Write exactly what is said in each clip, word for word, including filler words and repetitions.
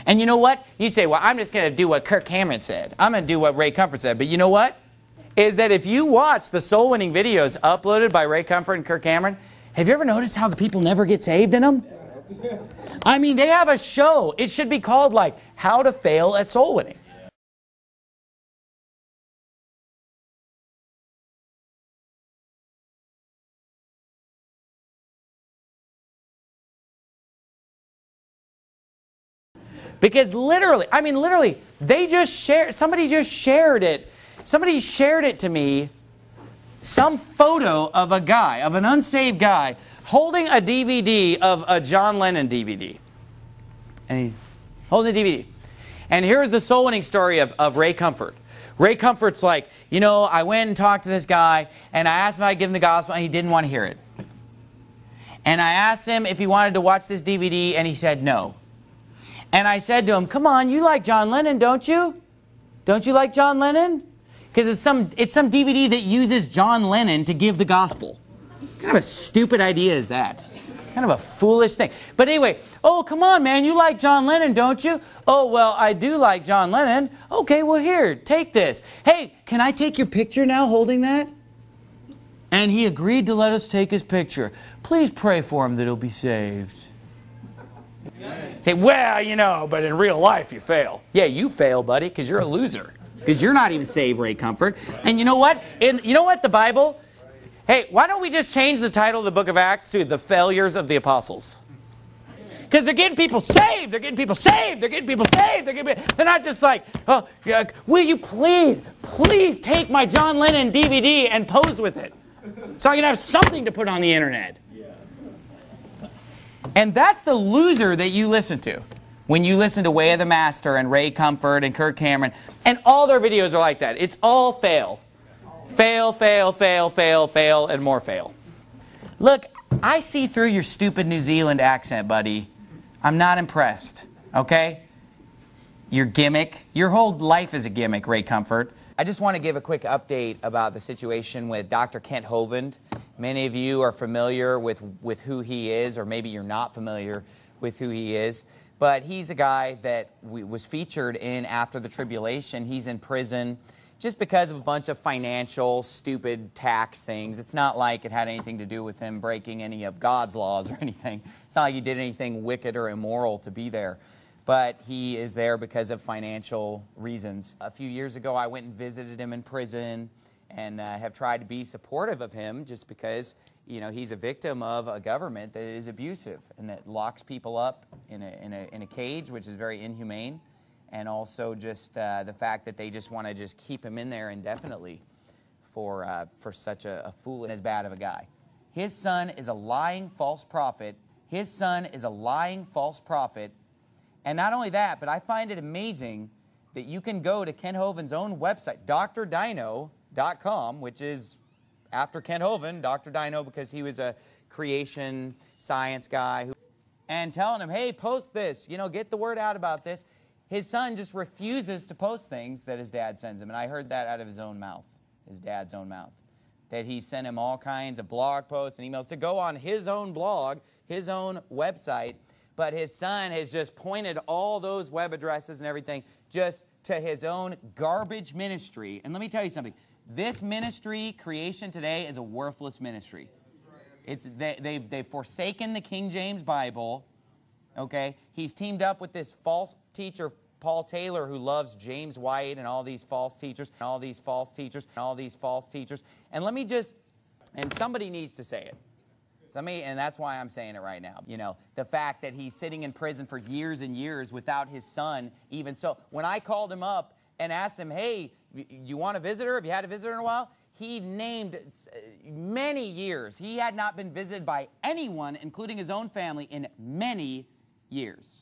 And you know what? You say, well, I'm just going to do what Kirk Cameron said. I'm going to do what Ray Comfort said. But you know what? Is that if you watch the soul-winning videos uploaded by Ray Comfort and Kirk Cameron, have you ever noticed how the people never get saved in them? I mean, they have a show. It should be called, like, How to Fail at Soul Winning. Because literally, I mean, literally, they just shared, somebody just shared it. Somebody shared it to me, some photo of a guy, of an unsaved guy, holding a D V D of a John Lennon D V D. And he holding a D V D. And here's the soul winning story of, of Ray Comfort. Ray Comfort's like, you know, I went and talked to this guy, and I asked him if I'd give him the gospel, and he didn't want to hear it. And I asked him if he wanted to watch this D V D, and he said no. And I said to him, come on, you like John Lennon, don't you? Don't you like John Lennon? Because it's some, it's some D V D that uses John Lennon to give the gospel. What kind of a stupid idea is that? Kind of a foolish thing. But anyway, oh, come on, man, you like John Lennon, don't you? Oh, well, I do like John Lennon. Okay, well, here, take this. Hey, can I take your picture now holding that? And he agreed to let us take his picture. Please pray for him that he'll be saved. Say, well, you know, but in real life you fail. Yeah, you fail, buddy, because you're a loser. Because you're not even saved, Ray Comfort. And you know what? In, you know what, the Bible? Hey, why don't we just change the title of the book of Acts to The Failures of the Apostles? Because they're getting people saved. They're getting people saved. They're getting people saved. They're, getting, they're not just like, oh, will you please, please take my John Lennon D V D and pose with it so I can have something to put on the internet. And that's the loser that you listen to when you listen to Way of the Master and Ray Comfort and Kirk Cameron. And all their videos are like that. It's all fail. Fail, fail, fail, fail, fail, and more fail. Look, I see through your stupid New Zealand accent, buddy. I'm not impressed, okay? Your gimmick. Your whole life is a gimmick, Ray Comfort. I just want to give a quick update about the situation with Doctor Kent Hovind. Many of you are familiar with, with who he is, or maybe you're not familiar with who he is. But he's a guy that we, was featured in After the Tribulation. He's in prison just because of a bunch of financial, stupid tax things. It's not like it had anything to do with him breaking any of God's laws or anything. It's not like he did anything wicked or immoral to be there. But he is there because of financial reasons. A few years ago, I went and visited him in prison and uh, have tried to be supportive of him just because, you know, he's a victim of a government that is abusive and that locks people up in a, in a, in a cage, which is very inhumane, and also just uh, the fact that they just want to just keep him in there indefinitely for, uh, for such a, a fool and as bad of a guy. His son is a lying false prophet. His son is a lying false prophet. And not only that, but I find it amazing that you can go to Kent Hovind's own website, D R Dino dot com, which is after Kent Hovind, Doctor Dino, because he was a creation science guy, who, and telling him, hey, post this, you know, get the word out about this. His son just refuses to post things that his dad sends him. And I heard that out of his own mouth, his dad's own mouth, that he sent him all kinds of blog posts and emails to go on his own blog, his own website. But his son has just pointed all those web addresses and everything just to his own garbage ministry. And let me tell you something. This ministry, Creation Today, is a worthless ministry. It's, they, they've, they've forsaken the King James Bible. Okay? He's teamed up with this false teacher, Paul Taylor, who loves James White and all these false teachers, and all these false teachers, and all these false teachers. And let me just, and somebody needs to say it. Somebody, and that's why I'm saying it right now. You know, the fact that he's sitting in prison for years and years without his son even so. When I called him up and asked him, hey, you want a visitor? Have you had a visitor in a while? He named many years. He had not been visited by anyone, including his own family, in many years.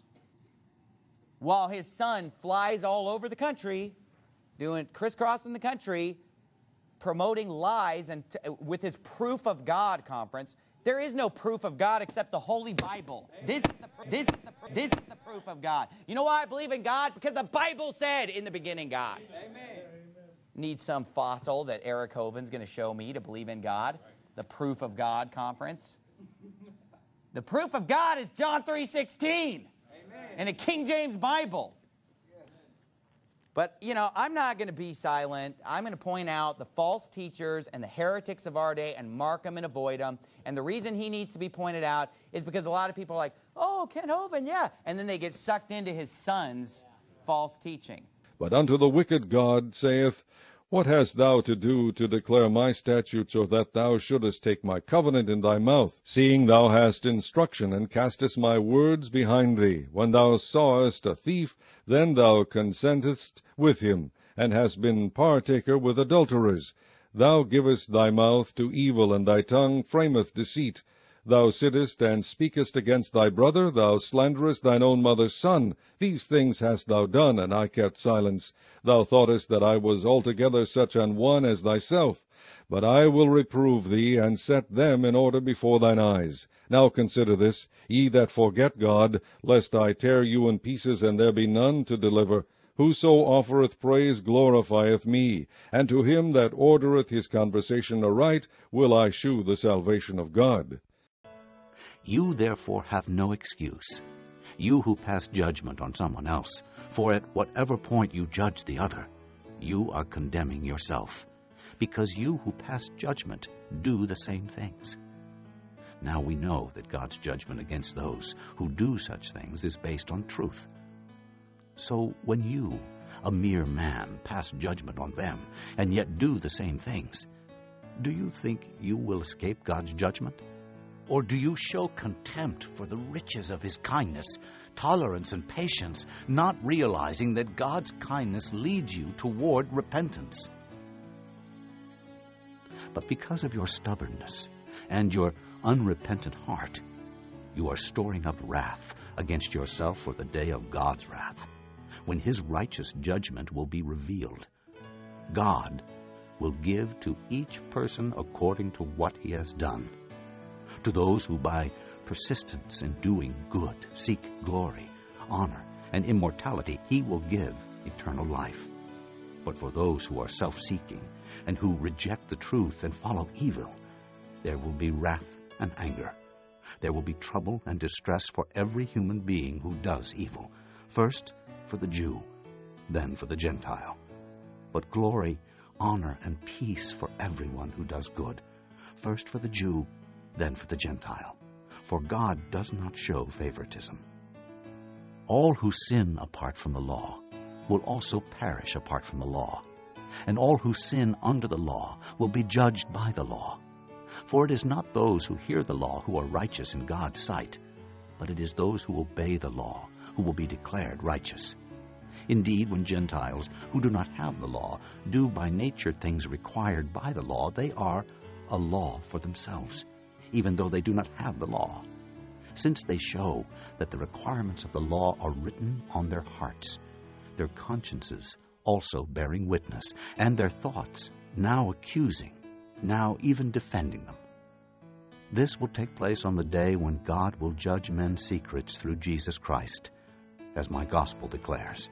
While his son flies all over the country, doing crisscrossing the country, promoting lies and t with his Proof of God conference. There is no proof of God except the Holy Bible. This is the, this, is the, this is the proof of God. You know why I believe in God? Because the Bible said, in the beginning, God. Amen. Need some fossil that Eric Hovind's going to show me to believe in God. The Proof of God conference. The proof of God is John three sixteen. in a King James Bible. But, you know, I'm not going to be silent. I'm going to point out the false teachers and the heretics of our day and mark them and avoid them. And the reason he needs to be pointed out is because a lot of people are like, oh, Kent Hovind, yeah. And then they get sucked into his son's false teaching. But unto the wicked God saith, What hast thou to do to declare my statutes, or that thou shouldest take my covenant in thy mouth, seeing thou hast instruction, and castest my words behind thee? When thou sawest a thief, then thou consentest with him, and hast been partaker with adulterers. Thou givest thy mouth to evil, and thy tongue frameth deceit. Thou sittest and speakest against thy brother, thou slanderest thine own mother's son. These things hast thou done, and I kept silence. Thou thoughtest that I was altogether such an one as thyself. But I will reprove thee, and set them in order before thine eyes. Now consider this, ye that forget God, lest I tear you in pieces, and there be none to deliver. Whoso offereth praise glorifieth me, and to him that ordereth his conversation aright will I shew the salvation of God. You therefore have no excuse, you who pass judgment on someone else, for at whatever point you judge the other, you are condemning yourself, because you who pass judgment do the same things. Now we know that God's judgment against those who do such things is based on truth. So when you, a mere man, pass judgment on them, and yet do the same things, do you think you will escape God's judgment? Or do you show contempt for the riches of his kindness, tolerance, and patience, not realizing that God's kindness leads you toward repentance? But because of your stubbornness and your unrepentant heart, you are storing up wrath against yourself for the day of God's wrath, when his righteous judgment will be revealed. God will give to each person according to what he has done. To those who by persistence in doing good seek glory, honor, and immortality, he will give eternal life. But for those who are self-seeking and who reject the truth and follow evil, there will be wrath and anger. There will be trouble and distress for every human being who does evil, first for the Jew, then for the Gentile. But glory, honor, and peace for everyone who does good, first for the Jew, then for the Gentile. For God does not show favoritism. All who sin apart from the law will also perish apart from the law, and all who sin under the law will be judged by the law. For it is not those who hear the law who are righteous in God's sight, but it is those who obey the law who will be declared righteous. Indeed, when Gentiles who do not have the law do by nature things required by the law, they are a law for themselves, even though they do not have the law, since they show that the requirements of the law are written on their hearts, their consciences also bearing witness, and their thoughts now accusing, now even defending them. This will take place on the day when God will judge men's secrets through Jesus Christ, as my gospel declares.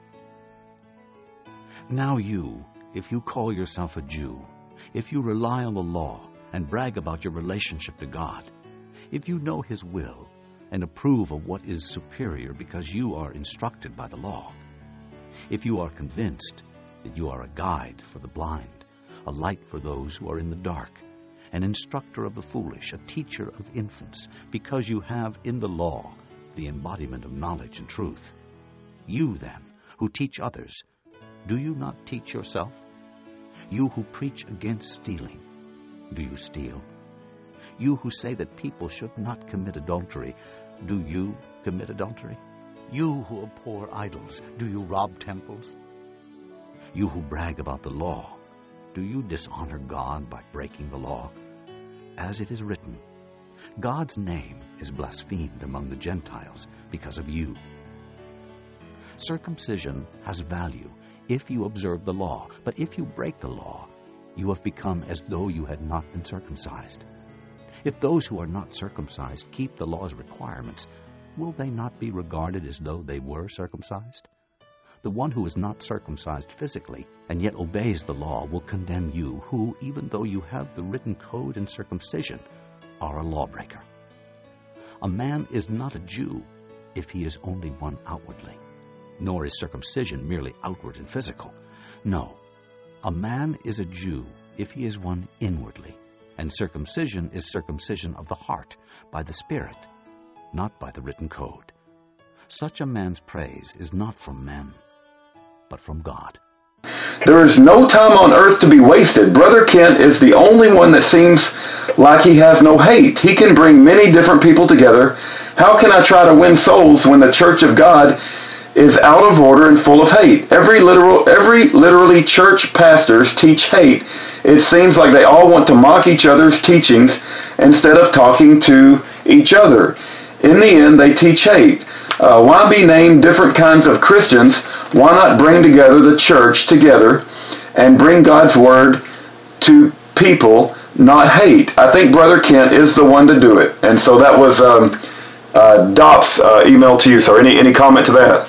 Now you, if you call yourself a Jew, if you rely on the law and brag about your relationship to God, if you know his will and approve of what is superior because you are instructed by the law, if you are convinced that you are a guide for the blind, a light for those who are in the dark, an instructor of the foolish, a teacher of infants, because you have in the law the embodiment of knowledge and truth, you then, who teach others, do you not teach yourself? You who preach against stealing, do you steal? You who say that people should not commit adultery, do you commit adultery? You who abhor idols, do you rob temples? You who brag about the law, do you dishonor God by breaking the law? As it is written, God's name is blasphemed among the Gentiles because of you. Circumcision has value if you observe the law, but if you break the law, you have become as though you had not been circumcised. If those who are not circumcised keep the law's requirements, will they not be regarded as though they were circumcised? The one who is not circumcised physically and yet obeys the law will condemn you, who, even though you have the written code in circumcision, are a lawbreaker. A man is not a Jew if he is only one outwardly, nor is circumcision merely outward and physical. No, a man is a Jew if he is one inwardly, and circumcision is circumcision of the heart by the Spirit, not by the written code. Such a man's praise is not from men, but from God. There is no time on earth to be wasted. Brother Kent is the only one that seems like he has no hate. He can bring many different people together. How can I try to win souls when the church of God is out of order and full of hate? Every literal, every literally church pastors teach hate. It seems like they all want to mock each other's teachings instead of talking to each other. In the end, they teach hate. Uh, why be named different kinds of Christians? Why not bring together the church together and bring God's word to people, not hate? I think Brother Kent is the one to do it. And so that was um, uh, Dop's uh, email to you, sir. Any, any comment to that?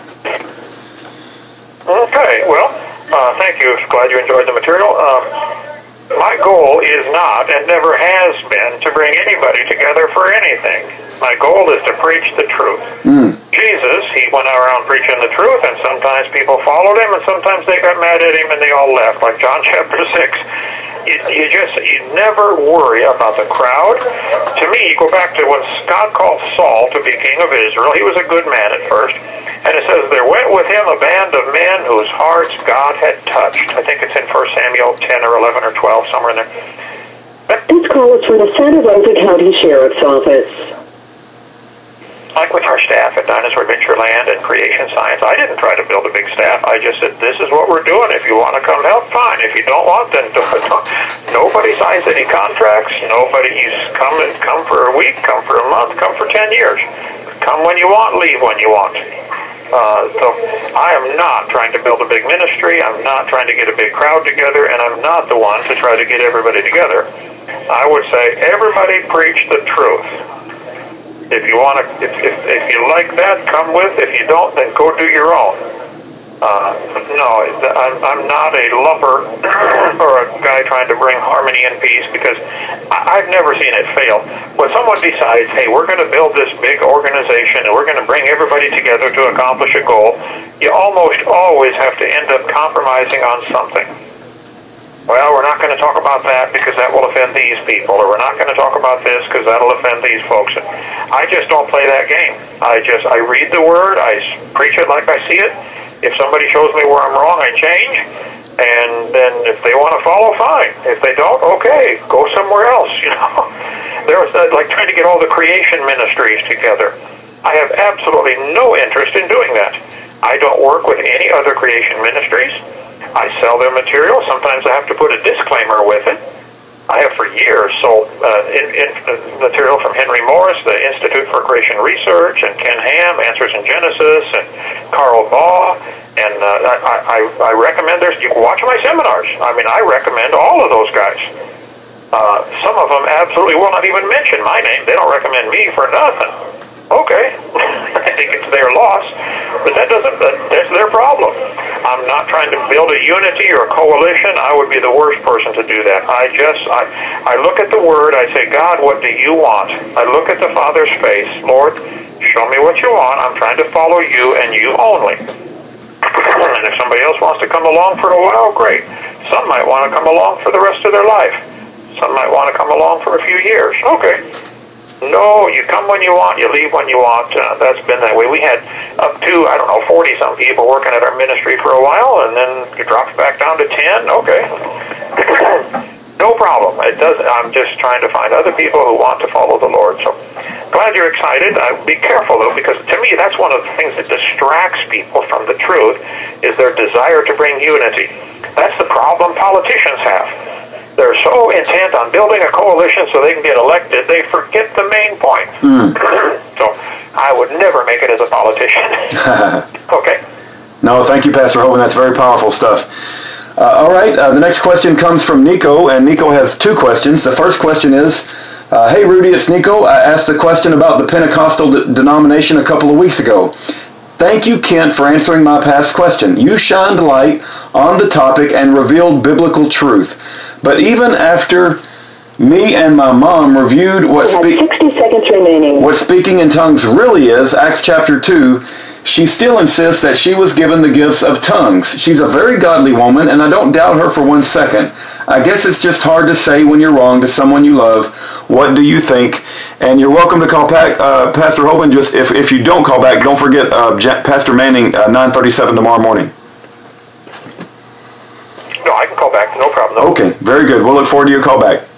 Okay, well, uh, thank you. Glad you enjoyed the material. Um, my goal is not, and never has been, to bring anybody together for anything. My goal is to preach the truth. Mm. Jesus, he went around preaching the truth, and sometimes people followed him, and sometimes they got mad at him and they all left, like John chapter six. You, you just, you never worry about the crowd. To me, you go back to when God called Saul to be king of Israel. He was a good man at first. And it says, there went with him a band of men whose hearts God had touched. I think it's in First Samuel ten or eleven or twelve, somewhere in there. This call is from the Santa Rosa County Sheriff's Office. Like with our staff at Dinosaur Adventureland and Creation Science, I didn't try to build a big staff. I just said, this is what we're doing. If you want to come help, fine. If you don't want, then don't. Nobody signs any contracts. Nobody, you come and come for a week, come for a month, come for ten years. Come when you want, leave when you want. Uh, so I am not trying to build a big ministry. I'm not trying to get a big crowd together, and I'm not the one to try to get everybody together. I would say everybody preach the truth. If you want to, if, if, if you like that, come with. If you don't, then go do your own. Uh, no, I'm, I'm not a lumper or a guy trying to bring harmony and peace, because I, I've never seen it fail. When someone decides, hey, we're going to build this big organization and we're going to bring everybody together to accomplish a goal, you almost always have to end up compromising on something. Well, we're not going to talk about that because that will offend these people, or we're not going to talk about this because that'll offend these folks. And I just don't play that game. I just, I read the word, I preach it like I see it. If somebody shows me where I'm wrong, I change. And then if they want to follow, fine. If they don't, okay, go somewhere else, you know. There's uh, like trying to get all the creation ministries together. I have absolutely no interest in doing that. I don't work with any other creation ministries. I sell their material. Sometimes I have to put a disclaimer with it. I have for years sold uh, in, in, uh, material from Henry Morris, the Institute for Creation Research, and Ken Ham, Answers in Genesis, and Carl Baugh, and uh, I, I, I recommend there's, you can watch my seminars. I mean, I recommend all of those guys. Uh, some of them absolutely will not even mention my name. They don't recommend me for nothing. Okay, I think it's their loss, but that doesn't, that, that's their problem. I'm not trying to build a unity or a coalition. I would be the worst person to do that. I just, I, I look at the Word, I say, God, what do you want? I look at the Father's face. Lord, show me what you want. I'm trying to follow you and you only. And if somebody else wants to come along for a while, great. Some might want to come along for the rest of their life. Some might want to come along for a few years. Okay. No, you come when you want, you leave when you want. Uh, that's been that way. We had up to, I don't know, forty-some people working at our ministry for a while, and then you dropped back down to ten. Okay. No problem. It does. I'm just trying to find other people who want to follow the Lord. So glad you're excited. Uh, be careful, though, because to me, that's one of the things that distracts people from the truth, is their desire to bring unity. That's the problem politicians have. They're so intent on building a coalition so they can get elected, they forget the main point. Mm. So I would never make it as a politician. Okay. No, thank you, Pastor Hovind. That's very powerful stuff. Uh, all right, uh, the next question comes from Nico, and Nico has two questions. The first question is, uh, hey, Rudy, it's Nico. I asked a question about the Pentecostal de- denomination a couple of weeks ago. Thank you, Kent, for answering my past question. You shined light on the topic and revealed biblical truth. But even after Me and my mom reviewed what, You spe- have sixty seconds remaining. what speaking in tongues really is, Acts chapter two. She still insists that she was given the gifts of tongues. She's a very godly woman, and I don't doubt her for one second. I guess it's just hard to say when you're wrong to someone you love. What do you think? And you're welcome to call back, uh, Pastor Hovind. Just if, if you don't call back, don't forget uh, Pastor Manning, uh, nine thirty-seven tomorrow morning. No, I can call back. No problem. No. Okay, very good. We'll look forward to your call back.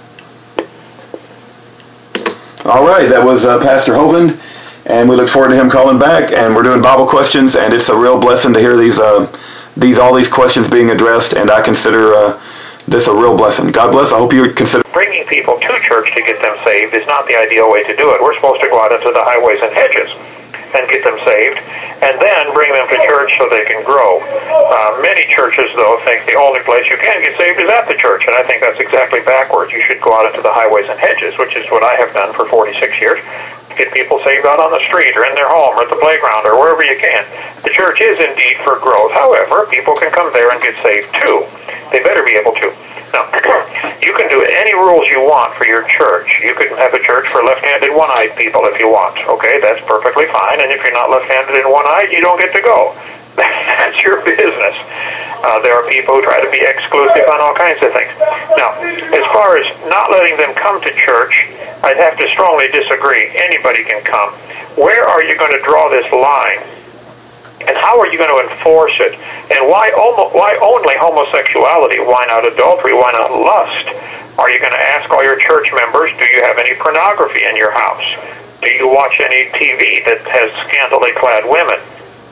All right, that was uh, Pastor Hovind, and we look forward to him calling back. And we're doing Bible questions, and it's a real blessing to hear these, uh, these all these questions being addressed. And I consider uh, this a real blessing. God bless. I hope you consider Bringing people to church to get them saved is not the ideal way to do it. We're supposed to go out into the highways and hedges and get them saved, and then bring them to church so they can grow. Uh, many churches, though, think the only place you can get saved is at the church, and I think that's exactly backwards. You should go out into the highways and hedges, which is what I have done for forty-six years. Get people saved out on the street or in their home or at the playground or wherever you can. The church is indeed for growth. However, people can come there and get saved too. They better be able to. Now, you can do any rules you want for your church. You can have a church for left-handed, one-eyed people if you want. Okay, that's perfectly fine. And if you're not left-handed and one-eyed, you don't get to go. That's your business. Uh, there are people who try to be exclusive on all kinds of things. Now, as far as not letting them come to church, I'd have to strongly disagree. Anybody can come. Where are you going to draw this line? And how are you going to enforce it? And why, almost, why only homosexuality? Why not adultery? Why not lust? Are you going to ask all your church members, do you have any pornography in your house? Do you watch any T V that has scantily clad women?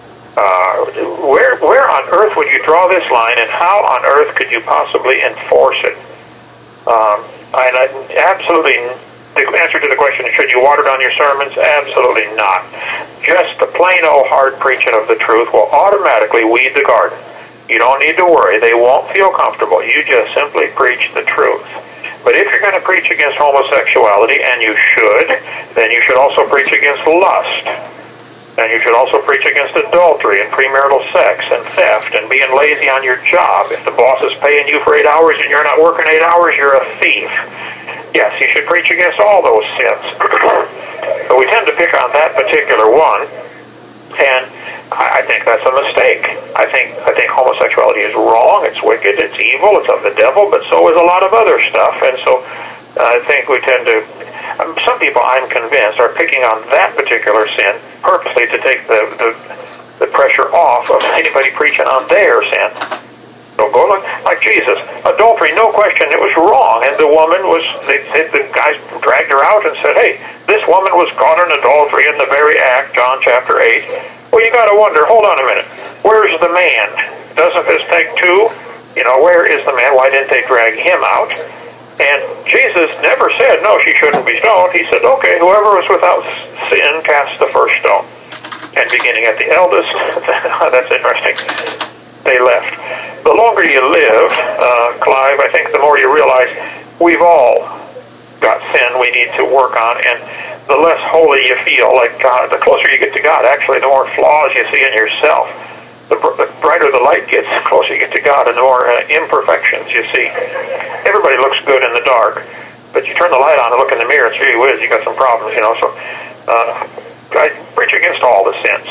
Uh, where, where on earth would you draw this line, and how on earth could you possibly enforce it? Um, and I absolutely... The answer to the question, should you water down your sermons? Absolutely not. Just the plain old hard preaching of the truth will automatically weed the garden. You don't need to worry. They won't feel comfortable. You just simply preach the truth. But if you're going to preach against homosexuality, and you should, then you should also preach against lust. And you should also preach against adultery and premarital sex and theft and being lazy on your job. If the boss is paying you for eight hours and you're not working eight hours, you're a thief. Yes, you should preach against all those sins. But we tend to pick on that particular one, and I think that's a mistake. I think I think homosexuality is wrong, it's wicked, it's evil, it's of the devil, but so is a lot of other stuff. And so I think we tend to, um, some people, I'm convinced, are picking on that particular sin purposely to take the, the, the pressure off of anybody preaching on their sin. So go look, like Jesus. Adultery, no question, it was wrong. And the woman was, they, they, the guys dragged her out and said, hey, this woman was caught in adultery in the very act, John chapter eight. Well, you got to wonder, hold on a minute, where's the man? Doesn't this take two? You know, where is the man? Why didn't they drag him out? And Jesus never said, no, she shouldn't be stoned. He said, okay, whoever was without sin cast the first stone. And beginning at the eldest, that's interesting, they left. The longer you live, uh, Clive, I think the more you realize we've all got sin we need to work on, and the less holy you feel, like God, the closer you get to God, actually, the more flaws you see in yourself. The, br- the brighter the light gets, the closer you get to God, and the more uh, imperfections you see. Everybody looks good in the dark, but you turn the light on and look in the mirror, and gee whiz, you got some problems, you know. So uh, I preach against all the sins.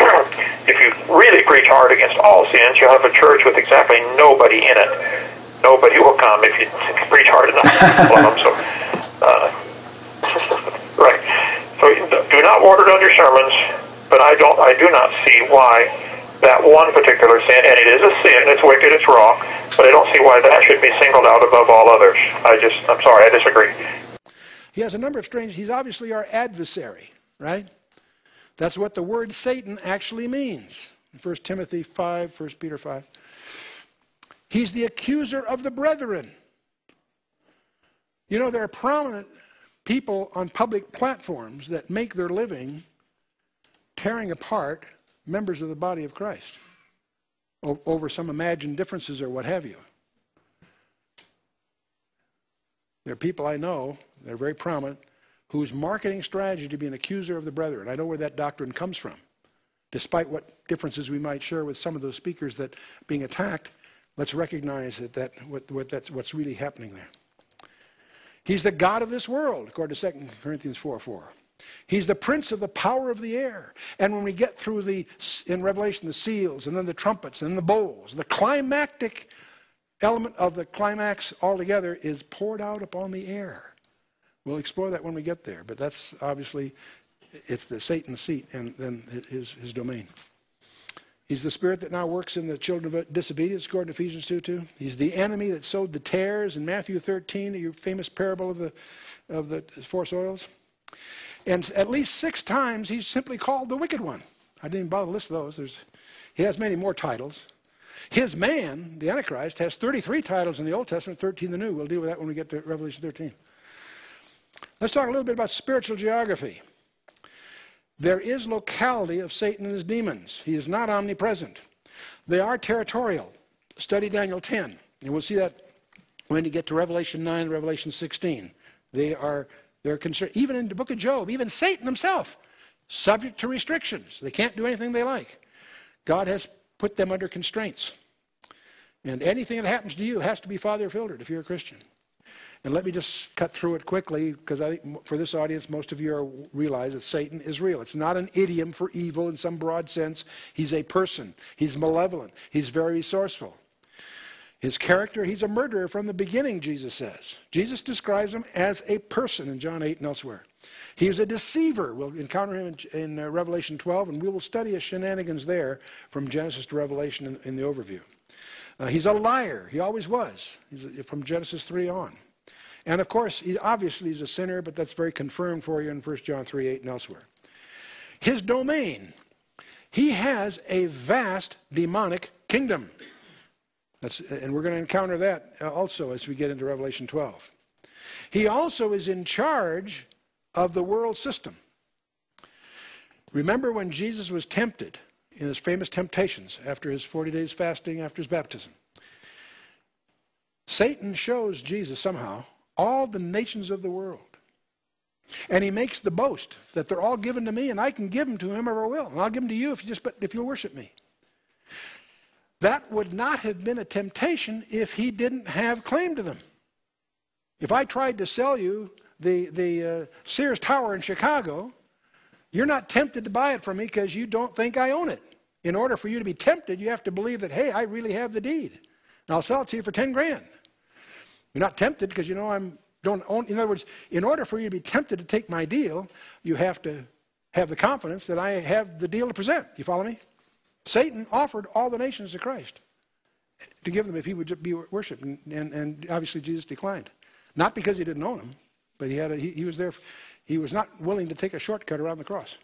If you really preach hard against all sins, you'll have a church with exactly nobody in it. Nobody will come if you preach hard enough on them. So, uh, right. So do not water down your sermons, but I don't. I do not see why that one particular sin, and it is a sin, it's wicked, it's wrong, but I don't see why that should be singled out above all others. I just, I'm sorry, I disagree. He has a number of strange, he's obviously our adversary, right? That's what the word Satan actually means. In First Timothy five, First Peter five. He's the accuser of the brethren. You know, there are prominent people on public platforms that make their living tearing apart members of the body of Christ over some imagined differences or what have you. There are people I know, they're very prominent, whose marketing strategy to be an accuser of the brethren. I know where that doctrine comes from. Despite what differences we might share with some of those speakers that are being attacked, let's recognize that, that what, what that's what's really happening there. He's the god of this world, according to Second Corinthians four four. He's the prince of the power of the air. And when we get through the, in Revelation, the seals, and then the trumpets, and the bowls, the climactic element of the climax altogether is poured out upon the air. We'll explore that when we get there, but that's obviously, it's the Satan's seat and then his, his domain. He's the spirit that now works in the children of disobedience, according to Ephesians two two. He's the enemy that sowed the tares in Matthew thirteen, your famous parable of the, of the four soils. And at least six times he's simply called the wicked one. I didn't even bother to list those. There's, he has many more titles. His man, the Antichrist, has thirty-three titles in the Old Testament, thirteen in the New. We'll deal with that when we get to Revelation thirteen. Let's talk a little bit about spiritual geography. There is locality of Satan and his demons. He is not omnipresent. They are territorial. Study Daniel ten, and we'll see that when you get to Revelation nine and Revelation sixteen. They are they're concerned, even in the book of Job, even Satan himself, subject to restrictions. They can't do anything they like. God has put them under constraints. And anything that happens to you has to be father filtered if you're a Christian. And let me just cut through it quickly, because I think for this audience, most of you are, realize that Satan is real. It's not an idiom for evil in some broad sense. He's a person. He's malevolent. He's very resourceful. His character, he's a murderer from the beginning, Jesus says. Jesus describes him as a person in John eight and elsewhere. He is a deceiver. We'll encounter him in, in uh, Revelation twelve, and we will study his shenanigans there from Genesis to Revelation in, in the overview. Uh, he's a liar. He always was, he's a, from Genesis three on. And of course, he obviously is a sinner, but that's very confirmed for you in First John three eight and elsewhere. His domain. He has a vast demonic kingdom. That's, and we're going to encounter that also as we get into Revelation twelve. He also is in charge of the world system. Remember when Jesus was tempted in his famous temptations after his forty days fasting after his baptism. Satan shows Jesus somehow all the nations of the world. And he makes the boast that they're all given to me, and I can give them to whomever I will. And I'll give them to you if you just if you'll worship me. That would not have been a temptation if he didn't have claim to them. If I tried to sell you the, the uh, Sears Tower in Chicago, you're not tempted to buy it from me because you don't think I own it. In order for you to be tempted, you have to believe that, hey, I really have the deed. And I'll sell it to you for ten grand. You're not tempted because you know I'm don't own. In other words, in order for you to be tempted to take my deal, you have to have the confidence that I have the deal to present. You follow me? Satan offered all the nations to Christ to give them if he would be worshipped, and, and, and obviously Jesus declined. Not because he didn't own them, but he had a, he, he was there. He was not willing to take a shortcut around the cross.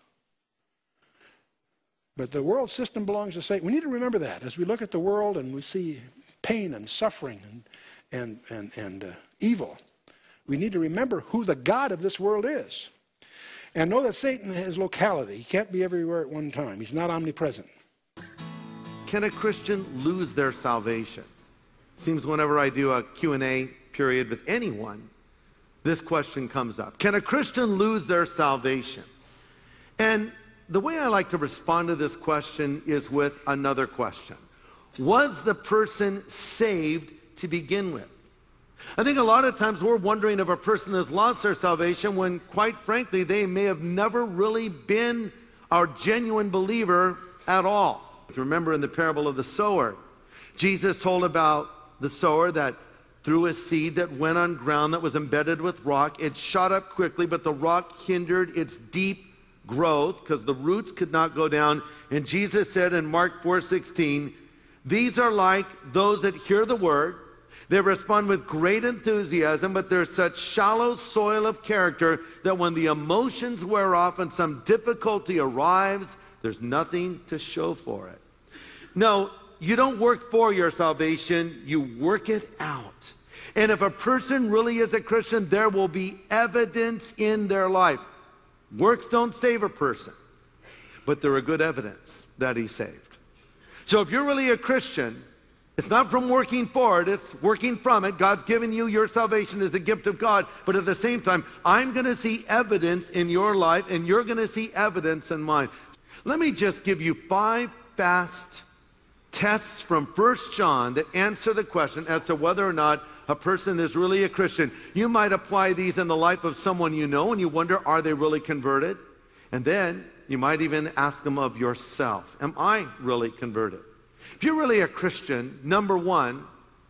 But the world system belongs to Satan. We need to remember that as we look at the world and we see pain and suffering and and and, and uh, evil. We need to remember who the God of this world is, and know that Satan has locality. He can't be everywhere at one time. He's not omnipresent. Can a Christian lose their salvation? Seems whenever I do a Q and A period with anyone, this question comes up. Can a Christian lose their salvation? And the way I like to respond to this question is with another question. Was the person saved to begin with? I think a lot of times we're wondering if a person has lost their salvation when, quite frankly, they may have never really been a genuine believer at all. Remember in the parable of the sower, Jesus told about the sower that threw a seed that went on ground that was embedded with rock. It shot up quickly, but the rock hindered its deep growth because the roots could not go down. And Jesus said in Mark four sixteen, these are like those that hear the word. They respond with great enthusiasm, but there's such shallow soil of character that when the emotions wear off and some difficulty arrives, there's nothing to show for it. No, you don't work for your salvation, you work it out. And if a person really is a Christian, there will be evidence in their life. Works don't save a person, but they're a good evidence that he's saved. So if you're really a Christian, it's not from working for it, it's working from it. God's given you your salvation as a gift of God, but at the same time, I'm going to see evidence in your life, and you're going to see evidence in mine. Let me just give you five fast tests from First John that answer the question as to whether or not a person is really a Christian. You might apply these in the life of someone you know, and you wonder, are they really converted? And then you might even ask them of yourself. Am I really converted? If you're really a Christian, number one,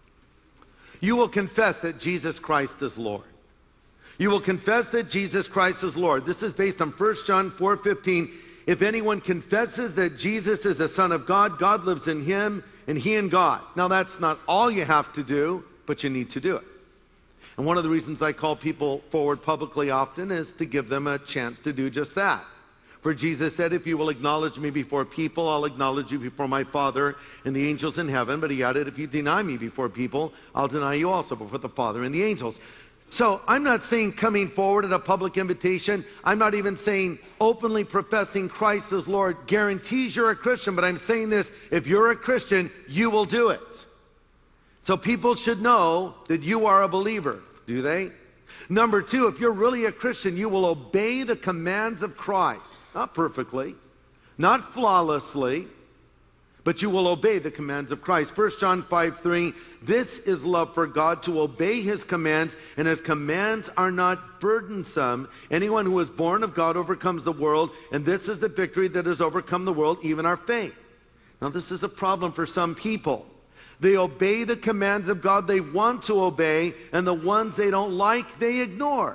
you will confess that Jesus Christ is Lord. You will confess that Jesus Christ is Lord. This is based on First John four fifteen. If anyone confesses that Jesus is the Son of God, God lives in him, and he in God. Now, that's not all you have to do, but you need to do it. And one of the reasons I call people forward publicly often is to give them a chance to do just that. For Jesus said, if you will acknowledge me before people, I'll acknowledge you before my Father and the angels in heaven. But he added, if you deny me before people, I'll deny you also before the Father and the angels. So I'm not saying coming forward at a public invitation. I'm not even saying openly professing Christ as Lord guarantees you're a Christian. But I'm saying this, if you're a Christian, you will do it. So people should know that you are a believer. Do they? Number two, if you're really a Christian, you will obey the commands of Christ. Not perfectly, not flawlessly, but you will obey the commands of Christ. First John five three, this is love for God, to obey his commands, and his commands are not burdensome. Anyone who is born of God overcomes the world, and this is the victory that has overcome the world, even our faith. Now this is a problem for some people. They obey the commands of God they want to obey, and the ones they don't like, they ignore.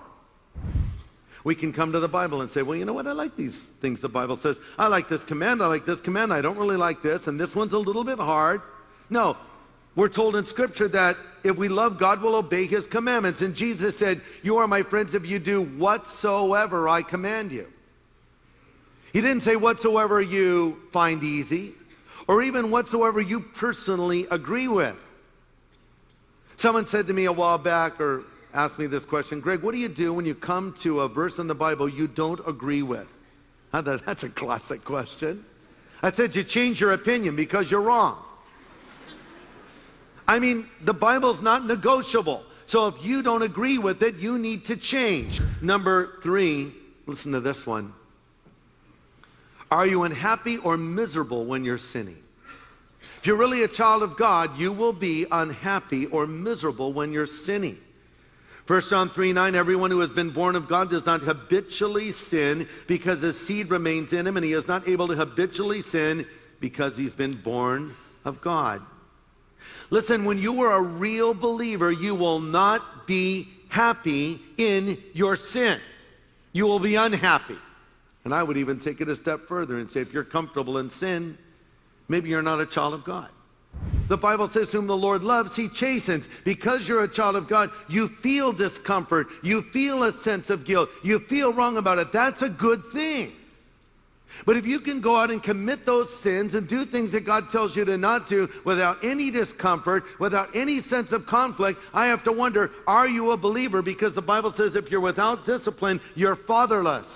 We can come to the Bible and say, well, you know what? I like these things the Bible says. I like this command. I like this command. I don't really like this. And this one's a little bit hard. No, we're told in Scripture that if we love God, we'll obey his commandments. And Jesus said, you are my friends if you do whatsoever I command you. He didn't say whatsoever you find easy, or even whatsoever you personally agree with. Someone said to me a while back, or asked me this question, Greg, what do you do when you come to a verse in the Bible you don't agree with? I thought, that's a classic question. I said, you change your opinion because you're wrong. I mean, the Bible's not negotiable. So if you don't agree with it, you need to change. Number three, listen to this one. Are you unhappy or miserable when you're sinning? If you're really a child of God, you will be unhappy or miserable when you're sinning. First John three nine, everyone who has been born of God does not habitually sin because his seed remains in him, and he is not able to habitually sin because he's been born of God. Listen, when you are a real believer, you will not be happy in your sin. You will be unhappy. And I would even take it a step further and say, if you're comfortable in sin, maybe you're not a child of God. The Bible says, whom the Lord loves, he chastens. Because you're a child of God, you feel discomfort. You feel a sense of guilt. You feel wrong about it. That's a good thing. But if you can go out and commit those sins and do things that God tells you to not do without any discomfort, without any sense of conflict, I have to wonder, are you a believer? Because the Bible says if you're without discipline, you're fatherless.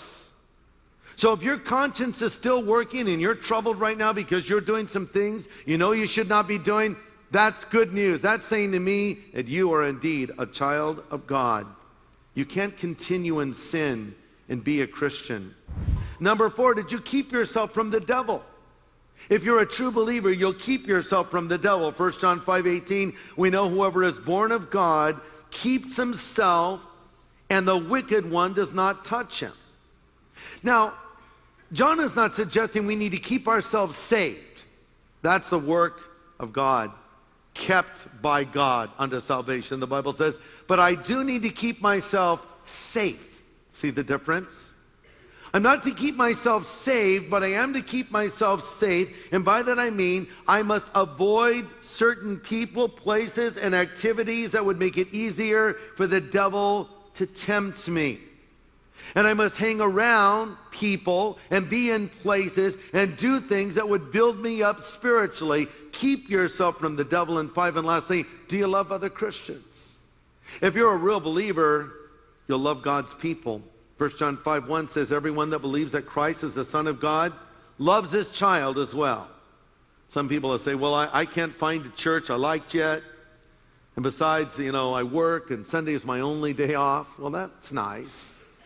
So if your conscience is still working and you're troubled right now because you're doing some things you know you should not be doing, that's good news. That's saying to me that you are indeed a child of God. You can't continue in sin and be a Christian. Number four, did you keep yourself from the devil? If you're a true believer, you'll keep yourself from the devil. First John five eighteen, we know whoever is born of God keeps himself, and the wicked one does not touch him. Now, John is not suggesting we need to keep ourselves saved. That's the work of God, kept by God unto salvation, the Bible says. But I do need to keep myself safe. See the difference? I'm not to keep myself saved, but I am to keep myself safe. And by that I mean I must avoid certain people, places, and activities that would make it easier for the devil to tempt me. And I must hang around people and be in places and do things that would build me up spiritually. Keep yourself from the devil. And five, and lastly, do you love other Christians? If you're a real believer, you'll love God's people. First John five one says, everyone that believes that Christ is the Son of God loves his child as well. Some people will say, well, I, I can't find a church I liked yet. And besides, you know, I work and Sunday is my only day off. Well, that's nice.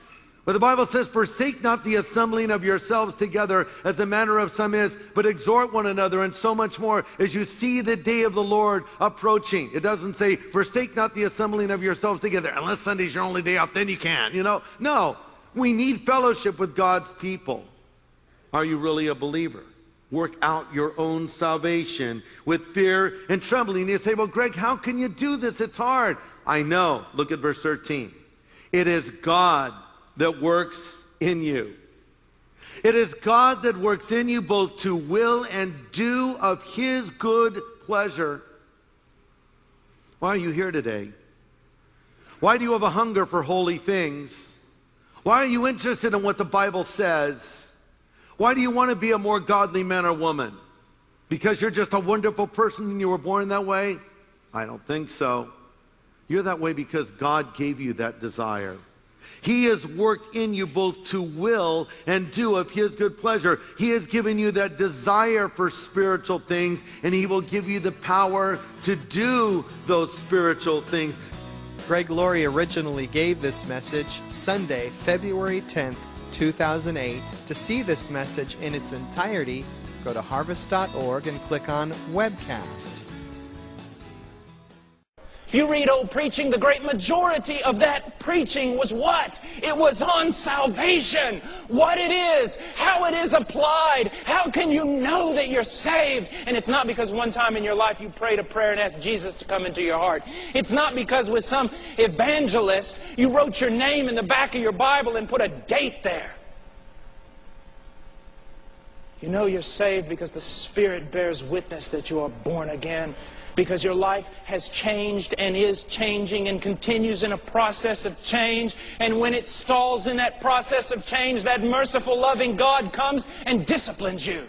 But the Bible says, forsake not the assembling of yourselves together as the manner of some is, but exhort one another, and so much more as you see the day of the Lord approaching. It doesn't say, forsake not the assembling of yourselves together. Unless Sunday's your only day off, then you can, you know. No, we need fellowship with God's people. Are you really a believer? Work out your own salvation with fear and trembling. You say, well, Greg, how can you do this? It's hard. I know. Look at verse thirteen. It is God that works in you. It is God that works in you both to will and do of His good pleasure. Why are you here today? Why do you have a hunger for holy things? Why are you interested in what the Bible says? Why do you want to be a more godly man or woman? Because you're just a wonderful person and you were born that way? I don't think so. You're that way because God gave you that desire. He has worked in you both to will and do of His good pleasure. He has given you that desire for spiritual things, and He will give you the power to do those spiritual things. Greg Laurie originally gave this message Sunday, February tenth, two thousand eight. To see this message in its entirety, go to harvest dot org and click on Webcast. You read old preaching, the great majority of that preaching was what? It was on salvation. What it is, how it is applied. How can you know that you're saved? And it's not because one time in your life you prayed a prayer and asked Jesus to come into your heart. It's not because with some evangelist you wrote your name in the back of your Bible and put a date there. You know you're saved because the Spirit bears witness that you are born again. Because your life has changed and is changing and continues in a process of change. And when it stalls in that process of change, that merciful, loving God comes and disciplines you.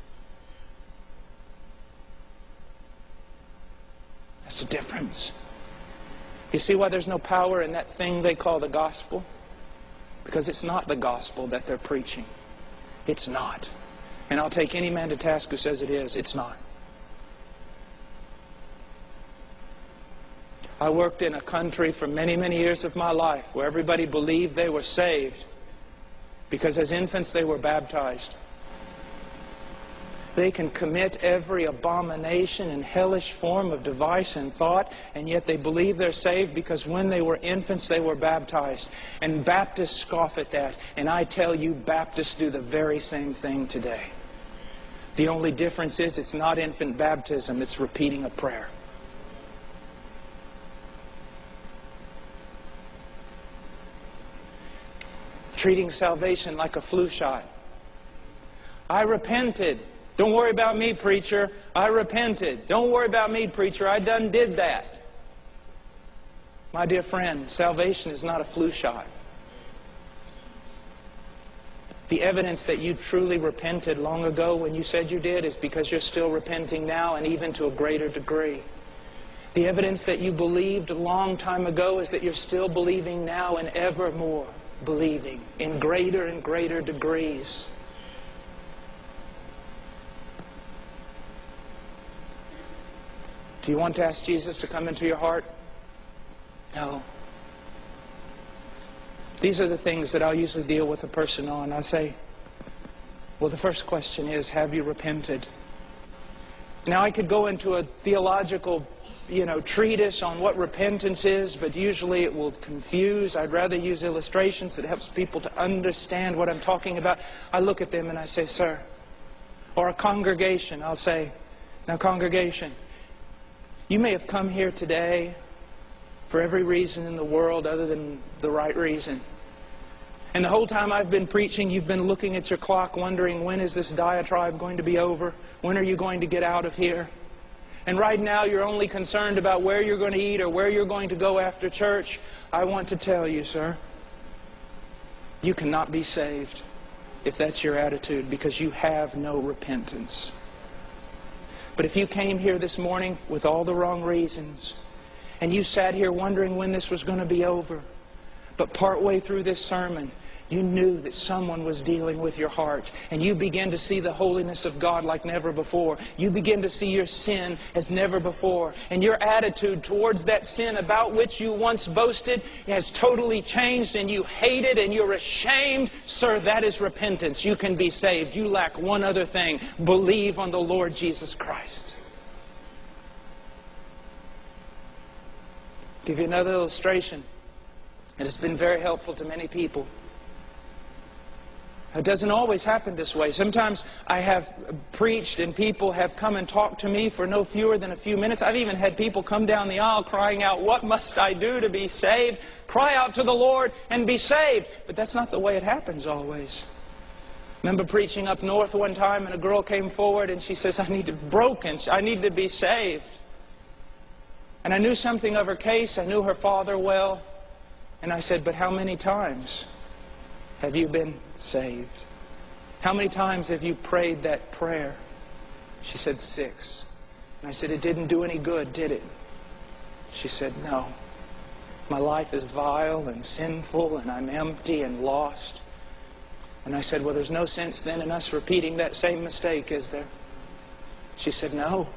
That's the difference. You see why there's no power in that thing they call the gospel? Because it's not the gospel that they're preaching. It's not. And I'll take any man to task who says it is. It's not. I worked in a country for many, many years of my life where everybody believed they were saved because as infants they were baptized. They can commit every abomination and hellish form of device and thought, and yet they believe they're saved because when they were infants they were baptized. And Baptists scoff at that, and I tell you, Baptists do the very same thing today. The only difference is it's not infant baptism, it's repeating a prayer. Treating salvation like a flu shot. I repented. Don't worry about me, preacher. I repented. Don't worry about me, preacher. I done did that. My dear friend, salvation is not a flu shot. The evidence that you truly repented long ago when you said you did is because you're still repenting now and even to a greater degree. The evidence that you believed a long time ago is that you're still believing now and ever more believing in greater and greater degrees. Do you want to ask Jesus to come into your heart? No. These are the things that I'll usually deal with a person on. I say, well, the first question is, have you repented? Now, I could go into a theological, you know, treatise on what repentance is, but usually it will confuse. I'd rather use illustrations that helps people to understand what I'm talking about. I look at them and I say, sir, or a congregation, I'll say, now congregation, you may have come here today for every reason in the world other than the right reason. And the whole time I've been preaching, you've been looking at your clock wondering, when is this diatribe going to be over? When are you going to get out of here? And right now you're only concerned about where you're going to eat or where you're going to go after church. I want to tell you, sir, you cannot be saved if that's your attitude, because you have no repentance. But if you came here this morning with all the wrong reasons, and you sat here wondering when this was going to be over, but partway through this sermon, You knew that someone was dealing with your heart, and you began to see the holiness of God like never before. You begin to see your sin as never before, and your attitude towards that sin about which you once boasted has totally changed, and you hate it and you're ashamed. Sir, that is repentance. You can be saved. You lack one other thing. Believe on the Lord Jesus Christ. I'll give you another illustration. It has been very helpful to many people. It doesn't always happen this way. Sometimes I have preached and people have come and talked to me for no fewer than a few minutes. I've even had people come down the aisle crying out, "What must I do to be saved?" Cry out to the Lord and be saved. But that's not the way it happens always. I remember preaching up north one time, and a girl came forward and she says, "I need to be broken. I need to be saved." And I knew something of her case. I knew her father well. And I said, "But how many times have you been saved? How many times have you prayed that prayer?" She said, "Six." And I said, "It didn't do any good, did it?" She said, "No. My life is vile and sinful, and I'm empty and lost." And I said, "Well, there's no sense then in us repeating that same mistake, is there?" She said, "No."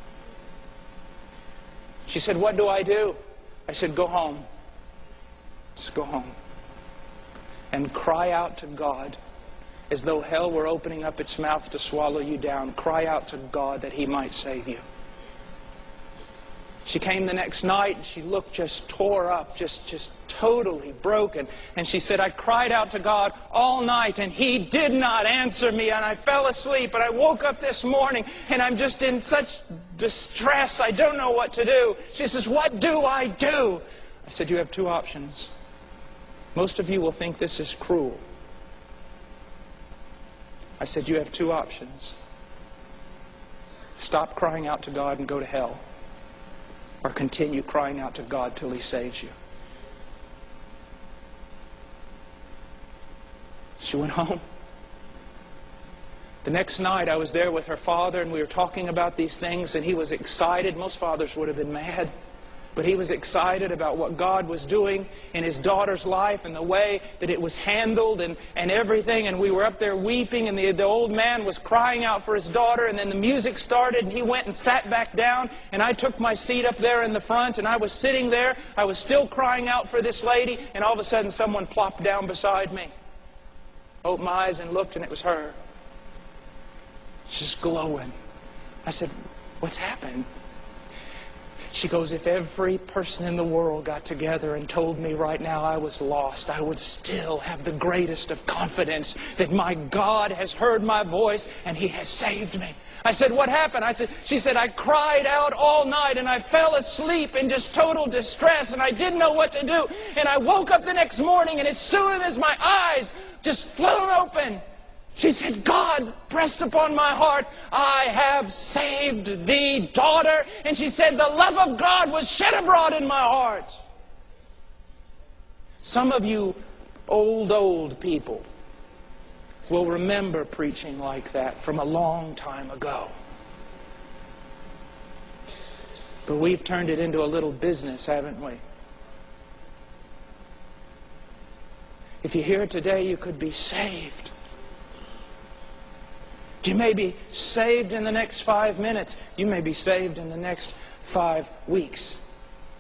She said, "What do I do?" I said, "Go home. Just go home. And cry out to God as though hell were opening up its mouth to swallow you down. Cry out to God that He might save you." She came the next night and she looked just tore up, just, just totally broken. And she said, "I cried out to God all night and He did not answer me, and I fell asleep, and I woke up this morning and I'm just in such distress. I don't know what to do." She says, "What do I do?" I said, "You have two options. Most of you will think this is cruel." I said, "You have two options. Stop crying out to God and go to hell, or continue crying out to God till He saves you." She went home. The next night I was there with her father, and we were talking about these things, and he was excited. Most fathers would have been mad. But he was excited about what God was doing in his daughter's life and the way that it was handled and, and everything. And we were up there weeping, and the, the old man was crying out for his daughter. And then the music started, and he went and sat back down. And I took my seat up there in the front, and I was sitting there. I was still crying out for this lady. And all of a sudden, someone plopped down beside me. Opened my eyes and looked, and it was her. She's glowing. I said, "What's happened?" She goes, "If every person in the world got together and told me right now I was lost, I would still have the greatest of confidence that my God has heard my voice and He has saved me." I said, "What happened?" I said, she said, "I cried out all night and I fell asleep in just total distress, and I didn't know what to do. And I woke up the next morning, and as soon as my eyes just flew open, she said, God pressed upon my heart, I have saved thee, daughter. And she said, the love of God was shed abroad in my heart. Some of you old, old people will remember preaching like that from a long time ago. But we've turned it into a little business, haven't we? If you're here today, you could be saved. You may be saved in the next five minutes. You may be saved in the next five weeks.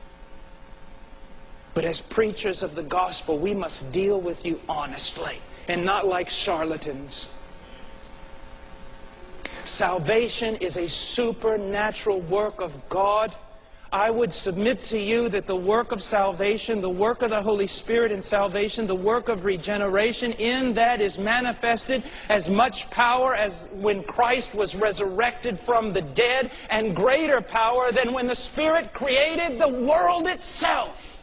But as preachers of the gospel, we must deal with you honestly and not like charlatans. Salvation is a supernatural work of God. I would submit to you that the work of salvation, the work of the Holy Spirit in salvation, the work of regeneration, in that is manifested as much power as when Christ was resurrected from the dead, and greater power than when the Spirit created the world itself.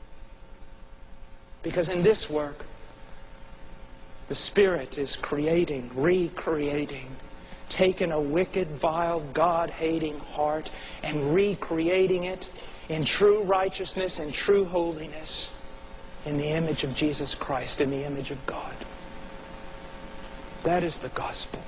Because in this work, the Spirit is creating, recreating, taking a wicked, vile, God-hating heart and recreating it in true righteousness and true holiness in the image of Jesus Christ, in the image of God. That is the gospel.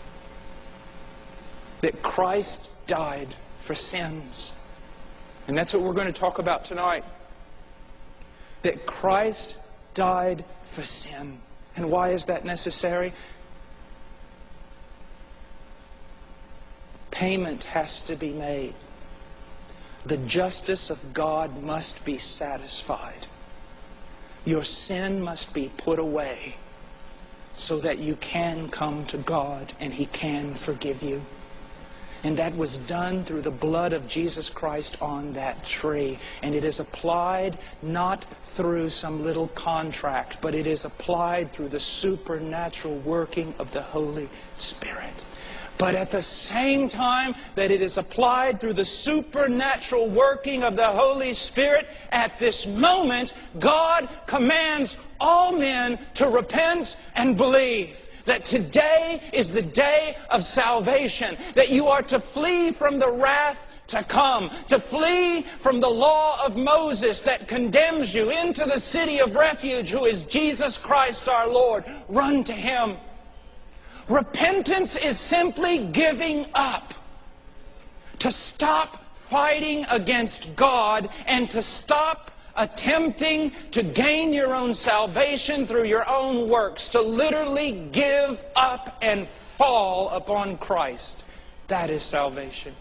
That Christ died for sins. And that's what we're going to talk about tonight. That Christ died for sin. And why is that necessary? Payment has to be made. The justice of God must be satisfied. Your sin must be put away so that you can come to God and He can forgive you. And that was done through the blood of Jesus Christ on that tree. And it is applied not through some little contract, but it is applied through the supernatural working of the Holy Spirit. But at the same time that it is applied through the supernatural working of the Holy Spirit, at this moment, God commands all men to repent and believe. That today is the day of salvation. That you are to flee from the wrath to come. To flee from the law of Moses that condemns you into the city of refuge, who is Jesus Christ our Lord. Run to Him. Repentance is simply giving up. To stop fighting against God and to stop attempting to gain your own salvation through your own works. To literally give up and fall upon Christ. That is salvation.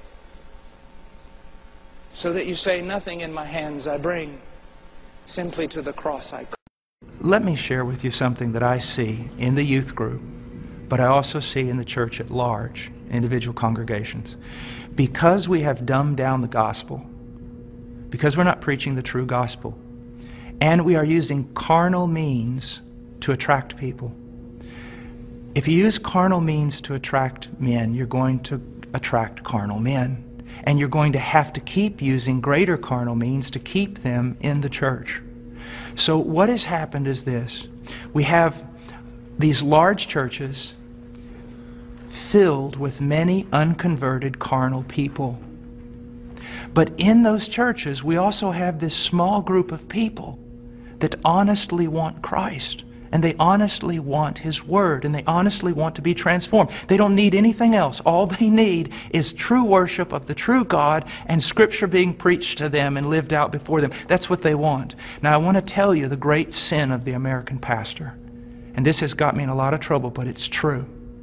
So that you say, nothing in my hands I bring, simply to the cross I cling. Let me share with you something that I see in the youth group, but I also see in the church at large, individual congregations. Because we have dumbed down the gospel, because we're not preaching the true gospel, and we are using carnal means to attract people. If you use carnal means to attract men, you're going to attract carnal men. And you're going to have to keep using greater carnal means to keep them in the church. So what has happened is this. We have these large churches filled with many unconverted carnal people. But in those churches, we also have this small group of people that honestly want Christ. And they honestly want His Word. And they honestly want to be transformed. They don't need anything else. All they need is true worship of the true God and Scripture being preached to them and lived out before them. That's what they want. Now I want to tell you the great sin of the American pastor. And this has got me in a lot of trouble, but it's true.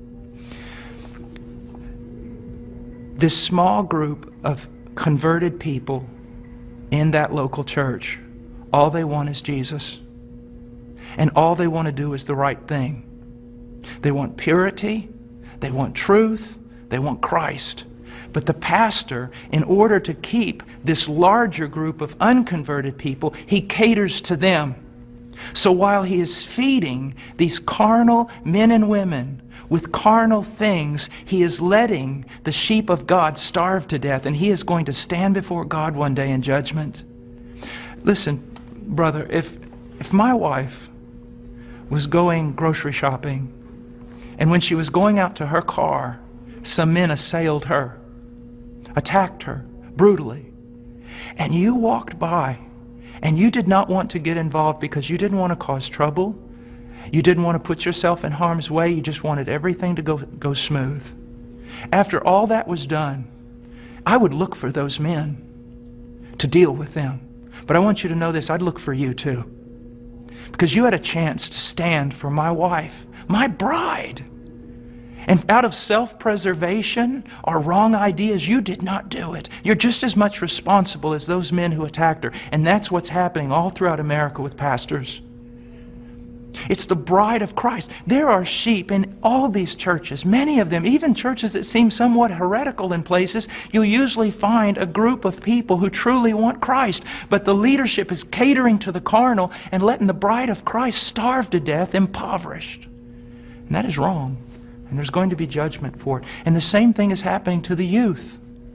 This small group of converted people in that local church, all they want is Jesus. And all they want to do is the right thing. They want purity, they want truth, they want Christ. But the pastor, in order to keep this larger group of unconverted people, he caters to them. So while he is feeding these carnal men and women with carnal things, he is letting the sheep of God starve to death, and he is going to stand before God one day in judgment. Listen, brother, if if my wife was going grocery shopping, and when she was going out to her car, some men assailed her, attacked her brutally, and you walked by, and you did not want to get involved because you didn't want to cause trouble, you didn't want to put yourself in harm's way, you just wanted everything to go, go smooth. After all that was done, I would look for those men to deal with them. But I want you to know this, I'd look for you too. Because you had a chance to stand for my wife, my bride. And out of self-preservation or wrong ideas, you did not do it. You're just as much responsible as those men who attacked her. And that's what's happening all throughout America with pastors. It's the bride of Christ. There are sheep in all these churches, many of them, even churches that seem somewhat heretical in places. You'll usually find a group of people who truly want Christ, but the leadership is catering to the carnal and letting the bride of Christ starve to death, impoverished. And that is wrong. And there's going to be judgment for it. And the same thing is happening to the youth.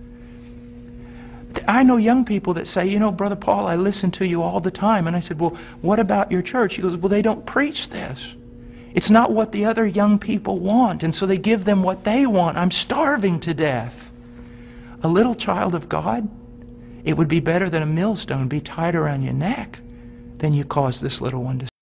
I know young people that say, you know, Brother Paul, I listen to you all the time. And I said, well, what about your church? He goes, well, they don't preach this. It's not what the other young people want. And so they give them what they want. I'm starving to death. A little child of God, it would be better than a millstone be tied around your neck than you cause this little one to.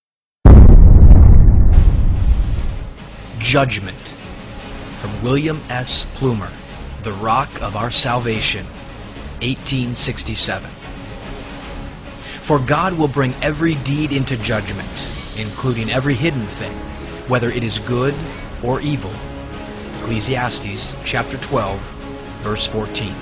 Judgment from William S. Plumer, The Rock of Our Salvation, eighteen sixty-seven. For God will bring every deed into judgment, including every hidden thing, whether it is good or evil. Ecclesiastes chapter twelve, verse fourteen.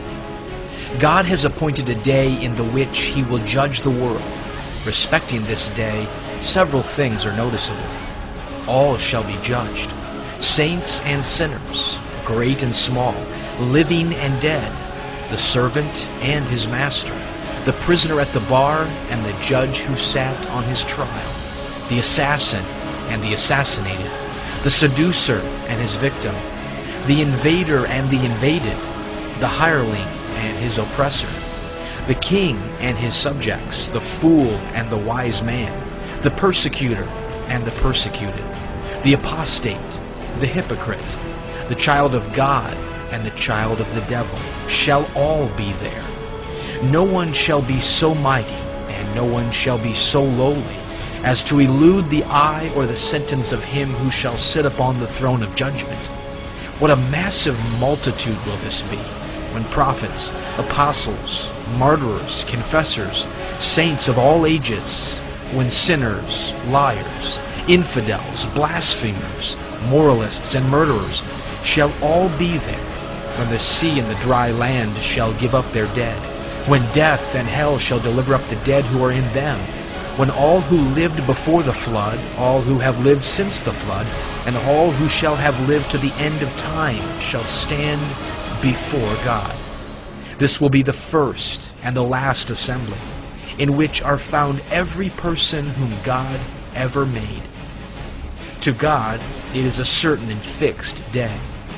God has appointed a day in the which he will judge the world. Respecting this day, several things are noticeable. All shall be judged, saints and sinners, great and small, living and dead, the servant and his master, the prisoner at the bar and the judge who sat on his trial, the assassin and the assassinated, the seducer and his victim, the invader and the invaded, the hireling and his oppressor, the king and his subjects, the fool and the wise man, the persecutor and the persecuted, the apostate, the hypocrite, the child of God and the child of the devil shall all be there. No one shall be so mighty, and no one shall be so lowly, as to elude the eye or the sentence of him who shall sit upon the throne of judgment. What a massive multitude will this be, when prophets, apostles, martyrs, confessors, saints of all ages, when sinners, liars, infidels, blasphemers, moralists, and murderers shall all be there, when the sea and the dry land shall give up their dead, when death and hell shall deliver up the dead who are in them, when all who lived before the flood, all who have lived since the flood, and all who shall have lived to the end of time shall stand before God. This will be the first and the last assembly, in which are found every person whom God ever made. To God it is a certain and fixed day.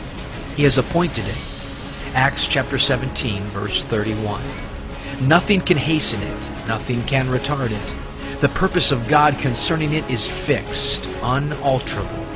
He has appointed it. Acts chapter seventeen, verse thirty-one. Nothing can hasten it, nothing can retard it. The purpose of God concerning it is fixed, unalterable.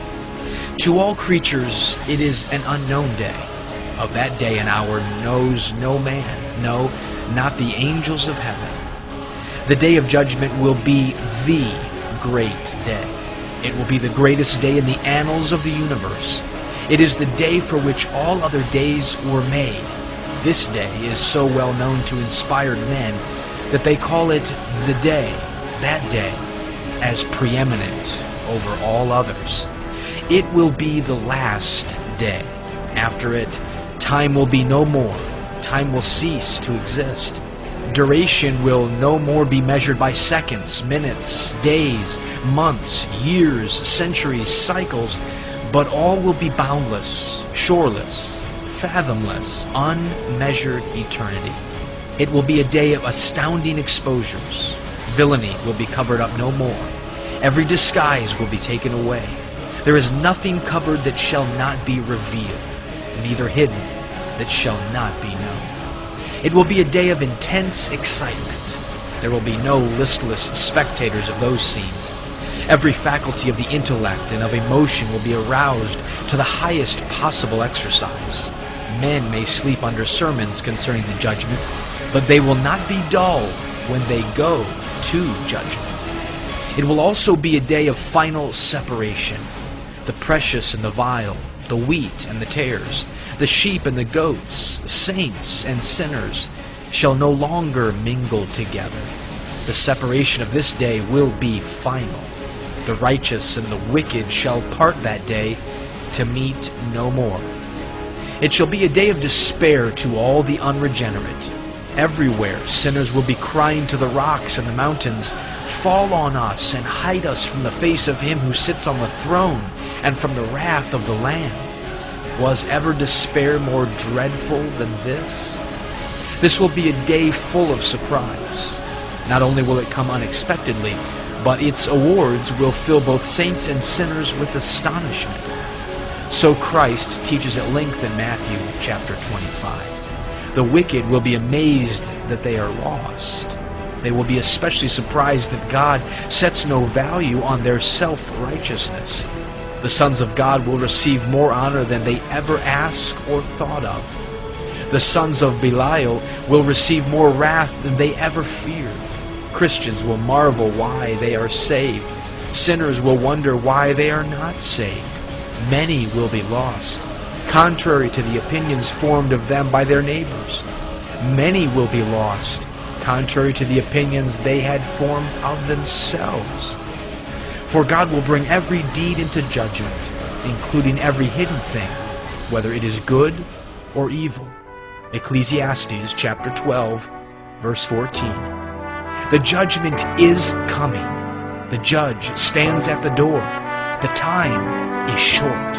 To all creatures it is an unknown day. Of that day and hour knows no man, no, not the angels of heaven. The day of judgment will be the great day. It will be the greatest day in the annals of the universe. It is the day for which all other days were made. This day is so well known to inspired men that they call it the day, that day, as preeminent over all others. It will be the last day. After it, time will be no more. Time will cease to exist. Duration will no more be measured by seconds, minutes, days, months, years, centuries, cycles, but all will be boundless, shoreless, fathomless, unmeasured eternity. It will be a day of astounding exposures. Villainy will be covered up no more. Every disguise will be taken away. There is nothing covered that shall not be revealed, neither hidden that shall not be known. It will be a day of intense excitement. There will be no listless spectators of those scenes. Every faculty of the intellect and of emotion will be aroused to the highest possible exercise. Men may sleep under sermons concerning the judgment, but they will not be dull when they go to judgment. It will also be a day of final separation. The precious and the vile, the wheat and the tares, the sheep and the goats, saints and sinners, shall no longer mingle together. The separation of this day will be final. The righteous and the wicked shall part that day to meet no more. It shall be a day of despair to all the unregenerate. Everywhere sinners will be crying to the rocks and the mountains, "Fall on us and hide us from the face of him who sits on the throne and from the wrath of the Lamb." Was ever despair more dreadful than this? This will be a day full of surprise. Not only will it come unexpectedly, but its awards will fill both saints and sinners with astonishment. So Christ teaches at length in Matthew chapter twenty-five. The wicked will be amazed that they are lost. They will be especially surprised that God sets no value on their self-righteousness. The sons of God will receive more honor than they ever asked or thought of. The sons of Belial will receive more wrath than they ever feared. Christians will marvel why they are saved. Sinners will wonder why they are not saved. Many will be lost, contrary to the opinions formed of them by their neighbors. Many will be lost, contrary to the opinions they had formed of themselves. For God will bring every deed into judgment, including every hidden thing, whether it is good or evil. Ecclesiastes chapter twelve, verse fourteen. The judgment is coming. The judge stands at the door. The time is short.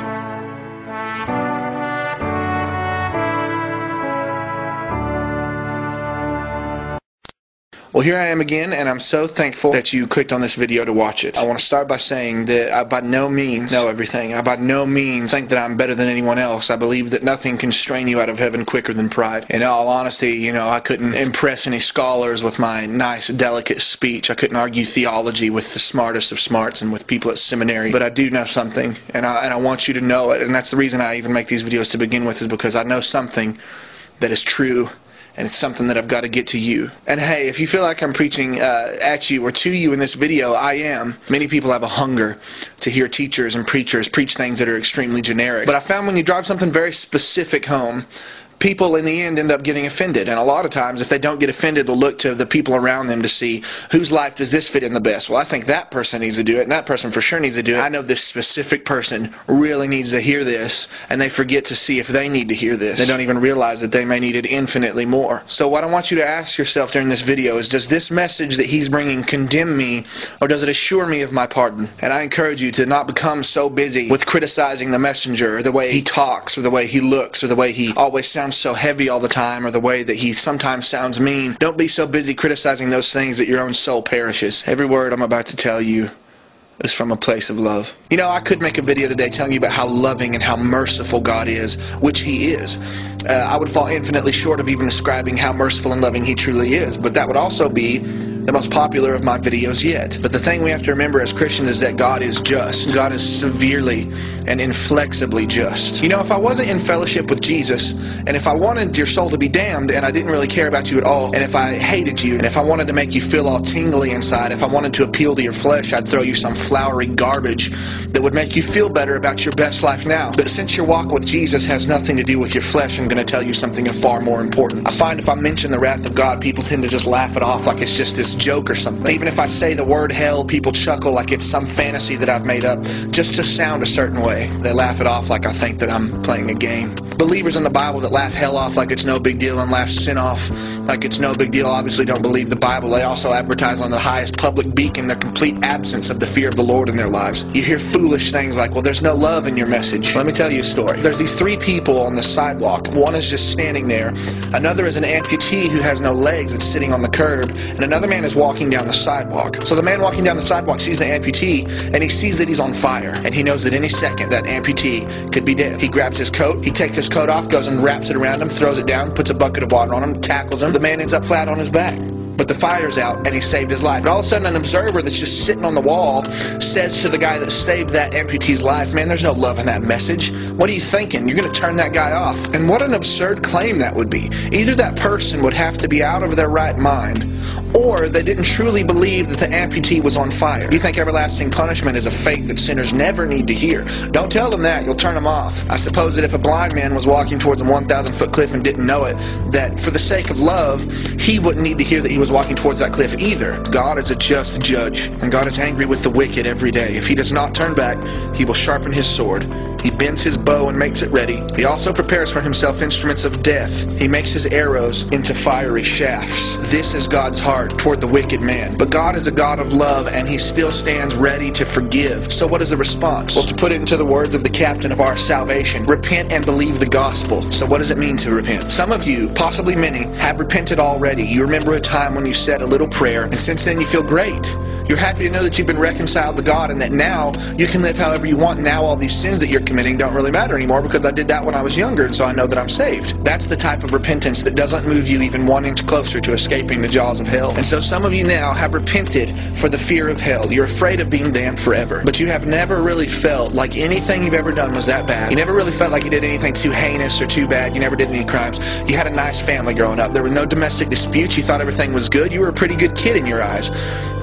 Well, here I am again, and I'm so thankful that you clicked on this video to watch it. I want to start by saying that I by no means know everything. I by no means think that I'm better than anyone else. I believe that nothing can strain you out of heaven quicker than pride. In all honesty, you know, I couldn't impress any scholars with my nice, delicate speech. I couldn't argue theology with the smartest of smarts and with people at seminary. But I do know something, and I, and I want you to know it. And that's the reason I even make these videos to begin with, is because I know something that is true. And it's something that I've got to get to you. And hey, if you feel like I'm preaching uh, at you or to you in this video, I am. Many people have a hunger to hear teachers and preachers preach things that are extremely generic. But I found when you drive something very specific home, people in the end end up getting offended. And a lot of times, if they don't get offended, they'll look to the people around them to see whose life does this fit in the best. Well, I think that person needs to do it, and that person for sure needs to do it. I know this specific person really needs to hear this, and they forget to see if they need to hear this. They don't even realize that they may need it infinitely more. So what I want you to ask yourself during this video is, does this message that he's bringing condemn me, or does it assure me of my pardon? And I encourage you to not become so busy with criticizing the messenger, or the way he talks, or the way he looks, or the way he always sounds so heavy all the time, or the way that he sometimes sounds mean. Don't be so busy criticizing those things that your own soul perishes. Every word I'm about to tell you is from a place of love. You know, I could make a video today telling you about how loving and how merciful God is, which He is. Uh, I would fall infinitely short of even describing how merciful and loving He truly is, but that would also be the most popular of my videos yet. But the thing we have to remember as Christians is that God is just. God is severely and inflexibly just. You know, if I wasn't in fellowship with Jesus, and if I wanted your soul to be damned, and I didn't really care about you at all, and if I hated you, and if I wanted to make you feel all tingly inside, if I wanted to appeal to your flesh, I'd throw you some flowery garbage that would make you feel better about your best life now. But since your walk with Jesus has nothing to do with your flesh, I'm going to tell you something of far more importance. I find if I mention the wrath of God, people tend to just laugh it off like it's just this joke or something. Even if I say the word hell, people chuckle like it's some fantasy that I've made up just to sound a certain way. They laugh it off like I think that I'm playing a game. Believers in the Bible that laugh hell off like it's no big deal and laugh sin off like it's no big deal obviously don't believe the Bible. They also advertise on the highest public beacon their complete absence of the fear of the Lord in their lives. You hear foolish things like, well, there's no love in your message. Let me tell you a story. There's these three people on the sidewalk. One is just standing there. Another is an amputee who has no legs that's sitting on the curb. And another man is walking down the sidewalk. So the man walking down the sidewalk sees the amputee, and he sees that he's on fire. And he knows that any second that amputee could be dead. He grabs his coat, he takes his coat off, goes and wraps it around him, throws it down, puts a bucket of water on him, tackles him. The man ends up flat on his back. But the fire's out, and he saved his life. And all of a sudden, an observer that's just sitting on the wall says to the guy that saved that amputee's life, man, there's no love in that message. What are you thinking? You're going to turn that guy off. And what an absurd claim that would be. Either that person would have to be out of their right mind, or they didn't truly believe that the amputee was on fire. You think everlasting punishment is a fate that sinners never need to hear. Don't tell them that. You'll turn them off. I suppose that if a blind man was walking towards a one thousand foot cliff and didn't know it, that for the sake of love, he wouldn't need to hear that he was walking towards that cliff either. God is a just judge, and God is angry with the wicked every day. If he does not turn back, he will sharpen his sword. He bends his bow and makes it ready. He also prepares for himself instruments of death. He makes his arrows into fiery shafts. This is God's heart toward the wicked man. But God is a God of love, and he still stands ready to forgive. So what is the response? Well, to put it into the words of the captain of our salvation, repent and believe the gospel. So what does it mean to repent? Some of you, possibly many, have repented already. You remember a time when you said a little prayer, and since then you feel great. You're happy to know that you've been reconciled to God, and that now you can live however you want. Now all these sins that you're committing don't really matter anymore because I did that when I was younger, and so I know that I'm saved. That's the type of repentance that doesn't move you even one inch closer to escaping the jaws of hell. And so some of you now have repented for the fear of hell. You're afraid of being damned forever, but you have never really felt like anything you've ever done was that bad. You never really felt like you did anything too heinous or too bad. You never did any crimes. You had a nice family growing up. There were no domestic disputes. You thought everything was good. You were a pretty good kid in your eyes.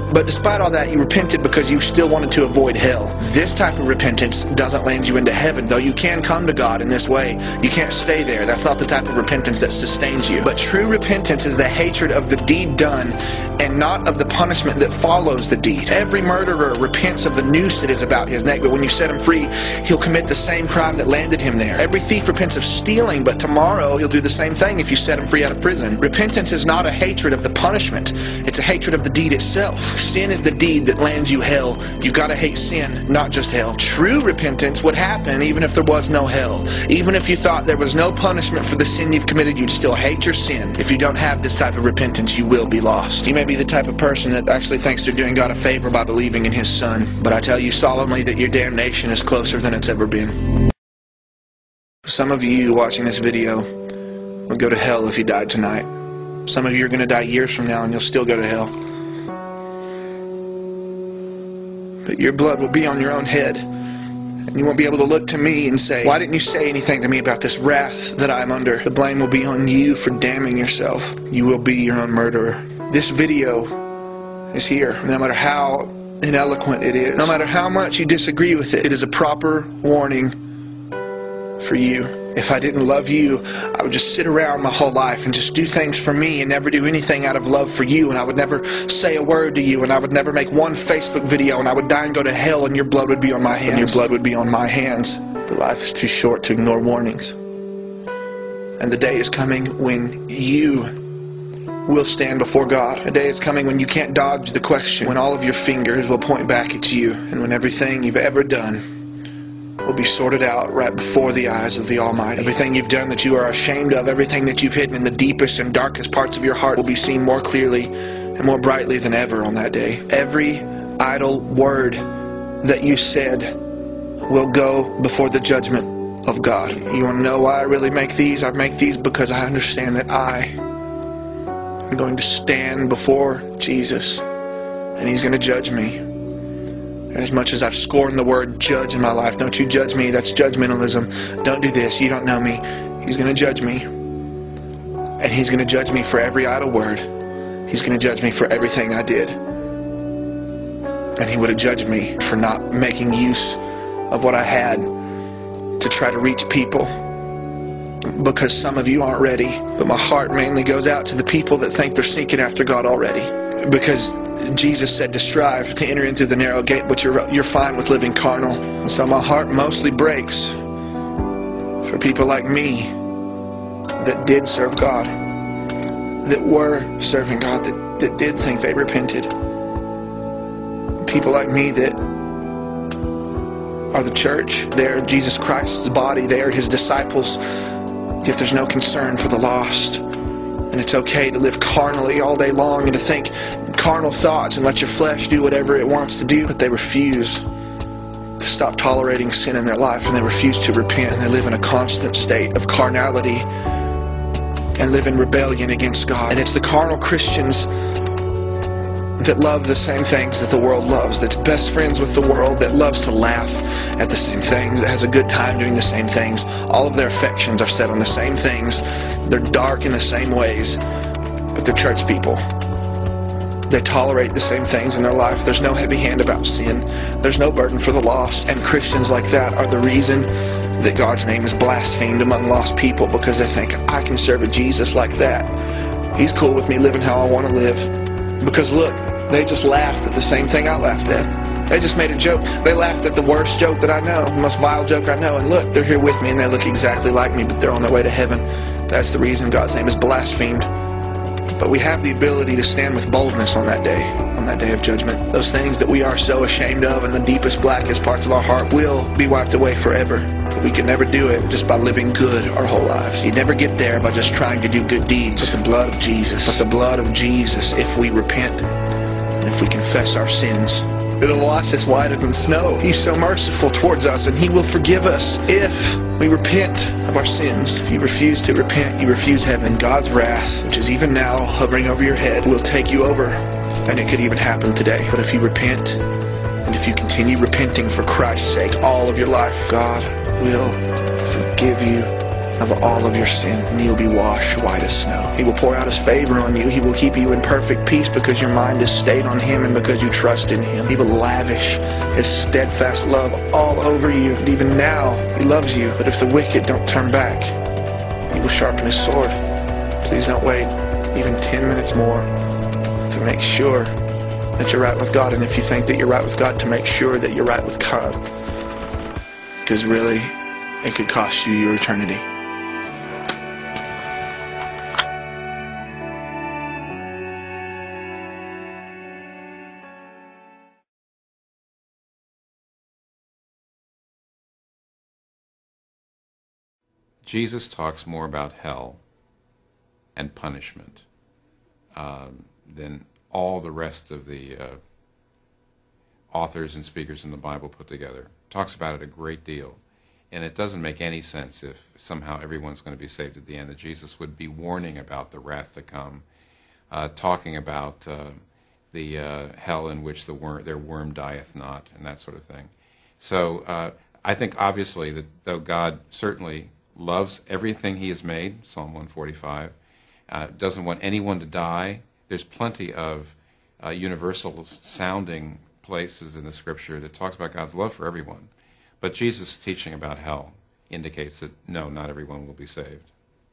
But despite all that, you repented because you still wanted to avoid hell. This type of repentance doesn't land you into heaven, though you can come to God in this way. You can't stay there. That's not the type of repentance that sustains you. But true repentance is the hatred of the deed done and not of the punishment that follows the deed. Every murderer repents of the noose that is about his neck, but when you set him free, he'll commit the same crime that landed him there. Every thief repents of stealing, but tomorrow he'll do the same thing if you set him free out of prison. Repentance is not a hatred of the punishment. It's a hatred of the deed itself. Sin is the deed that lands you hell. You gotta hate sin, not just hell. True repentance would happen even if there was no hell. Even if you thought there was no punishment for the sin you've committed, you'd still hate your sin. If you don't have this type of repentance, you will be lost. You may be the type of person that actually thinks they're doing God a favor by believing in His Son, but I tell you solemnly that your damnation is closer than it's ever been. Some of you watching this video would go to hell if you died tonight. Some of you are going to die years from now and you'll still go to hell. But your blood will be on your own head, and you won't be able to look to me and say, why didn't you say anything to me about this wrath that I'm under? The blame will be on you for damning yourself. You will be your own murderer. This video is here. No matter how ineloquent it is, no matter how much you disagree with it, it is a proper warning for you. If I didn't love you, I would just sit around my whole life and just do things for me and never do anything out of love for you, and I would never say a word to you, and I would never make one Facebook video, and I would die and go to hell, and your blood would be on my hands. And your blood would be on my hands. But life is too short to ignore warnings. And the day is coming when you will stand before God. A day is coming when you can't dodge the question, when all of your fingers will point back at you, and when everything you've ever done will be sorted out right before the eyes of the Almighty. Everything you've done that you are ashamed of, everything that you've hidden in the deepest and darkest parts of your heart will be seen more clearly and more brightly than ever on that day. Every idle word that you said will go before the judgment of God. You want to know why I really make these? I make these because I understand that I am going to stand before Jesus, and He's going to judge me. And as much as I've scorned the word judge in my life, don't you judge me, that's judgmentalism. Don't do this, you don't know me. He's going to judge me. And He's going to judge me for every idle word. He's going to judge me for everything I did. And He would have judged me for not making use of what I had to try to reach people. Because some of you aren't ready. But my heart mainly goes out to the people that think they're seeking after God already. Because Jesus said to strive to enter in through the narrow gate, but you're, you're fine with living carnal. And so my heart mostly breaks for people like me that did serve God, that were serving God, that, that did think they repented. People like me that are the church. They're Jesus Christ's body. They are His disciples. Yet there's no concern for the lost. And it's okay to live carnally all day long and to think carnal thoughts and let your flesh do whatever it wants to do. But they refuse to stop tolerating sin in their life, and they refuse to repent, and they live in a constant state of carnality and live in rebellion against God. And it's the carnal Christians that love the same things that the world loves, that's best friends with the world, that loves to laugh at the same things, that has a good time doing the same things. All of their affections are set on the same things. They're dark in the same ways, but they're church people. They tolerate the same things in their life. There's no heavy hand about sin. There's no burden for the lost. And Christians like that are the reason that God's name is blasphemed among lost people, because they think, I can serve a Jesus like that. He's cool with me living how I want to live. Because look, they just laughed at the same thing I laughed at. They just made a joke. They laughed at the worst joke that I know, the most vile joke I know. And look, they're here with me and they look exactly like me, but they're on their way to heaven. That's the reason God's name is blasphemed. But we have the ability to stand with boldness on that day, on that day of judgment. Those things that we are so ashamed of in the deepest, blackest parts of our heart will be wiped away forever. But we can never do it just by living good our whole lives. You never get there by just trying to do good deeds. But the blood of Jesus, but the blood of Jesus, if we repent and if we confess our sins, it'll wash us whiter than snow. He's so merciful towards us, and He will forgive us if we repent of our sins. If you refuse to repent, you refuse heaven. God's wrath, which is even now hovering over your head, will take you over. And it could even happen today. But if you repent, and if you continue repenting for Christ's sake all of your life, God will forgive you of all of your sin, and you'll be washed white as snow. He will pour out His favor on you. He will keep you in perfect peace because your mind is stayed on Him and because you trust in Him. He will lavish His steadfast love all over you. And even now, He loves you. But if the wicked don't turn back, He will sharpen His sword. Please don't wait even ten minutes more to make sure that you're right with God. And if you think that you're right with God, to make sure that you're right with God. Because really, it could cost you your eternity. Jesus talks more about hell and punishment um, than all the rest of the uh, authors and speakers in the Bible put together. Talks about it a great deal. And it doesn't make any sense if somehow everyone's going to be saved at the end, that Jesus would be warning about the wrath to come, uh, talking about uh, the uh, hell in which the worm, their worm dieth not, and that sort of thing. So uh, I think obviously that though God certainly loves everything He has made, Psalm one forty-five, uh, doesn't want anyone to die. There's plenty of uh, universal sounding places in the Scripture that talks about God's love for everyone. But Jesus' teaching about hell indicates that no, not everyone will be saved.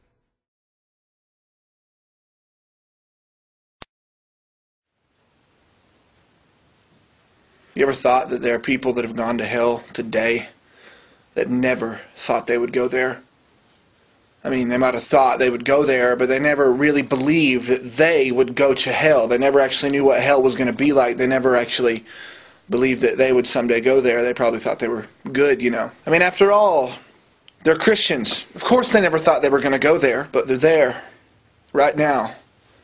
You ever thought that there are people that have gone to hell today that never thought they would go there? I mean, they might have thought they would go there, but they never really believed that they would go to hell. They never actually knew what hell was going to be like. They never actually believed that they would someday go there. They probably thought they were good, you know. I mean, after all, they're Christians. Of course they never thought they were going to go there, but they're there right now.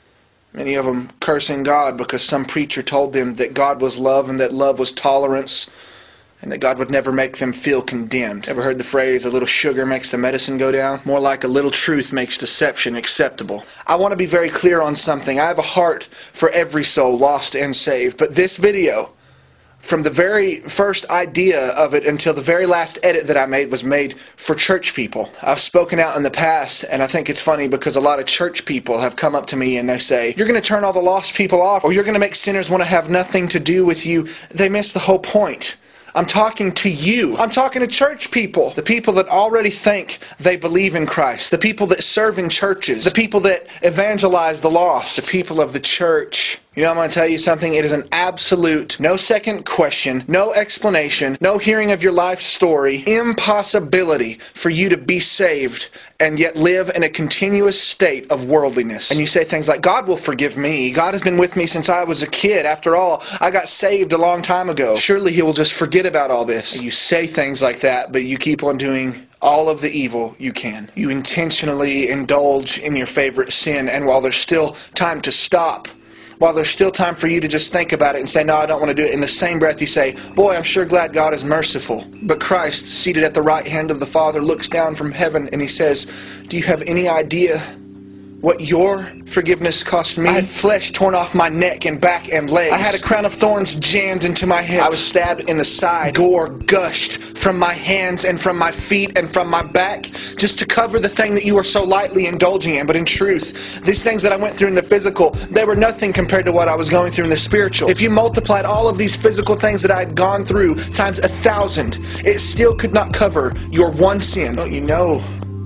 Many of them cursing God because some preacher told them that God was love and that love was tolerance, and that God would never make them feel condemned. Ever heard the phrase, a little sugar makes the medicine go down? More like a little truth makes deception acceptable. I want to be very clear on something. I have a heart for every soul, lost and saved. But this video, from the very first idea of it until the very last edit that I made, was made for church people. I've spoken out in the past, and I think it's funny because a lot of church people have come up to me and they say, you're going to turn all the lost people off, or you're going to make sinners want to have nothing to do with you. They miss the whole point. I'm talking to you. I'm talking to church people. The people that already think they believe in Christ. The people that serve in churches. The people that evangelize the lost. The people of the church. You know, I'm going to tell you something. It is an absolute, no second question, no explanation, no hearing of your life story, impossibility for you to be saved and yet live in a continuous state of worldliness. And you say things like, God will forgive me. God has been with me since I was a kid. After all, I got saved a long time ago. Surely He will just forget about all this. And you say things like that, but you keep on doing all of the evil you can. You intentionally indulge in your favorite sin, and while there's still time to stop, while there's still time for you to just think about it and say, no, I don't want to do it, in the same breath you say, boy, I'm sure glad God is merciful. But Christ, seated at the right hand of the Father, looks down from heaven and He says, do you have any idea what your forgiveness cost me? I had flesh torn off my neck and back and legs. I had a crown of thorns jammed into my head. I was stabbed in the side. Gore gushed from my hands and from my feet and from my back just to cover the thing that you are so lightly indulging in. But in truth, these things that I went through in the physical, they were nothing compared to what I was going through in the spiritual. If you multiplied all of these physical things that I had gone through times a thousand, it still could not cover your one sin. Don't you know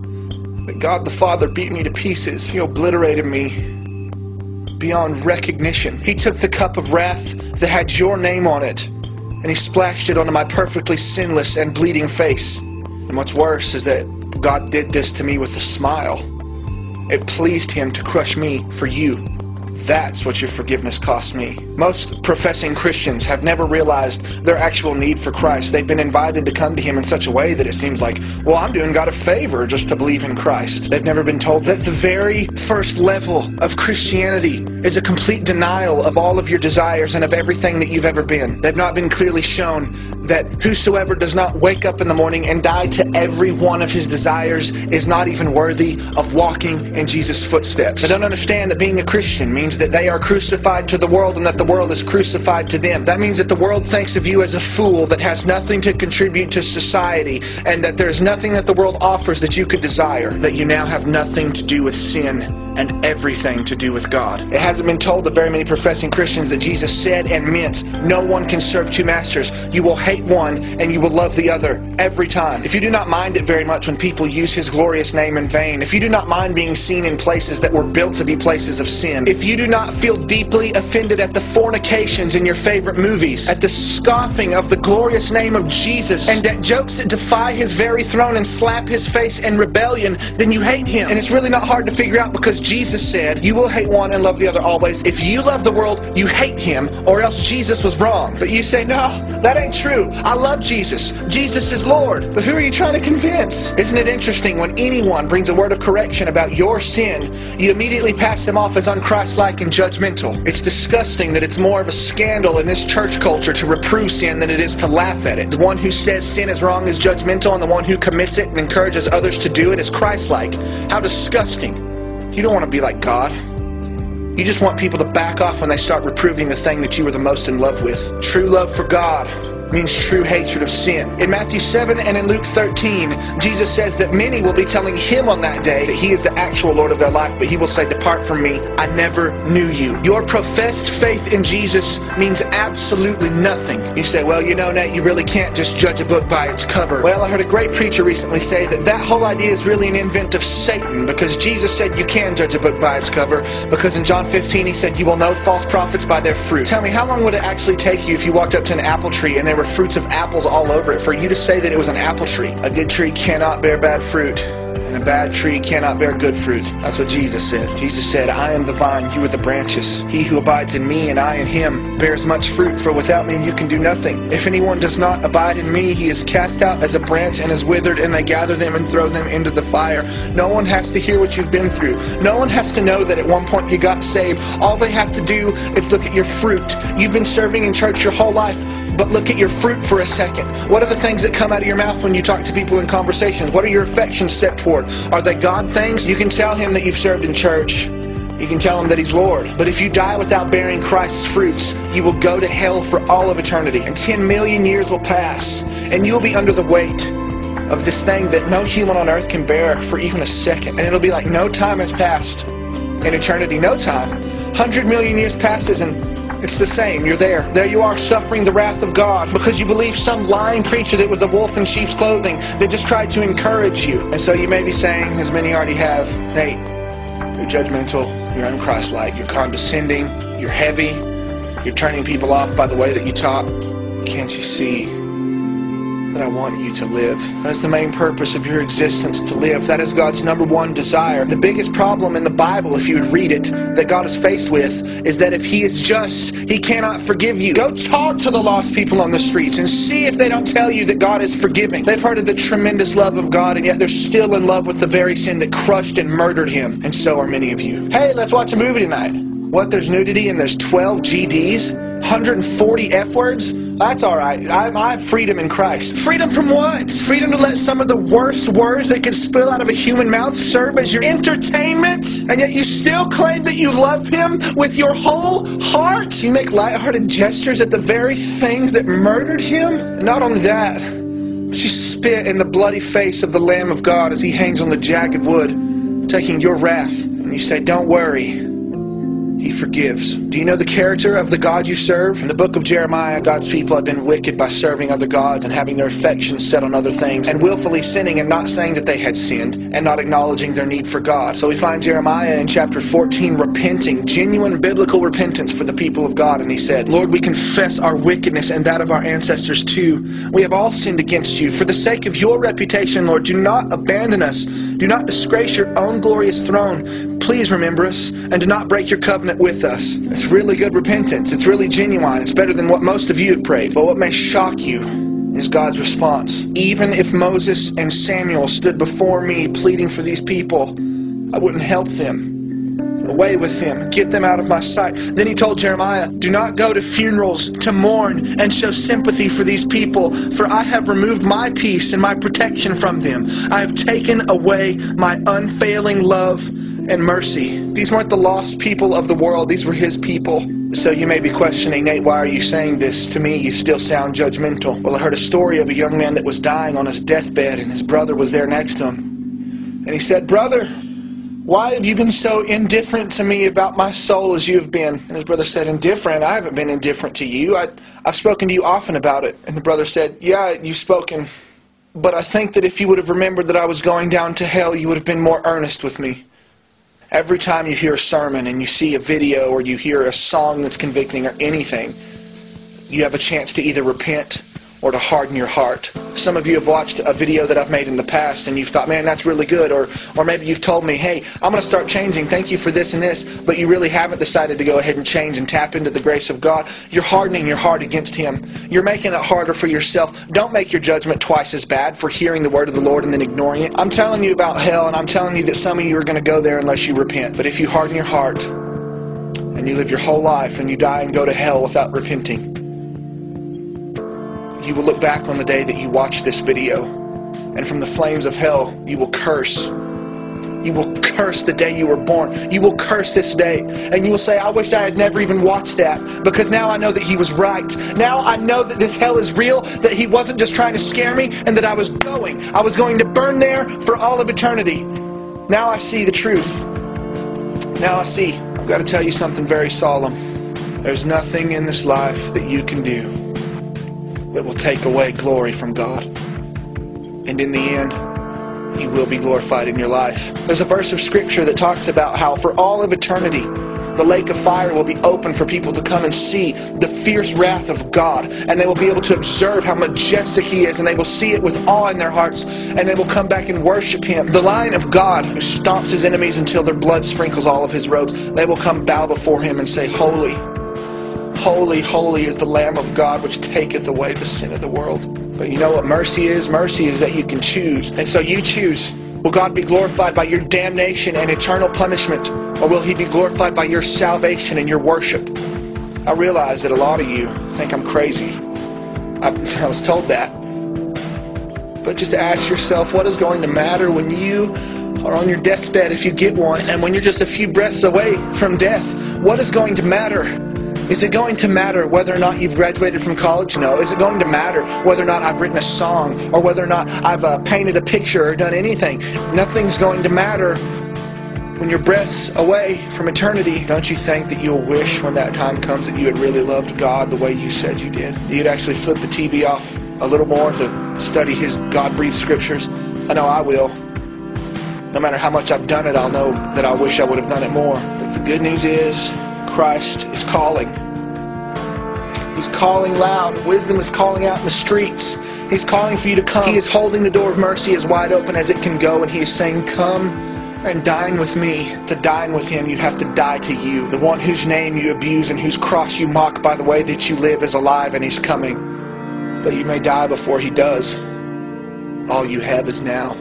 that God the Father beat me to pieces? He obliterated me beyond recognition. He took the cup of wrath that had your name on it, and He splashed it onto my perfectly sinless and bleeding face. And what's worse is that God did this to me with a smile. It pleased Him to crush me for you. That's what your forgiveness cost me. Most professing Christians have never realized their actual need for Christ. They've been invited to come to Him in such a way that it seems like, well, I'm doing God a favor just to believe in Christ. They've never been told that the very first level of Christianity is a complete denial of all of your desires and of everything that you've ever been. They've not been clearly shown that whosoever does not wake up in the morning and die to every one of his desires is not even worthy of walking in Jesus' footsteps. They don't understand that being a Christian means means that they are crucified to the world and that the world is crucified to them. That means that the world thinks of you as a fool that has nothing to contribute to society, and that there's nothing that the world offers that you could desire, that you now have nothing to do with sin and everything to do with God. It hasn't been told to very many professing Christians that Jesus said and meant, no one can serve two masters. You will hate one and you will love the other every time. If you do not mind it very much when people use His glorious name in vain, if you do not mind being seen in places that were built to be places of sin, if you do not feel deeply offended at the fornications in your favorite movies, at the scoffing of the glorious name of Jesus, and at jokes that defy His very throne and slap His face in rebellion, then you hate Him. And it's really not hard to figure out, because Jesus said, you will hate one and love the other always. If you love the world, you hate Him, or else Jesus was wrong. But you say, no, that ain't true. I love Jesus. Jesus is Lord. But who are you trying to convince? Isn't it interesting, when anyone brings a word of correction about your sin, you immediately pass them off as unchristlike and judgmental? It's disgusting that it's more of a scandal in this church culture to reprove sin than it is to laugh at it. The one who says sin is wrong is judgmental, and the one who commits it and encourages others to do it is Christ-like. How disgusting. You don't want to be like God. You just want people to back off when they start reproving the thing that you were the most in love with. True love for God means true hatred of sin. In Matthew seven and in Luke thirteen, Jesus says that many will be telling Him on that day that He is the actual Lord of their life, but He will say, depart from me, I never knew you. Your professed faith in Jesus means absolutely nothing. You say, well, you know, Nate, you really can't just judge a book by its cover. Well, I heard a great preacher recently say that that whole idea is really an invent of Satan, because Jesus said you can judge a book by its cover, because in John fifteen He said you will know false prophets by their fruit. Tell me, how long would it actually take you if you walked up to an apple tree and there were fruits of apples all over it for you to say that it was an apple tree? A good tree cannot bear bad fruit, and a bad tree cannot bear good fruit. That's what Jesus said. Jesus said, I am the vine, you are the branches. He who abides in me and I in him bears much fruit, for without me you can do nothing. If anyone does not abide in me, he is cast out as a branch and is withered, and they gather them and throw them into the fire. No one has to hear what you've been through. No one has to know that at one point you got saved. All they have to do is look at your fruit. You've been serving in church your whole life, but look at your fruit for a second. What are the things that come out of your mouth when you talk to people in conversations? What are your affections set toward? Are they God things? You can tell Him that you've served in church. You can tell Him that He's Lord. But if you die without bearing Christ's fruits, you will go to hell for all of eternity. And ten million years will pass, and you'll be under the weight of this thing that no human on earth can bear for even a second. And it'll be like no time has passed in eternity. No time. one hundred million years passes, and it's the same. You're there. There you are, suffering the wrath of God because you believe some lying preacher that was a wolf in sheep's clothing that just tried to encourage you. And so you may be saying, as many already have, Nate, you're judgmental, you're unchristlike, you're condescending, you're heavy, you're turning people off by the way that you talk. Can't you see that I want you to live? That is the main purpose of your existence, to live. That is God's number one desire. The biggest problem in the Bible, if you would read it, that God is faced with, is that if He is just, He cannot forgive you. Go talk to the lost people on the streets and see if they don't tell you that God is forgiving. They've heard of the tremendous love of God, and yet they're still in love with the very sin that crushed and murdered Him. And so are many of you. Hey, let's watch a movie tonight. What, there's nudity and there's twelve G Ds? one hundred forty F words? That's alright. I, I have freedom in Christ. Freedom from what? Freedom to let some of the worst words that could spill out of a human mouth serve as your entertainment? And yet you still claim that you love Him with your whole heart? You make lighthearted gestures at the very things that murdered Him? And not only that, but you spit in the bloody face of the Lamb of God as He hangs on the jagged wood, taking your wrath. And you say, don't worry, He forgives. Do you know the character of the God you serve? In the book of Jeremiah, God's people have been wicked by serving other gods and having their affections set on other things, and willfully sinning and not saying that they had sinned, and not acknowledging their need for God. So we find Jeremiah in chapter fourteen repenting, genuine biblical repentance for the people of God. And he said, Lord, we confess our wickedness and that of our ancestors too. We have all sinned against you. For the sake of your reputation, Lord, do not abandon us. Do not disgrace your own glorious throne. Please remember us, and do not break your covenant with us. It's really good repentance. It's really genuine. It's better than what most of you have prayed. But what may shock you is God's response. Even if Moses and Samuel stood before me pleading for these people, I wouldn't help them. Away with them. Get them out of my sight. Then he told Jeremiah, do not go to funerals to mourn and show sympathy for these people, for I have removed my peace and my protection from them. I have taken away my unfailing love and mercy. These weren't the lost people of the world. These were His people. So you may be questioning, Nate, why are you saying this? To me, you still sound judgmental. Well, I heard a story of a young man that was dying on his deathbed, and his brother was there next to him. And he said, "Brother, why have you been so indifferent to me about my soul as you have been?" And his brother said, "Indifferent? I haven't been indifferent to you. I, I've spoken to you often about it." And the brother said, "Yeah, you've spoken. But I think that if you would have remembered that I was going down to hell, you would have been more earnest with me." Every time you hear a sermon and you see a video or you hear a song that's convicting or anything, you have a chance to either repent or to harden your heart. Some of you have watched a video that I've made in the past and you've thought, man, that's really good. Or, or maybe you've told me, hey, I'm going to start changing. Thank you for this and this. But you really haven't decided to go ahead and change and tap into the grace of God. You're hardening your heart against Him. You're making it harder for yourself. Don't make your judgment twice as bad for hearing the word of the Lord and then ignoring it. I'm telling you about hell, and I'm telling you that some of you are going to go there unless you repent. But if you harden your heart and you live your whole life and you die and go to hell without repenting, you will look back on the day that you watched this video, and from the flames of hell, you will curse. You will curse the day you were born. You will curse this day. And you will say, I wish I had never even watched that, because now I know that He was right. Now I know that this hell is real, that He wasn't just trying to scare me, and that I was going. I was going to burn there for all of eternity. Now I see the truth. Now I see. I've got to tell you something very solemn. There's nothing in this life that you can do that will take away glory from God. And in the end, He will be glorified in your life. There's a verse of Scripture that talks about how for all of eternity, the lake of fire will be open for people to come and see the fierce wrath of God. And they will be able to observe how majestic He is. And they will see it with awe in their hearts. And they will come back and worship Him. The Lion of God, who stomps His enemies until their blood sprinkles all of His robes, they will come bow before Him and say, Holy, holy, holy is the Lamb of God, which taketh away the sin of the world. But you know what mercy is? Mercy is that you can choose. And so you choose. Will God be glorified by your damnation and eternal punishment? Or will He be glorified by your salvation and your worship? I realize that a lot of you think I'm crazy. I, I was told that. But just ask yourself, what is going to matter when you are on your deathbed, if you get one, and when you're just a few breaths away from death? What is going to matter? Is it going to matter whether or not you've graduated from college? No. Is it going to matter whether or not I've written a song, or whether or not I've uh, painted a picture or done anything? Nothing's going to matter when your breath's away from eternity. Don't you think that you'll wish when that time comes that you had really loved God the way you said you did? That you'd actually flip the T V off a little more to study His God-breathed Scriptures? I know I will. No matter how much I've done it, I'll know that I wish I would have done it more. But the good news is, Christ is calling. He's calling loud. Wisdom is calling out in the streets. He's calling for you to come. He is holding the door of mercy as wide open as it can go, and He is saying, come and dine with me. To dine with Him, you have to die to you. The one whose name you abuse and whose cross you mock by the way that you live is alive, and He's coming. But you may die before He does. All you have is now.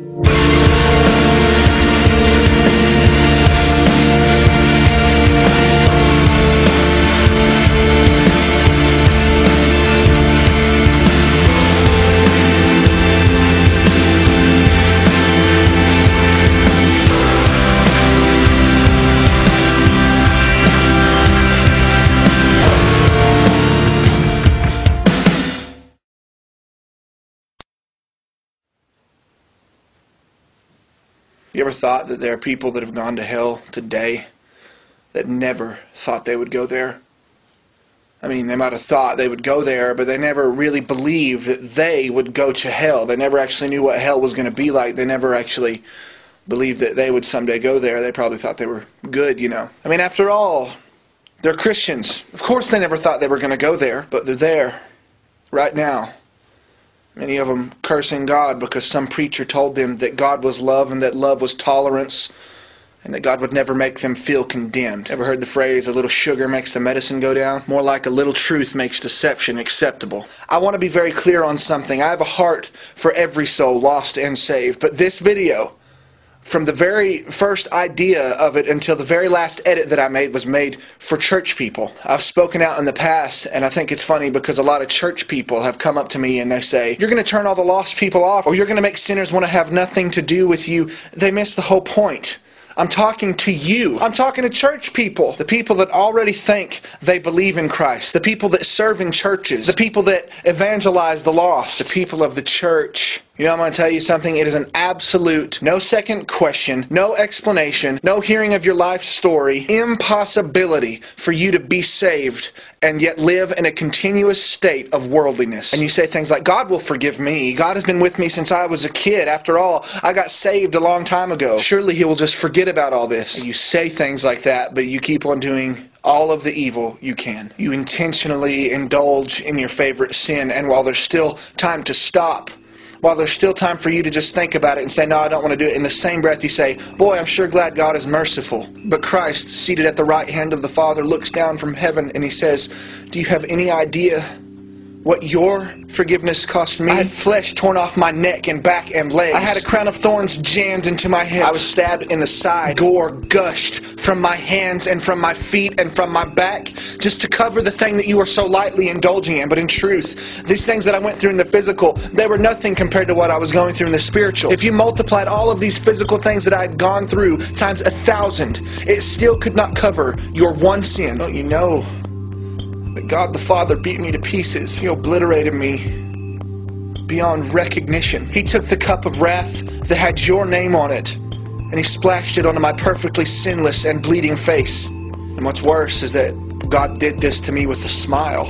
You ever thought that there are people that have gone to hell today that never thought they would go there? I mean, they might have thought they would go there, but they never really believed that they would go to hell. They never actually knew what hell was going to be like. They never actually believed that they would someday go there. They probably thought they were good, you know. I mean, after all, they're Christians. Of course they never thought they were going to go there, but they're there right now. Many of them cursing God because some preacher told them that God was love and that love was tolerance and that God would never make them feel condemned. Ever heard the phrase, a little sugar makes the medicine go down? More like a little truth makes deception acceptable. I want to be very clear on something. I have a heart for every soul, lost and saved. But this video, from the very first idea of it until the very last edit that I made, was made for church people. I've spoken out in the past, and I think it's funny because a lot of church people have come up to me and they say, you're going to turn all the lost people off, or you're going to make sinners want to have nothing to do with you. They miss the whole point I'm talking to you. I'm talking to church people. The people that already think they believe in Christ. The people that serve in churches. The people that evangelize the lost. The people of the church. You know, I'm going to tell you something. It is an absolute, no second question, no explanation, no hearing of your life story, impossibility for you to be saved and yet live in a continuous state of worldliness. And you say things like, God will forgive me. God has been with me since I was a kid. After all, I got saved a long time ago. Surely He will just forget about all this. And you say things like that, but you keep on doing all of the evil you can. You intentionally indulge in your favorite sin, and while there's still time to stop, while there's still time for you to just think about it and say, no, I don't want to do it, in the same breath you say, boy, I'm sure glad God is merciful. But Christ, seated at the right hand of the Father, looks down from heaven and He says, do you have any idea what your forgiveness cost me? I had flesh torn off my neck and back and legs. I had a crown of thorns jammed into my head. I was stabbed in the side. Gore gushed from my hands and from my feet and from my back just to cover the thing that you are so lightly indulging in. But in truth, these things that I went through in the physical, they were nothing compared to what I was going through in the spiritual. If you multiplied all of these physical things that I had gone through times a thousand, it still could not cover your one sin. Don't you know that God the Father beat me to pieces? He obliterated me beyond recognition. He took the cup of wrath that had your name on it, and He splashed it onto my perfectly sinless and bleeding face. And what's worse is that God did this to me with a smile.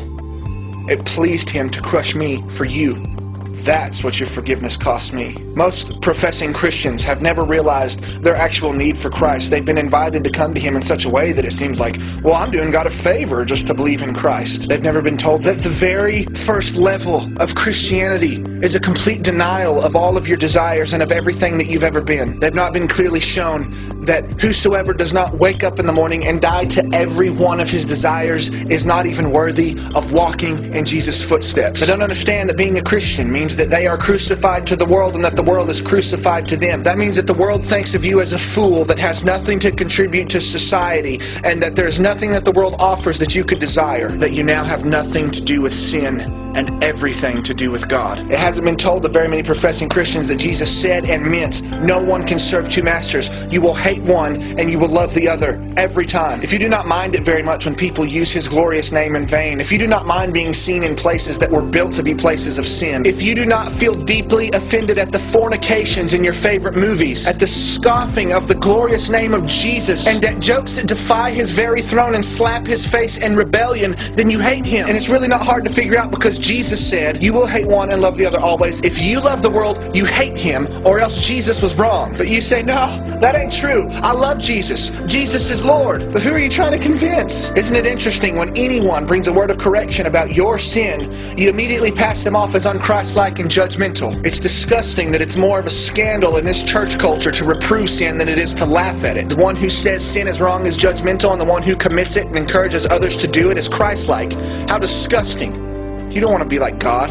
It pleased Him to crush me for you. That's what your forgiveness cost me. Most professing Christians have never realized their actual need for Christ. They've been invited to come to Him in such a way that it seems like, well, I'm doing God a favor just to believe in Christ. They've never been told that the very first level of Christianity is a complete denial of all of your desires and of everything that you've ever been. They've not been clearly shown that whosoever does not wake up in the morning and die to every one of his desires is not even worthy of walking in Jesus' footsteps. They don't understand that being a Christian means that they are crucified to the world and that the world is crucified to them. That means that the world thinks of you as a fool that has nothing to contribute to society, and that there's nothing that the world offers that you could desire, that you now have nothing to do with sin and everything to do with God. It hasn't been told to very many professing Christians that Jesus said and meant, no one can serve two masters. You will hate one and you will love the other every time. If you do not mind it very much when people use His glorious name in vain, if you do not mind being seen in places that were built to be places of sin, if you do not feel deeply offended at the fornications in your favorite movies, at the scoffing of the glorious name of Jesus, and at jokes that defy His very throne and slap His face in rebellion, then you hate Him. And it's really not hard to figure out, because Jesus said, you will hate one and love the other always. If you love the world, you hate Him, or else Jesus was wrong. But you say, no, that ain't true. I love Jesus. Jesus is Lord. But who are you trying to convince? Isn't it interesting, when anyone brings a word of correction about your sin, you immediately pass them off as unchristlike and judgmental? It's disgusting that it's more of a scandal in this church culture to reprove sin than it is to laugh at it. The one who says sin is wrong is judgmental, and the one who commits it and encourages others to do it is Christ-like. How disgusting. You don't want to be like God.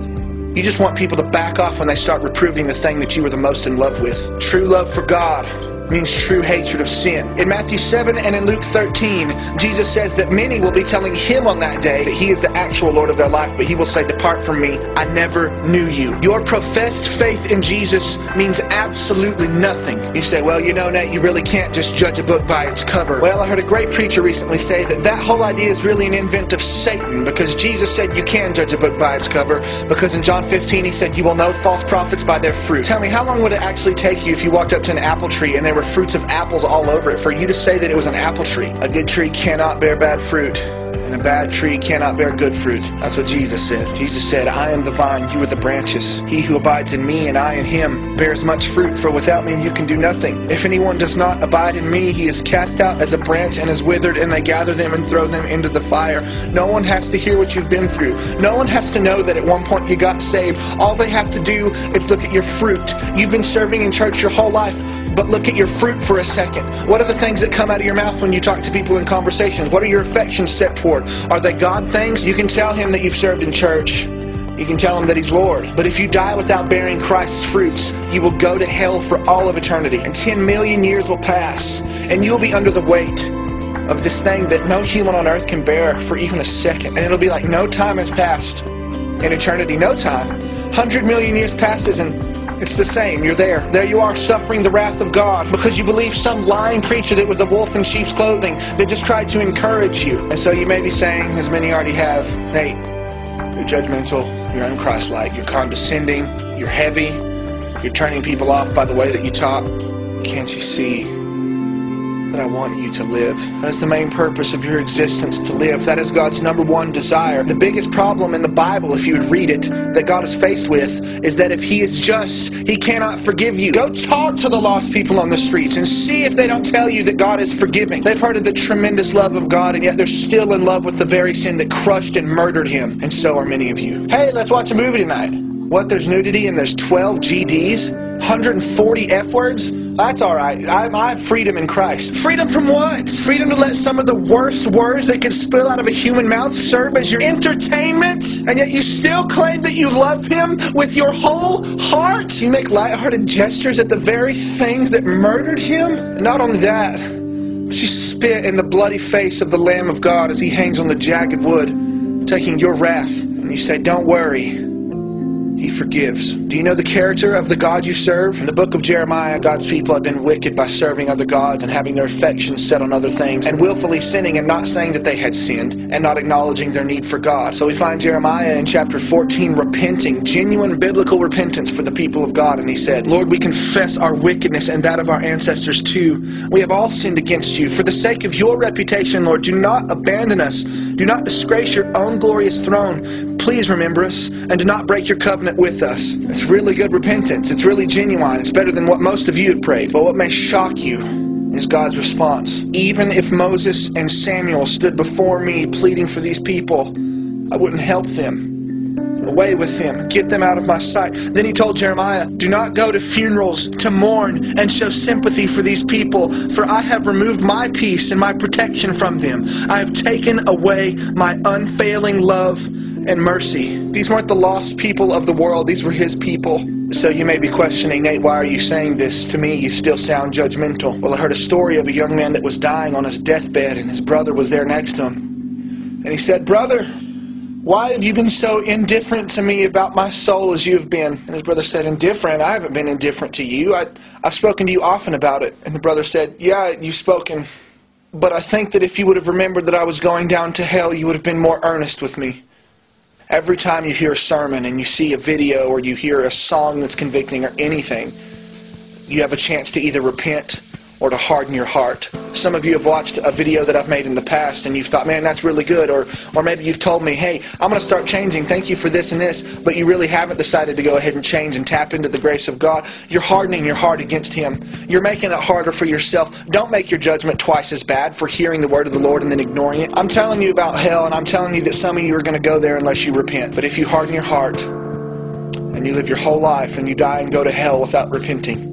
You just want people to back off when they start reproving the thing that you were the most in love with. True love for God means true hatred of sin. In Matthew seven and in Luke thirteen, Jesus says that many will be telling Him on that day that He is the actual Lord of their life, but He will say, depart from me, I never knew you. Your professed faith in Jesus means absolutely nothing. You say, well, you know, Nate, you really can't just judge a book by its cover. Well, I heard a great preacher recently say that that whole idea is really an invent of Satan, because Jesus said you can judge a book by its cover, because in John fifteen He said, you will know false prophets by their fruit. Tell me, how long would it actually take you if you walked up to an apple tree and there were fruits of apples all over it for you to say that it was an apple tree? A good tree cannot bear bad fruit, and a bad tree cannot bear good fruit. That's what Jesus said. Jesus said, I am the vine, you are the branches. He who abides in me and I in him bears much fruit, for without me you can do nothing. If anyone does not abide in me, he is cast out as a branch and is withered, and they gather them and throw them into the fire. No one has to hear what you've been through. No one has to know that at one point you got saved. All they have to do is look at your fruit. You've been serving in church your whole life, but look at your fruit for a second. What are the things that come out of your mouth when you talk to people in conversations? What are your affections set toward? Are they God things? You can tell Him that you've served in church. You can tell Him that He's Lord. But if you die without bearing Christ's fruits, you will go to hell for all of eternity. And ten million years will pass, and you'll be under the weight of this thing that no human on earth can bear for even a second. And it'll be like no time has passed in eternity. No time. Hundred million years passes, and It's the same. You're there. There you are, suffering the wrath of God because you believe some lying preacher that was a wolf in sheep's clothing that just tried to encourage you. And so you may be saying, as many already have, Nate, you're judgmental, you're unchristlike, you're condescending, you're heavy, you're turning people off by the way that you talk. Can't you see that I want you to live? That is the main purpose of your existence, to live. That is God's number one desire. The biggest problem in the Bible, if you would read it, that God is faced with, is that if He is just, He cannot forgive you. Go talk to the lost people on the streets and see if they don't tell you that God is forgiving. They've heard of the tremendous love of God, and yet they're still in love with the very sin that crushed and murdered Him. And so are many of you. Hey, let's watch a movie tonight. What, there's nudity and there's twelve G Ds? one hundred forty F words? That's alright. I, I have freedom in Christ. Freedom from what? Freedom to let some of the worst words that can spill out of a human mouth serve as your entertainment? And yet you still claim that you love Him with your whole heart? You make lighthearted gestures at the very things that murdered Him? And not only that, but you spit in the bloody face of the Lamb of God as He hangs on the jagged wood, taking your wrath. And you say, don't worry, He forgives. Do you know the character of the God you serve? In the book of Jeremiah, God's people have been wicked by serving other gods and having their affections set on other things, and willfully sinning and not saying that they had sinned, and not acknowledging their need for God. So we find Jeremiah in chapter fourteen repenting, genuine biblical repentance for the people of God. And he said, Lord, we confess our wickedness and that of our ancestors too. We have all sinned against you. For the sake of your reputation, Lord, do not abandon us. Do not disgrace your own glorious throne. Please remember us and do not break your covenant with us. It's really good repentance. It's really genuine. It's better than what most of you have prayed. But what may shock you is God's response. Even if Moses and Samuel stood before me pleading for these people, I wouldn't help them. Away with them. Get them out of my sight. Then he told Jeremiah, do not go to funerals to mourn and show sympathy for these people, for I have removed my peace and my protection from them. I have taken away my unfailing love and mercy. These weren't the lost people of the world. These were His people. So you may be questioning, Nate, why are you saying this? To me, you still sound judgmental. Well, I heard a story of a young man that was dying on his deathbed, and his brother was there next to him. And he said, brother, why have you been so indifferent to me about my soul as you have been? And his brother said, indifferent? I haven't been indifferent to you. I, I've spoken to you often about it. And the brother said, yeah, you've spoken. But I think that if you would have remembered that I was going down to hell, you would have been more earnest with me. Every time you hear a sermon and you see a video or you hear a song that's convicting or anything, you have a chance to either repent or to harden your heart. Some of you have watched a video that I've made in the past and you've thought, man, that's really good. Or, or maybe you've told me, hey, I'm going to start changing. Thank you for this and this. But you really haven't decided to go ahead and change and tap into the grace of God. You're hardening your heart against Him. You're making it harder for yourself. Don't make your judgment twice as bad for hearing the word of the Lord and then ignoring it. I'm telling you about hell, and I'm telling you that some of you are going to go there unless you repent. But if you harden your heart and you live your whole life and you die and go to hell without repenting,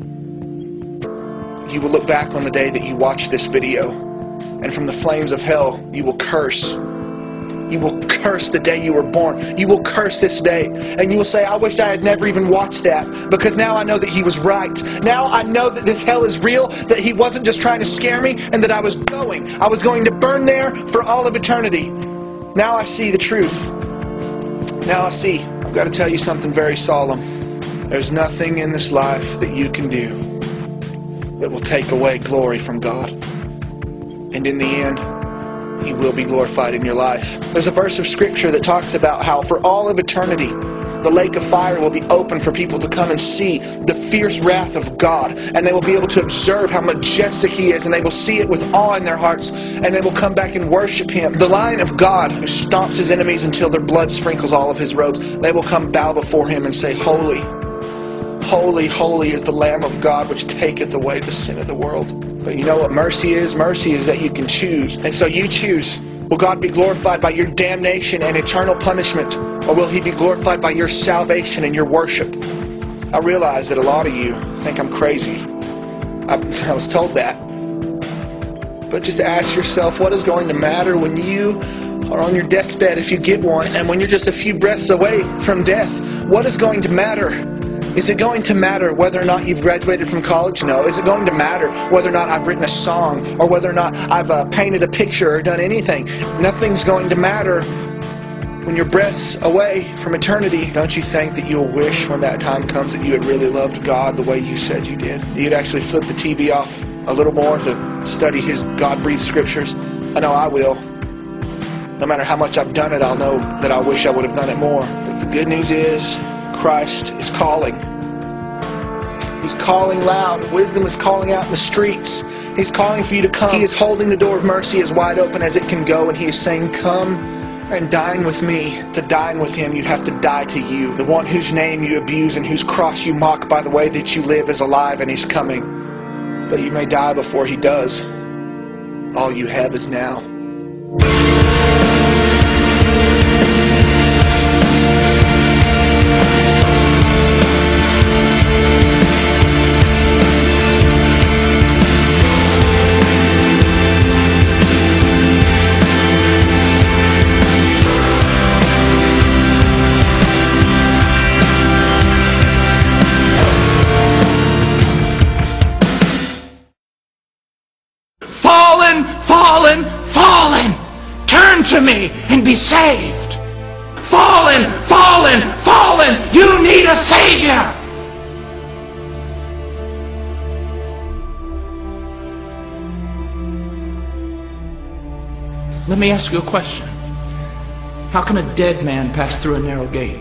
you will look back on the day that you watched this video, and from the flames of hell, you will curse. You will curse the day you were born. You will curse this day, and you will say, I wish I had never even watched that, because now I know that He was right. Now I know that this hell is real, that He wasn't just trying to scare me, and that I was going. I was going to burn there for all of eternity. Now I see the truth. Now I see. I've got to tell you something very solemn. There's nothing in this life that you can do that will take away glory from God. And in the end, He will be glorified in your life. There's a verse of Scripture that talks about how for all of eternity, the lake of fire will be open for people to come and see the fierce wrath of God. And they will be able to observe how majestic He is. And they will see it with awe in their hearts. And they will come back and worship Him. The Lion of God, who stomps His enemies until their blood sprinkles all of His robes, they will come bow before Him and say, Holy, holy, holy is the Lamb of God, which taketh away the sin of the world. But you know what mercy is? Mercy is that you can choose. And so you choose. Will God be glorified by your damnation and eternal punishment? Or will He be glorified by your salvation and your worship? I realize that a lot of you think I'm crazy. I've, I was told that. But just ask yourself, what is going to matter when you are on your deathbed, if you get one, and when you're just a few breaths away from death? What is going to matter? Is it going to matter whether or not you've graduated from college? No. Is it going to matter whether or not I've written a song, or whether or not I've uh, painted a picture or done anything? Nothing's going to matter when your breath's away from eternity, don't you think that you'll wish when that time comes that you had really loved God the way you said you did? That you'd actually flip the T V off a little more to study His God-breathed scriptures? I know I will. No matter how much I've done it, I'll know that I wish I would have done it more. But the good news is, Christ is calling. He's calling loud. Wisdom is calling out in the streets. He's calling for you to come. He is holding the door of mercy as wide open as it can go, and He is saying, come and dine with me. To dine with Him, you have to die to you. The one whose name you abuse and whose cross you mock by the way that you live is alive, and He's coming. But you may die before He does. All you have is now. Fallen, fallen, fallen! Turn to me and be saved! Fallen, fallen, fallen! You need a Savior! Let me ask you a question. How can a dead man pass through a narrow gate?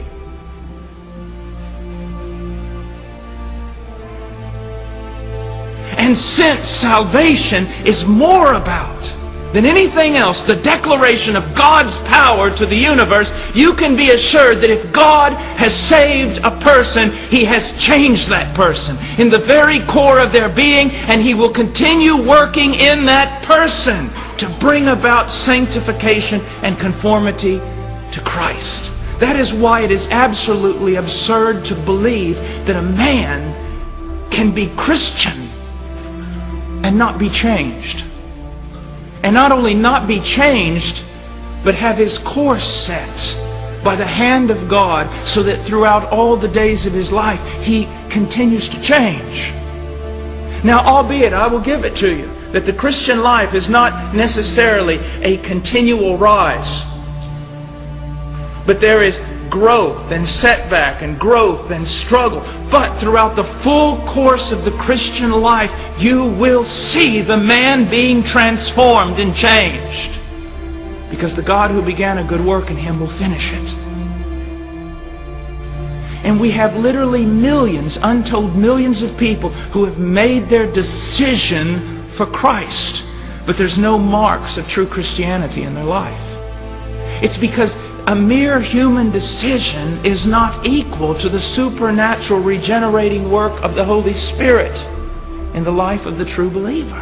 And since salvation is more about than anything else the declaration of God's power to the universe, you can be assured that if God has saved a person, He has changed that person in the very core of their being, and He will continue working in that person to bring about sanctification and conformity to Christ. That is why it is absolutely absurd to believe that a man can be Christian and not be changed. And not only not be changed, but have his course set by the hand of God, so that throughout all the days of his life he continues to change. Now, albeit, I will give it to you, that the Christian life is not necessarily a continual rise, but there is growth and setback and growth and struggle. But throughout the full course of the Christian life, you will see the man being transformed and changed, because the God who began a good work in him will finish it. And we have literally millions, untold millions of people who have made their decision for Christ, but there's no marks of true Christianity in their life. It's because a mere human decision is not equal to the supernatural regenerating work of the Holy Spirit in the life of the true believer.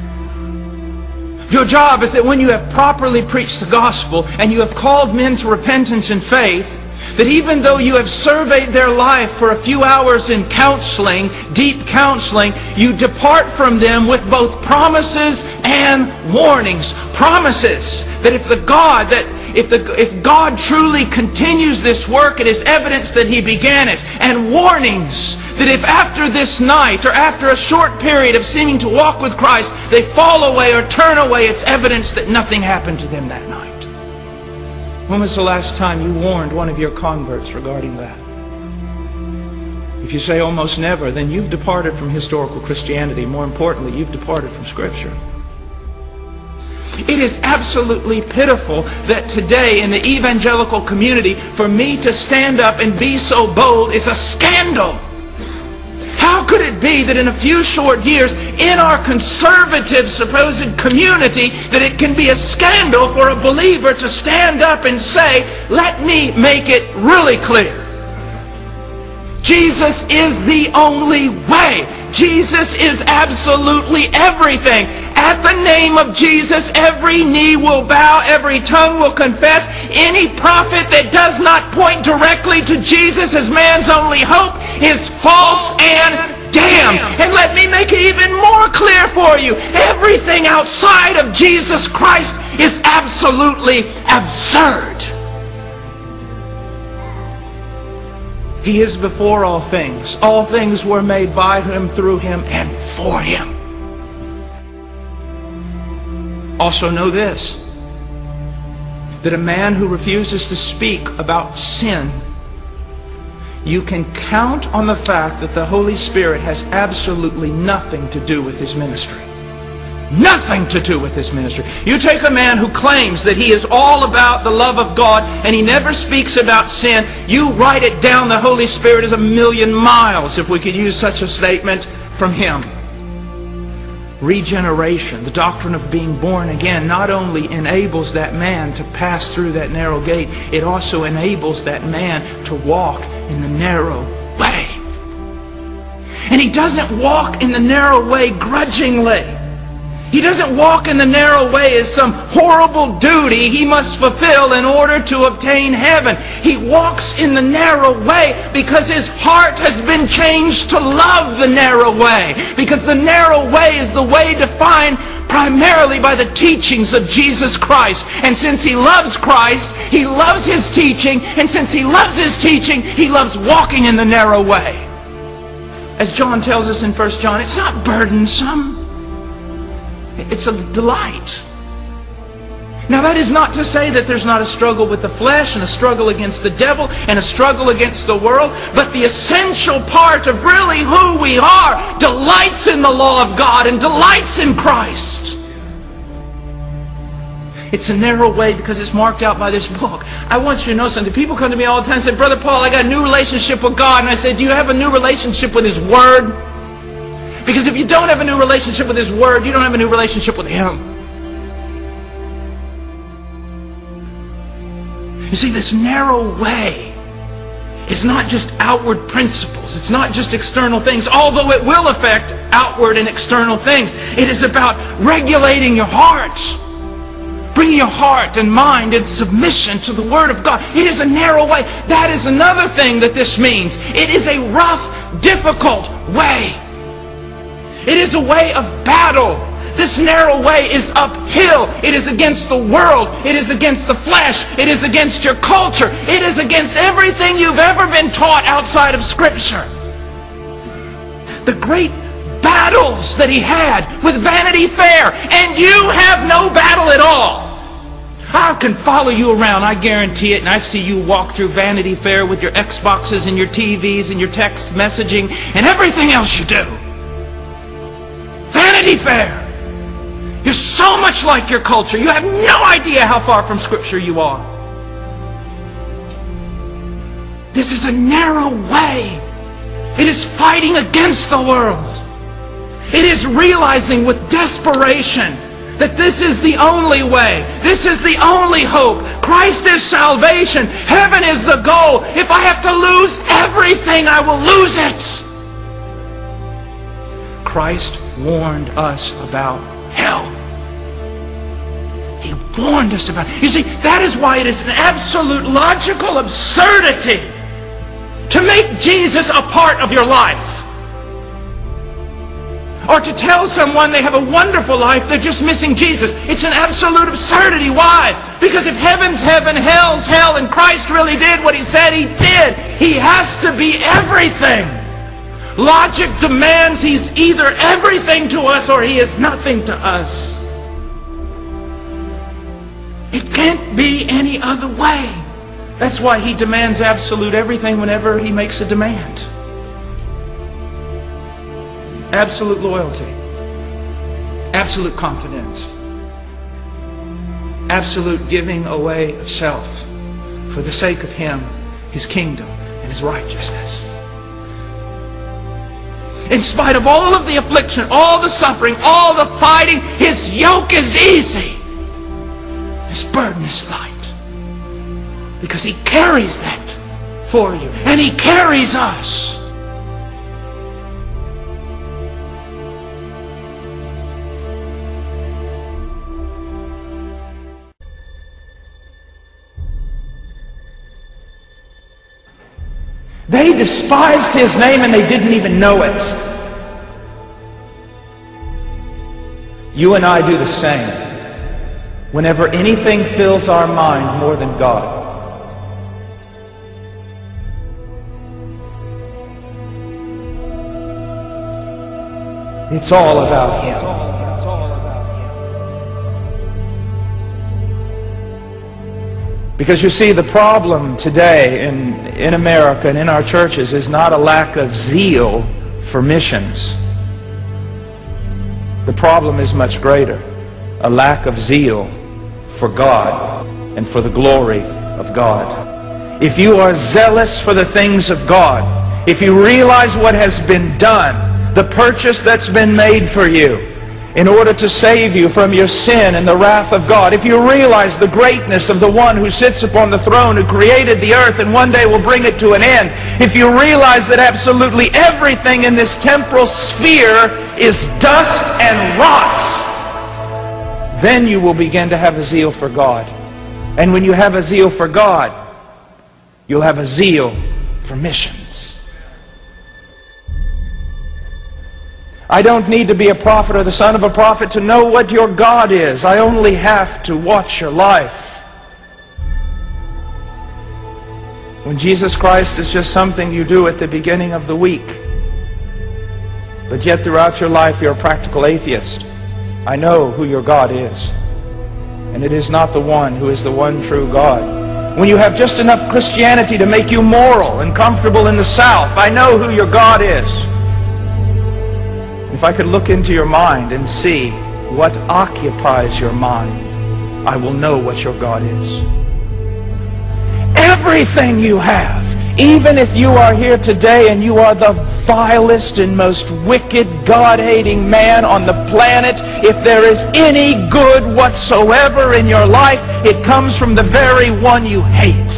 Your job is that when you have properly preached the gospel and you have called men to repentance and faith, that even though you have surveyed their life for a few hours in counseling, deep counseling, you depart from them with both promises and warnings. Promises that if the God that if the if God truly continues this work, it is evidence that He began it. And warnings that if after this night or after a short period of seeming to walk with Christ, they fall away or turn away, it's evidence that nothing happened to them that night. When was the last time you warned one of your converts regarding that? If you say almost never, then you've departed from historical Christianity. More importantly, you've departed from Scripture. It is absolutely pitiful that today in the evangelical community, for me to stand up and be so bold is a scandal. How could it be that in a few short years, in our conservative supposed community, that it can be a scandal for a believer to stand up and say, let me make it really clear. Jesus is the only way. Jesus is absolutely everything. At the name of Jesus, every knee will bow, every tongue will confess. Any prophet that does not point directly to Jesus as man's only hope is false and damned. And let me make it even more clear for you. Everything outside of Jesus Christ is absolutely absurd. He is before all things. All things were made by Him, through Him, and for Him. Also know this. that a man who refuses to speak about sin, you can count on the fact that the Holy Spirit has absolutely nothing to do with his ministry. Nothing to do with his ministry. You take a man who claims that he is all about the love of God and he never speaks about sin, you write it down, the Holy Spirit is a million miles, if we could use such a statement, from him. Regeneration, the doctrine of being born again, not only enables that man to pass through that narrow gate, it also enables that man to walk in the narrow way. And he doesn't walk in the narrow way grudgingly. He doesn't walk in the narrow way as some horrible duty he must fulfill in order to obtain heaven. He walks in the narrow way because his heart has been changed to love the narrow way. Because the narrow way is the way defined primarily by the teachings of Jesus Christ. And since he loves Christ, he loves his teaching. And since he loves his teaching, he loves walking in the narrow way. As John tells us in First John, it's not burdensome. It's a delight. Now that is not to say that there's not a struggle with the flesh and a struggle against the devil and a struggle against the world, but the essential part of really who we are delights in the law of God and delights in Christ. It's a narrow way because it's marked out by this book. I want you to know something. People come to me all the time and say, Brother Paul, I got a new relationship with God. And I say, do you have a new relationship with His Word? Because if you don't have a new relationship with His Word, you don't have a new relationship with Him. You see, this narrow way is not just outward principles. It's not just external things, although it will affect outward and external things. It is about regulating your heart. Bringing your heart and mind in submission to the Word of God. It is a narrow way. That is another thing that this means. It is a rough, difficult way. It is a way of battle. This narrow way is uphill. It is against the world. It is against the flesh. It is against your culture. It is against everything you've ever been taught outside of Scripture. The great battles that he had with Vanity Fair, and you have no battle at all. I can follow you around, I guarantee it, and I see you walk through Vanity Fair with your Xboxes and your T Vs and your text messaging and everything else you do. Vanity Fair. You're so much like your culture. You have no idea how far from Scripture you are. This is a narrow way. It is fighting against the world. It is realizing with desperation that this is the only way. This is the only hope. Christ is salvation. Heaven is the goal. If I have to lose everything, I will lose it. Christ warned us about hell. He warned us about it. You see, that is why it is an absolute logical absurdity to make Jesus a part of your life. Or to tell someone they have a wonderful life, they're just missing Jesus. It's an absolute absurdity. Why? Because if heaven's heaven, hell's hell, and Christ really did what He said He did, He has to be everything. Logic demands He's either everything to us or He is nothing to us. It can't be any other way. That's why He demands absolute everything whenever He makes a demand. Absolute loyalty, absolute confidence, absolute giving away of self for the sake of Him, His kingdom, and His righteousness. In spite of all of the affliction, all the suffering, all the fighting, His yoke is easy. His burden is light. Because He carries that for you. And He carries us. They despised His name and they didn't even know it. You and I do the same. Whenever anything fills our mind more than God. It's all about Him. Because you see, the problem today in, in America and in our churches is not a lack of zeal for missions. The problem is much greater. A lack of zeal for God and for the glory of God. If you are zealous for the things of God, if you realize what has been done, the purchase that's been made for you, in order to save you from your sin and the wrath of God. If you realize the greatness of the one who sits upon the throne, who created the earth and one day will bring it to an end. If you realize that absolutely everything in this temporal sphere is dust and rot, then you will begin to have a zeal for God. And when you have a zeal for God, you'll have a zeal for missions. I don't need to be a prophet or the son of a prophet to know what your God is. I only have to watch your life. When Jesus Christ is just something you do at the beginning of the week, but yet throughout your life you're a practical atheist, I know who your God is. And it is not the one who is the one true God. When you have just enough Christianity to make you moral and comfortable in the South, I know who your God is. If I could look into your mind and see what occupies your mind, I will know what your God is. Everything you have, even if you are here today and you are the vilest and most wicked, God-hating man on the planet, if there is any good whatsoever in your life, it comes from the very one you hate.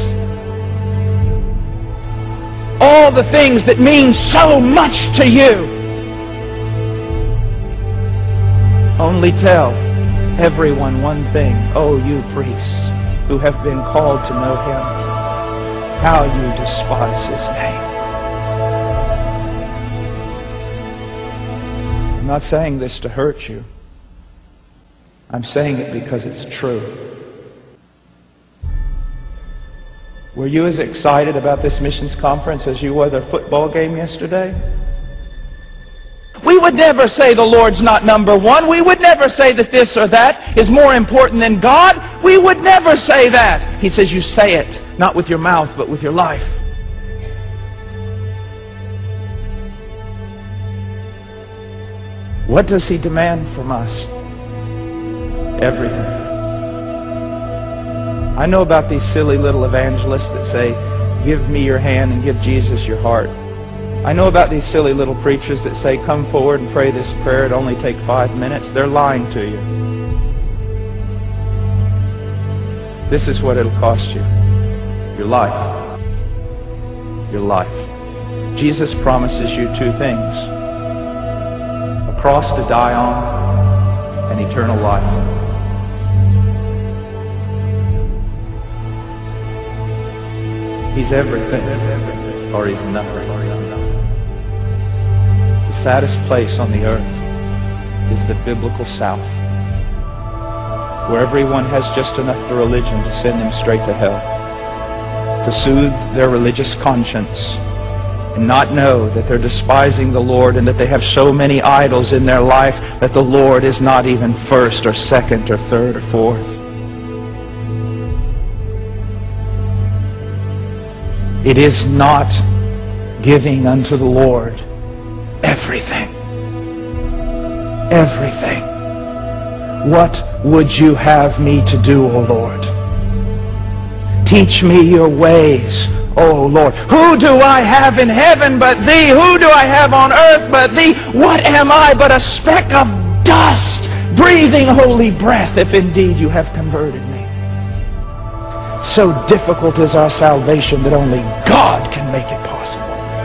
All the things that mean so much to you, only tell everyone one thing. Oh, you priests who have been called to know Him, how you despise His name. I'm not saying this to hurt you. I'm saying it because it's true. Were you as excited about this missions conference as you were the football game yesterday? We would never say the Lord's not number one. We would never say that this or that is more important than God. We would never say that. He says you say it, not with your mouth, but with your life. What does He demand from us? Everything. I know about these silly little evangelists that say, give me your hand and give Jesus your heart. I know about these silly little preachers that say, come forward and pray this prayer, it'll only take five minutes. They're lying to you. This is what it'll cost you. Your life. Your life. Jesus promises you two things. A cross to die on and eternal life. He's everything or He's nothing. The saddest place on the earth is the biblical South, where everyone has just enough of religion to send them straight to hell, to soothe their religious conscience and not know that they're despising the Lord and that they have so many idols in their life that the Lord is not even first or second or third or fourth. It is not giving unto the Lord everything. Everything. What would you have me to do, O Lord? Teach me your ways, O Lord. Who do I have in heaven but Thee? Who do I have on earth but Thee? What am I but a speck of dust, breathing holy breath, if indeed you have converted me? So difficult is our salvation that only God can make it possible.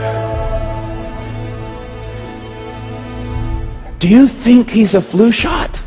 Do you think He's a flu shot?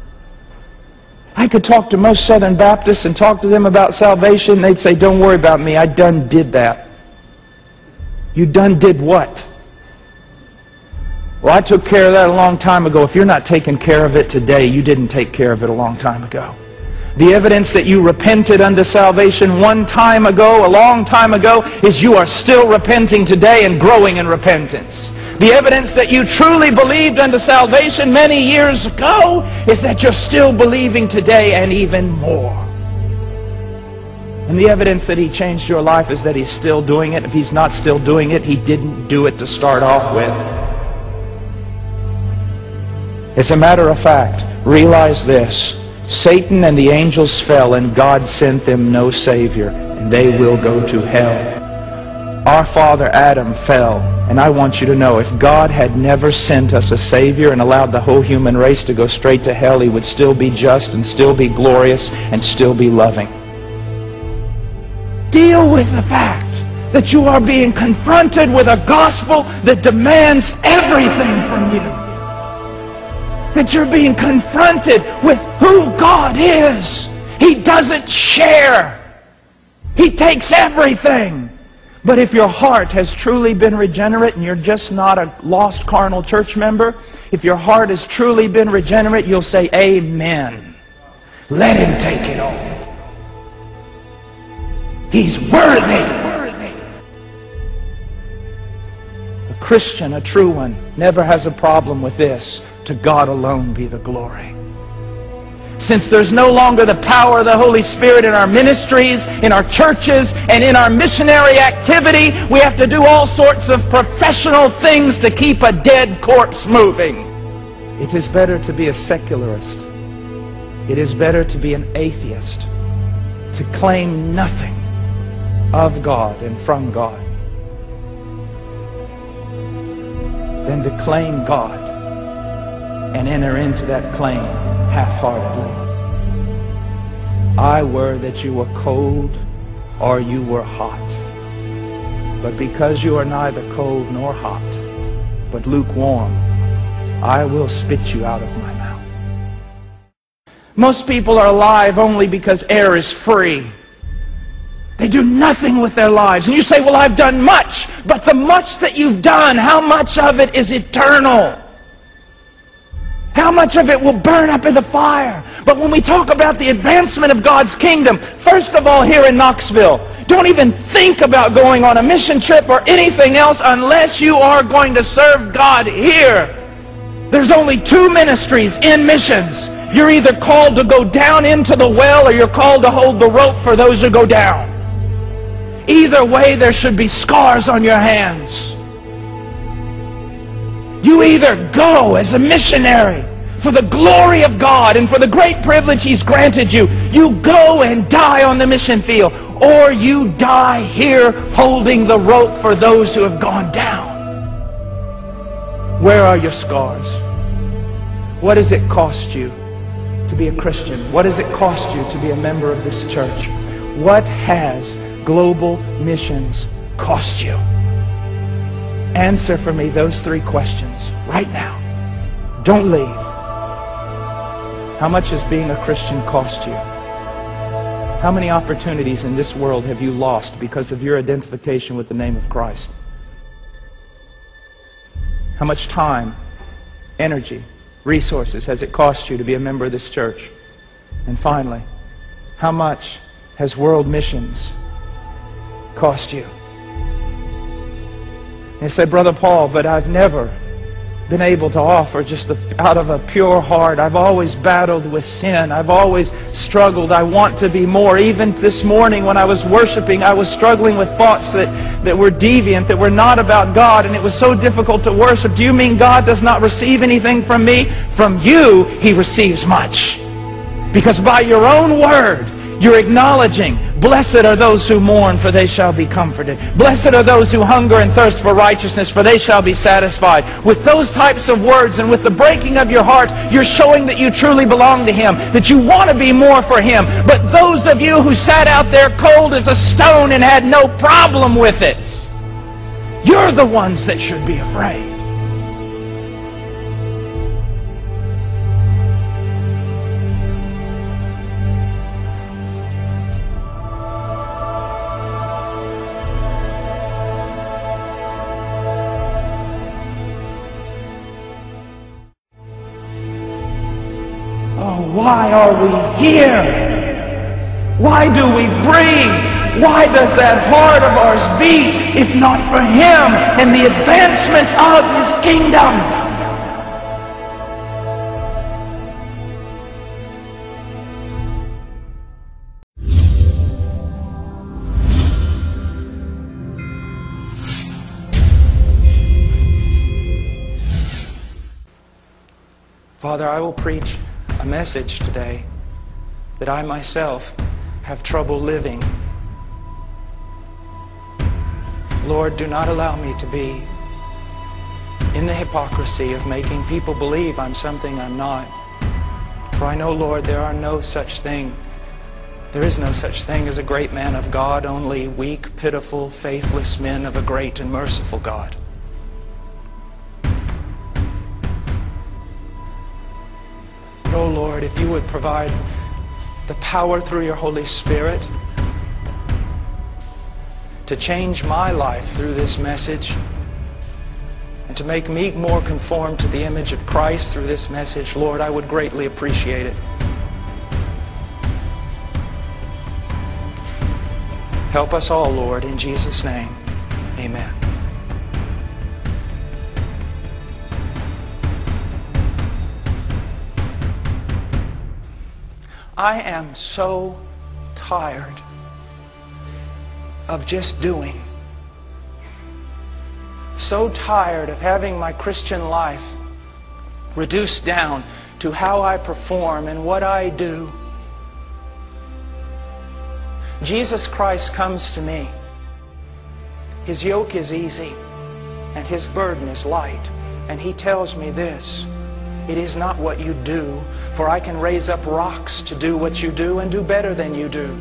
I could talk to most Southern Baptists and talk to them about salvation. They'd say, don't worry about me. I done did that. You done did what? Well, I took care of that a long time ago. If you're not taking care of it today, you didn't take care of it a long time ago. The evidence that you repented unto salvation one time ago, a long time ago, is you are still repenting today and growing in repentance. The evidence that you truly believed unto salvation many years ago is that you're still believing today and even more. And the evidence that He changed your life is that He's still doing it. If He's not still doing it, He didn't do it to start off with. As a matter of fact, realize this. Satan and the angels fell, and God sent them no Savior, and they will go to hell. Our father Adam fell, and I want you to know, if God had never sent us a Savior and allowed the whole human race to go straight to hell, He would still be just and still be glorious and still be loving. Deal with the fact that you are being confronted with a gospel that demands everything from you. That you're being confronted with who God is. He doesn't share. He takes everything. But if your heart has truly been regenerate and you're just not a lost carnal church member, if your heart has truly been regenerate, you'll say, Amen. Let Him take it all. He's worthy. A Christian, a true one, never has a problem with this. To God alone be the glory. Since there's no longer the power of the Holy Spirit in our ministries, in our churches, and in our missionary activity, we have to do all sorts of professional things to keep a dead corpse moving. It is better to be a secularist. It is better to be an atheist, to claim nothing of God and from God, than to claim God and enter into that claim half-heartedly. I were that you were cold or you were hot. But because you are neither cold nor hot, but lukewarm, I will spit you out of my mouth. Most people are alive only because air is free. They do nothing with their lives. And you say, well, I've done much. But the much that you've done, how much of it is eternal? How much of it will burn up in the fire? But when we talk about the advancement of God's kingdom, first of all here in Knoxville, don't even think about going on a mission trip or anything else unless you are going to serve God here. There's only two ministries in missions. You're either called to go down into the well or you're called to hold the rope for those who go down. Either way, there should be scars on your hands. You either go as a missionary for the glory of God and for the great privilege He's granted you. You go and die on the mission field, or you die here holding the rope for those who have gone down. Where are your scars? What does it cost you to be a Christian? What does it cost you to be a member of this church? What has global missions cost you? Answer for me those three questions right now. Don't leave. How much has being a Christian cost you? How many opportunities in this world have you lost because of your identification with the name of Christ? How much time, energy, resources has it cost you to be a member of this church? And finally, how much has world missions cost you? And you say, Brother Paul, but I've never been able to offer just the, out of a pure heart. I've always battled with sin. I've always struggled. I want to be more. Even this morning when I was worshiping, I was struggling with thoughts that, that were deviant, that were not about God, and it was so difficult to worship. Do you mean God does not receive anything from me? From you, He receives much. Because by your own word, you're acknowledging, blessed are those who mourn, for they shall be comforted. Blessed are those who hunger and thirst for righteousness, for they shall be satisfied. With those types of words and with the breaking of your heart, you're showing that you truly belong to Him, that you want to be more for Him. But those of you who sat out there cold as a stone and had no problem with it, you're the ones that should be afraid. Why are we here? Why do we breathe? Why does that heart of ours beat if not for Him and the advancement of His kingdom? Father, I will preach a message today that I myself have trouble living. Lord, do not allow me to be in the hypocrisy of making people believe I'm something I'm not. For I know, Lord, there are no such thing. There is no such thing as a great man of God, only weak, pitiful, faithless men of a great and merciful God. But, oh Lord, if you would provide the power through your Holy Spirit to change my life through this message and to make me more conformed to the image of Christ through this message, Lord, I would greatly appreciate it. Help us all, Lord, in Jesus' name. Amen. I am so tired of just doing. So tired of having my Christian life reduced down to how I perform and what I do. Jesus Christ comes to me. His yoke is easy and His burden is light. And He tells me this: it is not what you do, for I can raise up rocks to do what you do and do better than you do.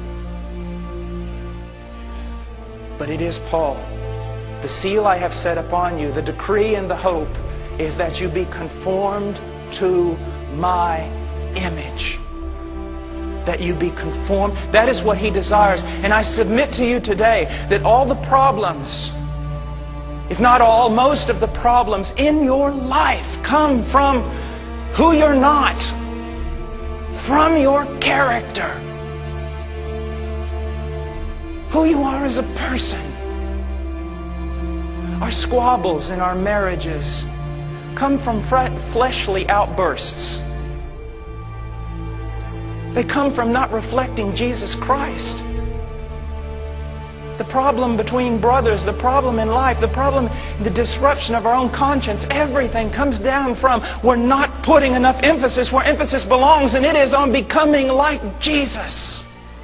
But it is Paul. The seal I have set upon you, the decree and the hope, is that you be conformed to my image. That you be conformed. That is what He desires. And I submit to you today that all the problems, if not all, most of the problems in your life come from who you're not, from your character, who you are as a person. Our squabbles in our marriages come from fleshly outbursts. They come from not reflecting Jesus Christ. The problem between brothers, the problem in life, the problem, the disruption of our own conscience, everything comes down from we're not putting enough emphasis where emphasis belongs, and it is on becoming like Jesus.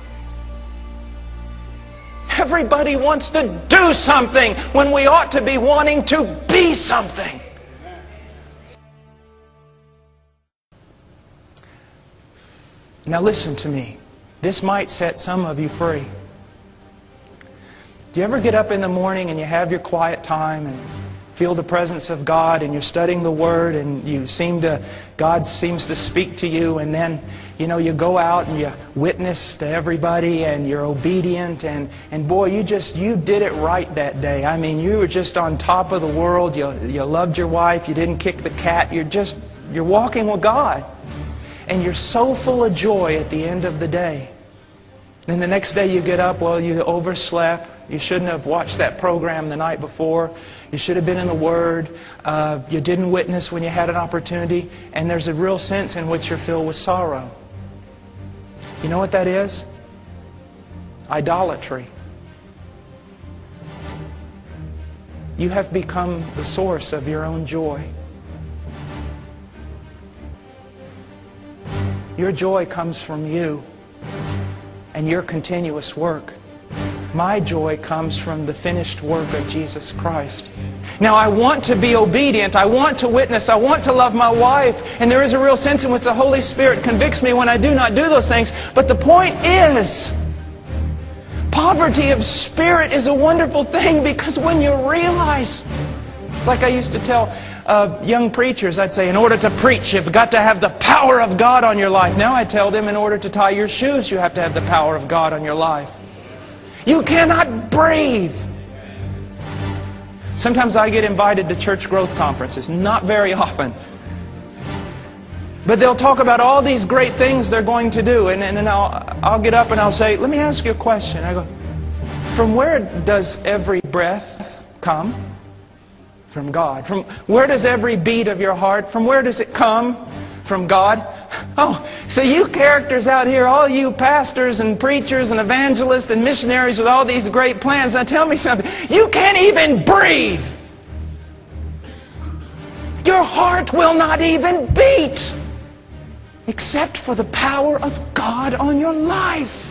Everybody wants to do something when we ought to be wanting to be something. Now listen to me. This might set some of you free. Do you ever get up in the morning and you have your quiet time and feel the presence of God and you're studying the Word and you seem to, God seems to speak to you, and then, you know, you go out and you witness to everybody and you're obedient, and, and boy, you just, you did it right that day. I mean, you were just on top of the world. You, you loved your wife. You didn't kick the cat. You're just, you're walking with God. And you're so full of joy at the end of the day. Then the next day you get up, well, you overslept. You shouldn't have watched that program the night before. You should have been in the Word. Uh, you didn't witness when you had an opportunity. And there's a real sense in which you're filled with sorrow. You know what that is? Idolatry. You have become the source of your own joy. Your joy comes from you and your continuous work. My joy comes from the finished work of Jesus Christ. Now, I want to be obedient. I want to witness. I want to love my wife. And there is a real sense in which the Holy Spirit convicts me when I do not do those things. But the point is, poverty of spirit is a wonderful thing, because when you realize, it's like I used to tell uh, young preachers, I'd say, in order to preach, you've got to have the power of God on your life. Now I tell them, in order to tie your shoes, you have to have the power of God on your life. You cannot breathe. Sometimes I get invited to church growth conferences, not very often. But they'll talk about all these great things they're going to do, and, and then I'll, I'll get up and I'll say, let me ask you a question. I go, from where does every breath come? From God. From where does every beat of your heart, from where does it come? From God. Oh, so you characters out here, all you pastors and preachers and evangelists and missionaries with all these great plans, now tell me something. You can't even breathe. Your heart will not even beat. except for the power of God on your life.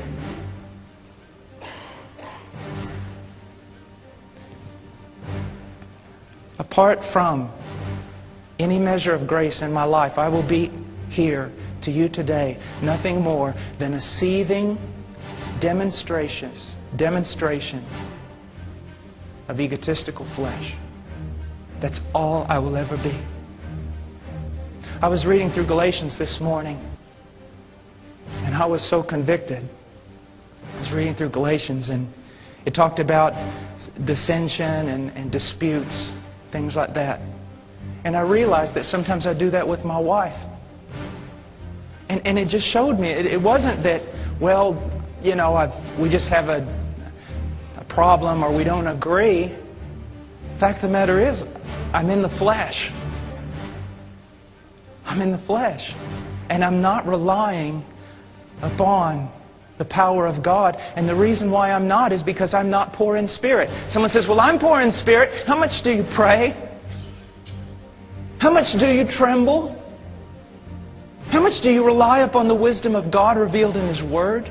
Apart from any measure of grace in my life, I will be here to you today nothing more than a seething demonstrations, demonstration of egotistical flesh. That's all I will ever be. I was reading through Galatians this morning, and I was so convicted. I was reading through Galatians, and it talked about dissension and, and disputes, things like that. And I realized that sometimes I do that with my wife. And, and it just showed me, it, it wasn't that, well, you know, I've, we just have a, a problem or we don't agree. The fact of the matter is, I'm in the flesh. I'm in the flesh. And I'm not relying upon the power of God. And the reason why I'm not is because I'm not poor in spirit. Someone says, well, I'm poor in spirit. How much do you pray? How much do you tremble? How much do you rely upon the wisdom of God revealed in His Word?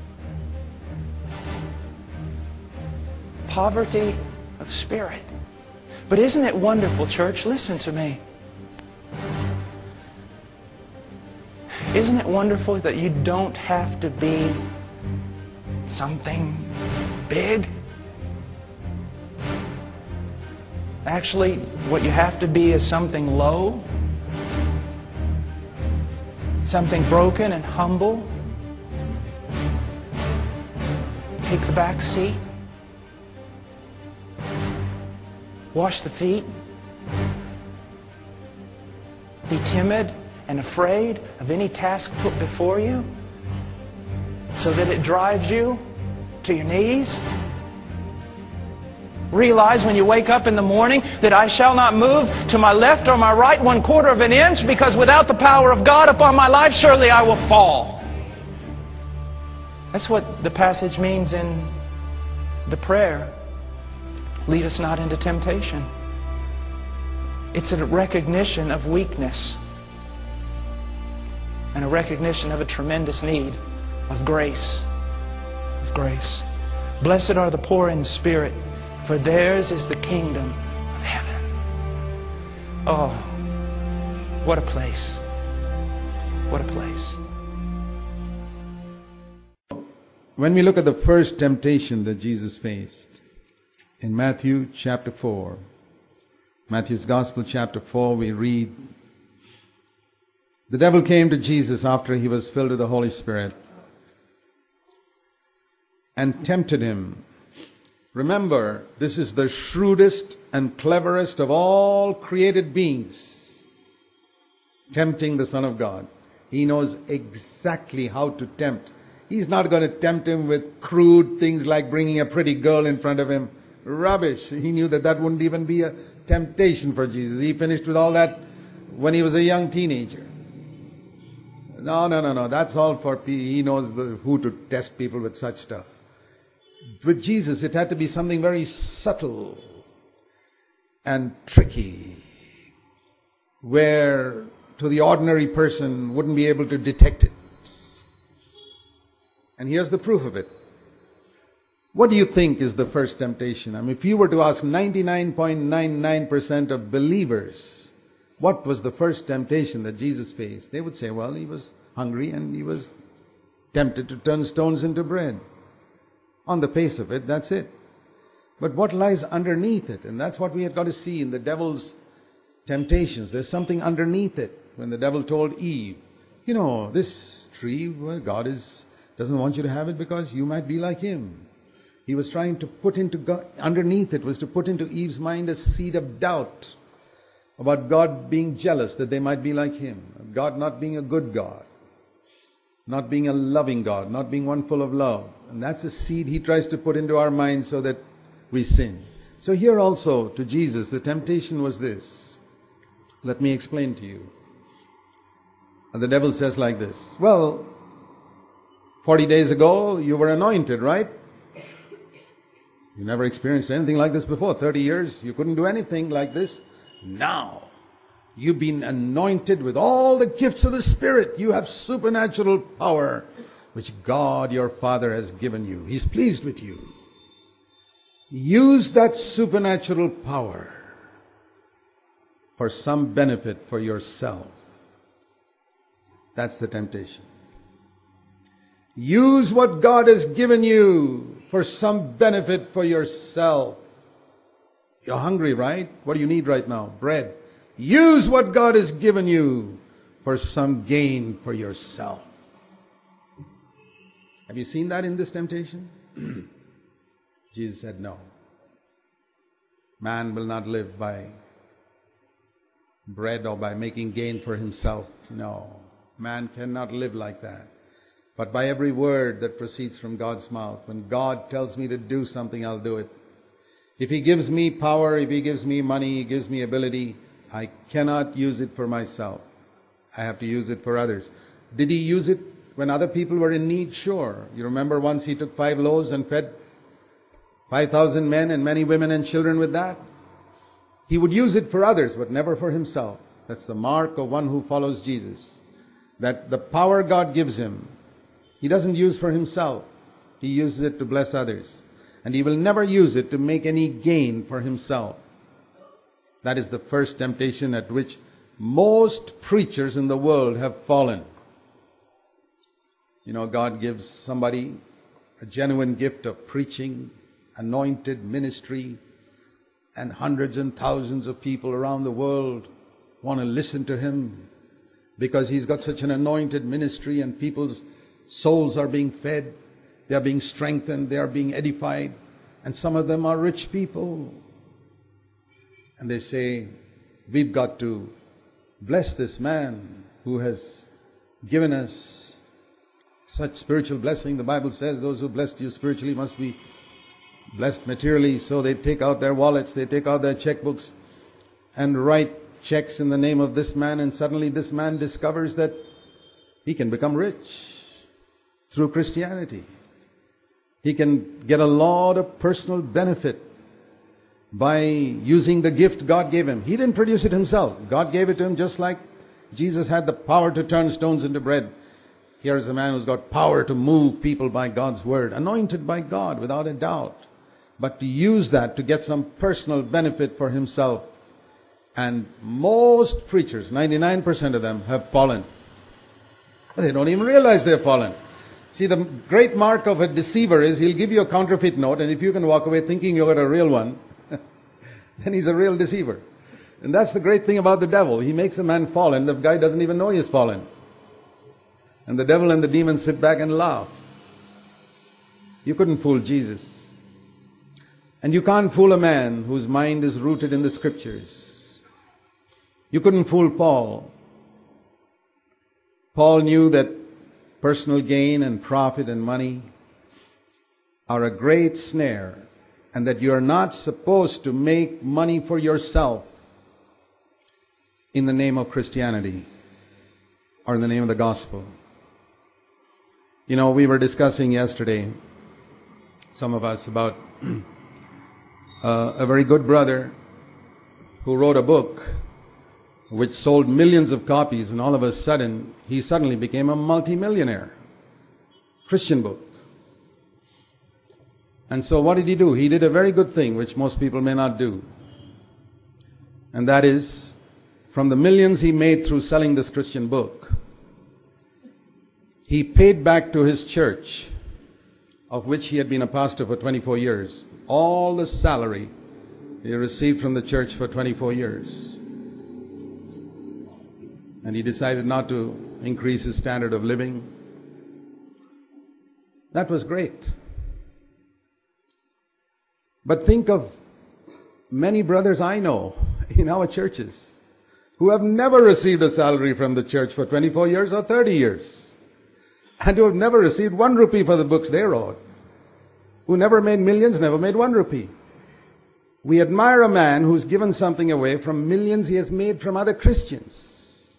Poverty of spirit. But isn't it wonderful, church? Listen to me. Isn't it wonderful that you don't have to be something big? Actually, what you have to be is something low, something broken and humble. Take the back seat. Wash the feet. Be timid and afraid of any task put before you, so that it drives you to your knees. Realize when you wake up in the morning that I shall not move to my left or my right one quarter of an inch, because without the power of God upon my life, surely I will fall. That's what the passage means in the prayer. Lead us not into temptation. It's a recognition of weakness and a recognition of a tremendous need of grace. Of grace. Blessed are the poor in spirit, for theirs is the kingdom of heaven. Oh, what a place. What a place. When we look at the first temptation that Jesus faced in Matthew chapter four, Matthew's Gospel chapter four, we read, the devil came to Jesus after he was filled with the Holy Spirit and tempted him. Remember, this is the shrewdest and cleverest of all created beings, tempting the Son of God. He knows exactly how to tempt. He's not going to tempt him with crude things like bringing a pretty girl in front of him. Rubbish. He knew that that wouldn't even be a temptation for Jesus. He finished with all that when he was a young teenager. No, no, no, no. That's all for people. He knows the, who to test people with such stuff. With Jesus, it had to be something very subtle and tricky, where to the ordinary person wouldn't be able to detect it. And here's the proof of it. What do you think is the first temptation? I mean, if you were to ask ninety-nine point nine nine percent of believers, what was the first temptation that Jesus faced? They would say, well, he was hungry and he was tempted to turn stones into bread. On the face of it, that's it. But what lies underneath it? And that's what we have got to see in the devil's temptations. There's something underneath it. When the devil told Eve, you know, this tree, well, God is, doesn't want you to have it because you might be like him. He was trying to put into God, underneath it was to put into Eve's mind a seed of doubt about God being jealous that they might be like him. God not being a good God. Not being a loving God. Not being one full of love. And that's a seed he tries to put into our minds so that we sin. So here also to Jesus the temptation was this. Let me explain to you. And the devil says like this. Well, forty days ago you were anointed, right? You never experienced anything like this before. thirty years, you couldn't do anything like this. Now, You've been anointed with all the gifts of the Spirit. You have supernatural power, which God your Father has given you. He's pleased with you. Use that supernatural power for some benefit for yourself. That's the temptation. Use what God has given you for some benefit for yourself. You're hungry, right? What do you need right now? Bread. Use what God has given you for some gain for yourself. Have you seen that in this temptation? Jesus said, no. Man will not live by bread or by making gain for himself. No. Man cannot live like that. But by every word that proceeds from God's mouth. When God tells me to do something, I'll do it. If He gives me power, if He gives me money, He gives me ability, I cannot use it for myself. I have to use it for others. Did He use it when other people were in need? Sure. You remember once He took five loaves and fed five thousand men and many women and children with that? He would use it for others, but never for Himself. That's the mark of one who follows Jesus. That the power God gives him, he doesn't use for himself. He uses it to bless others. And he will never use it to make any gain for himself. That is the first temptation at which most preachers in the world have fallen. You know, God gives somebody a genuine gift of preaching, anointed ministry, and hundreds and thousands of people around the world want to listen to him because he's got such an anointed ministry, and people's souls are being fed, they are being strengthened, they are being edified, and some of them are rich people. And they say, we've got to bless this man who has given us such spiritual blessing. The Bible says those who blessed you spiritually must be blessed materially. So they take out their wallets, they take out their checkbooks and write checks in the name of this man, and suddenly this man discovers that he can become rich through Christianity. He can get a lot of personal benefit by using the gift God gave him. He didn't produce it himself. God gave it to him, just like Jesus had the power to turn stones into bread. Here's a man who's got power to move people by God's word, anointed by God without a doubt. But to use that to get some personal benefit for himself. And most preachers, ninety-nine percent of them, have fallen. They don't even realize they've fallen. See, the great mark of a deceiver is he'll give you a counterfeit note, and if you can walk away thinking you got a real one, then he's a real deceiver. And that's the great thing about the devil. He makes a man fall, and the guy doesn't even know he's fallen. And the devil and the demons sit back and laugh. You couldn't fool Jesus. And you can't fool a man whose mind is rooted in the Scriptures. You couldn't fool Paul. Paul knew that personal gain and profit and money are a great snare, and that you are not supposed to make money for yourself in the name of Christianity or in the name of the gospel. You know, we were discussing yesterday, some of us, about uh, a very good brother who wrote a book which sold millions of copies, and all of a sudden, he suddenly became a multimillionaire. Christian book. And so what did he do? He did a very good thing, which most people may not do. And that is, from the millions he made through selling this Christian book, he paid back to his church, of which he had been a pastor for twenty-four years, all the salary he received from the church for twenty-four years. And he decided not to increase his standard of living. That was great. But think of many brothers I know in our churches who have never received a salary from the church for twenty-four years or thirty years, and who have never received one rupee for the books they wrote, who never made millions, never made one rupee. We admire a man who's given something away from millions he has made from other Christians.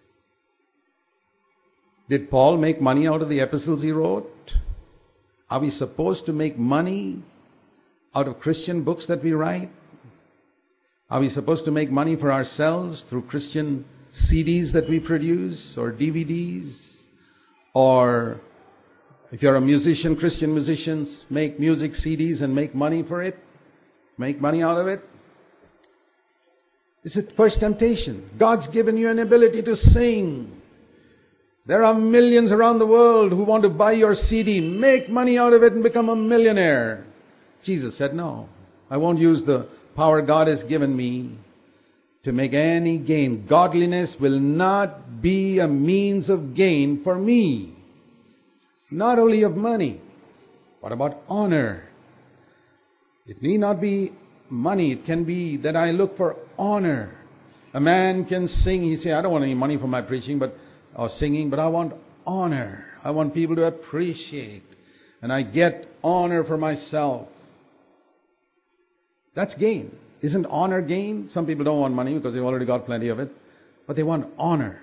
Did Paul make money out of the epistles he wrote? Are we supposed to make money out of Christian books that we write? Are we supposed to make money for ourselves through Christian C Ds that we produce or D V Ds, or if you're a musician, Christian musicians, make music C Ds and make money for it, make money out of it. It's a first temptation. God's given you an ability to sing. There are millions around the world who want to buy your C D, make money out of it and become a millionaire. Jesus said, no, I won't use the power God has given me to make any gain. Godliness will not be a means of gain for me. Not only of money, what about honor? It need not be money. It can be that I look for honor. A man can sing. He say, I don't want any money for my preaching but or singing, but I want honor. I want people to appreciate. And I get honor for myself. That's gain. Isn't honor gain? Some people don't want money because they've already got plenty of it. But they want honor.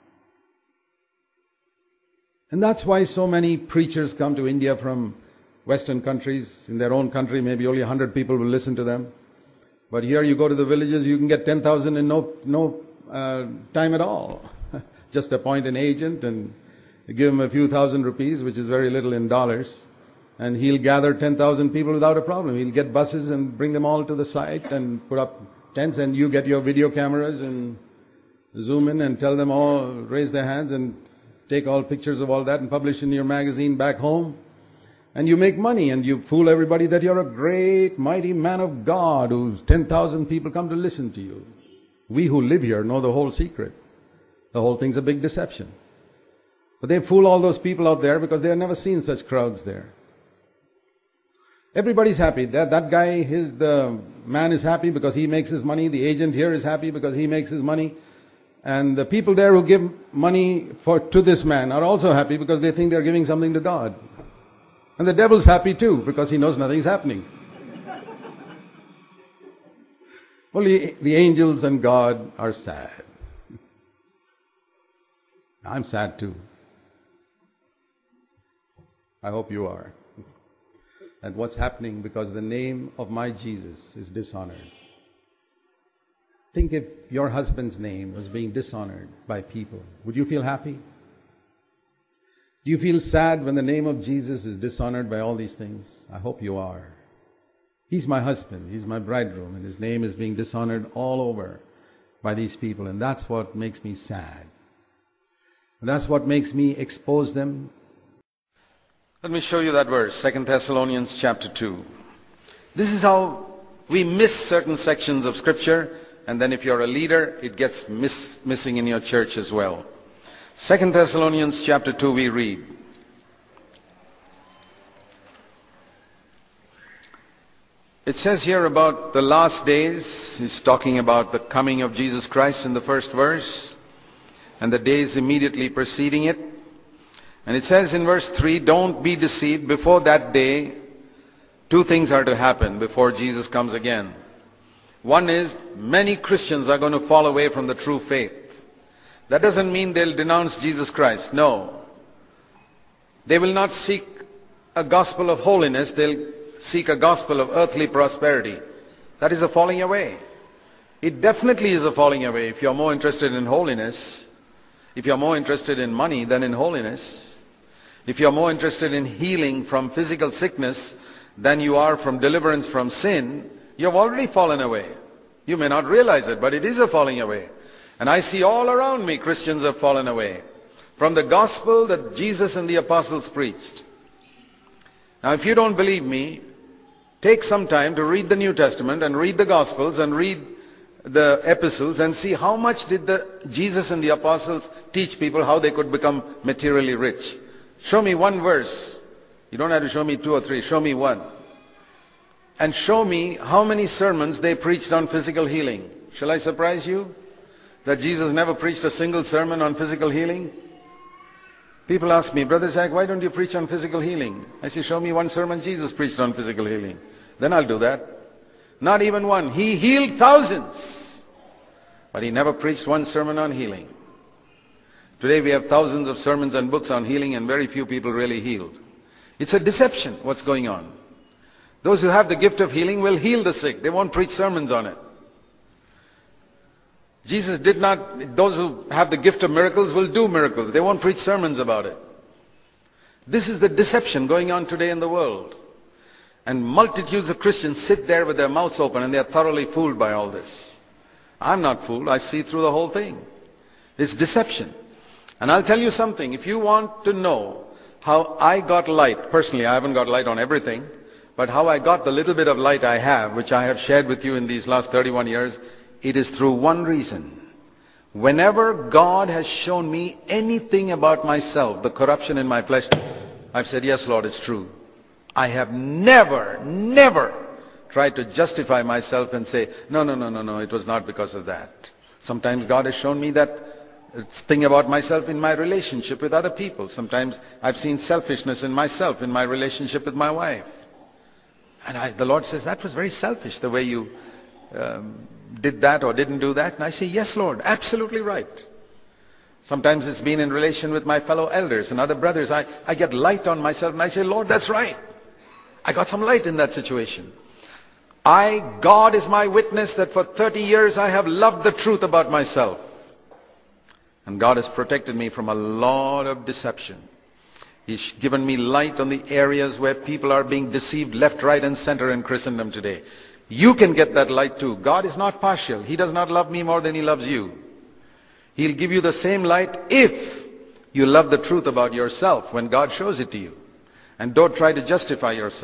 And that's why so many preachers come to India from Western countries. In their own country, maybe only one hundred people will listen to them. But here you go to the villages, you can get ten thousand in no, no uh, time at all. Just appoint an agent and give him a few thousand rupees, which is very little in dollars. And he'll gather ten thousand people without a problem. He'll get buses and bring them all to the site and put up tents, and you get your video cameras and zoom in and tell them all, raise their hands and take all pictures of all that and publish in your magazine back home. And you make money and you fool everybody that you're a great, mighty man of God who's ten thousand people come to listen to you. We who live here know the whole secret. The whole thing's a big deception. But they fool all those people out there because they have never seen such crowds there. Everybody's happy. That, that guy, his, the man is happy because he makes his money. The agent here is happy because he makes his money. And the people there who give money for, to this man are also happy because they think they're giving something to God. And the devil's happy too because he knows nothing's happening. Only the angels and God are sad. I'm sad too. I hope you are. And what's happening because the name of my Jesus is dishonored. Think if your husband's name was being dishonored by people. Would you feel happy? Do you feel sad when the name of Jesus is dishonored by all these things? I hope you are. He's my husband. He's my bridegroom. And his name is being dishonored all over by these people. And that's what makes me sad. And that's what makes me expose them. Let me show you that verse, Second Thessalonians chapter two. This is how we miss certain sections of Scripture, and then if you're a leader, it gets miss, missing in your church as well. Second Thessalonians chapter two we read. It says here about the last days. He's talking about the coming of Jesus Christ in the first verse, and the days immediately preceding it. And it says in verse three, don't be deceived. Before that day, two things are to happen before Jesus comes again. One is, many Christians are going to fall away from the true faith. That doesn't mean they'll denounce Jesus Christ. No. They will not seek a gospel of holiness. They'll seek a gospel of earthly prosperity. That is a falling away. It definitely is a falling away. If you're more interested in holiness, if you're more interested in money than in holiness, if you're more interested in healing from physical sickness than you are from deliverance from sin, you've already fallen away. You may not realize it, but it is a falling away. And I see all around me Christians have fallen away from the gospel that Jesus and the apostles preached. Now, if you don't believe me, take some time to read the New Testament and read the Gospels and read the epistles and see how much did the Jesus and the apostles teach people how they could become materially rich. Show me one verse. You don't have to show me two or three. Show me one. And show me how many sermons they preached on physical healing. Shall I surprise you that Jesus never preached a single sermon on physical healing? People ask me, Brother Zach, why don't you preach on physical healing? I say, show me one sermon Jesus preached on physical healing. Then I'll do that. Not even one. He healed thousands, but he never preached one sermon on healing. Today we have thousands of sermons and books on healing, and very few people really healed. It's a deception what's going on. Those who have the gift of healing will heal the sick. They won't preach sermons on it. Jesus did not, those who have the gift of miracles will do miracles. They won't preach sermons about it. This is the deception going on today in the world. And multitudes of Christians sit there with their mouths open and they are thoroughly fooled by all this. I'm not fooled. I see through the whole thing. It's deception. And I'll tell you something. If you want to know how I got light, personally I haven't got light on everything, but how I got the little bit of light I have, which I have shared with you in these last thirty-one years, it is through one reason. Whenever God has shown me anything about myself, the corruption in my flesh, I've said, yes, Lord, it's true. I have never, never tried to justify myself and say, no, no, no, no, no, it was not because of that. Sometimes God has shown me that thing about myself in my relationship with other people. Sometimes I've seen selfishness in myself, in my relationship with my wife. And I, the Lord says, that was very selfish, the way you um, did that or didn't do that. And I say, yes, Lord, absolutely right. Sometimes it's been in relation with my fellow elders and other brothers. I, I get light on myself and I say, Lord, that's right. I got some light in that situation. I, God is my witness that for thirty years I have loved the truth about myself. And God has protected me from a lot of deception. He's given me light on the areas where people are being deceived left, right, and center in Christendom today. You can get that light too. God is not partial. He does not love me more than He loves you. He'll give you the same light if you love the truth about yourself when God shows it to you. And don't try to justify yourself.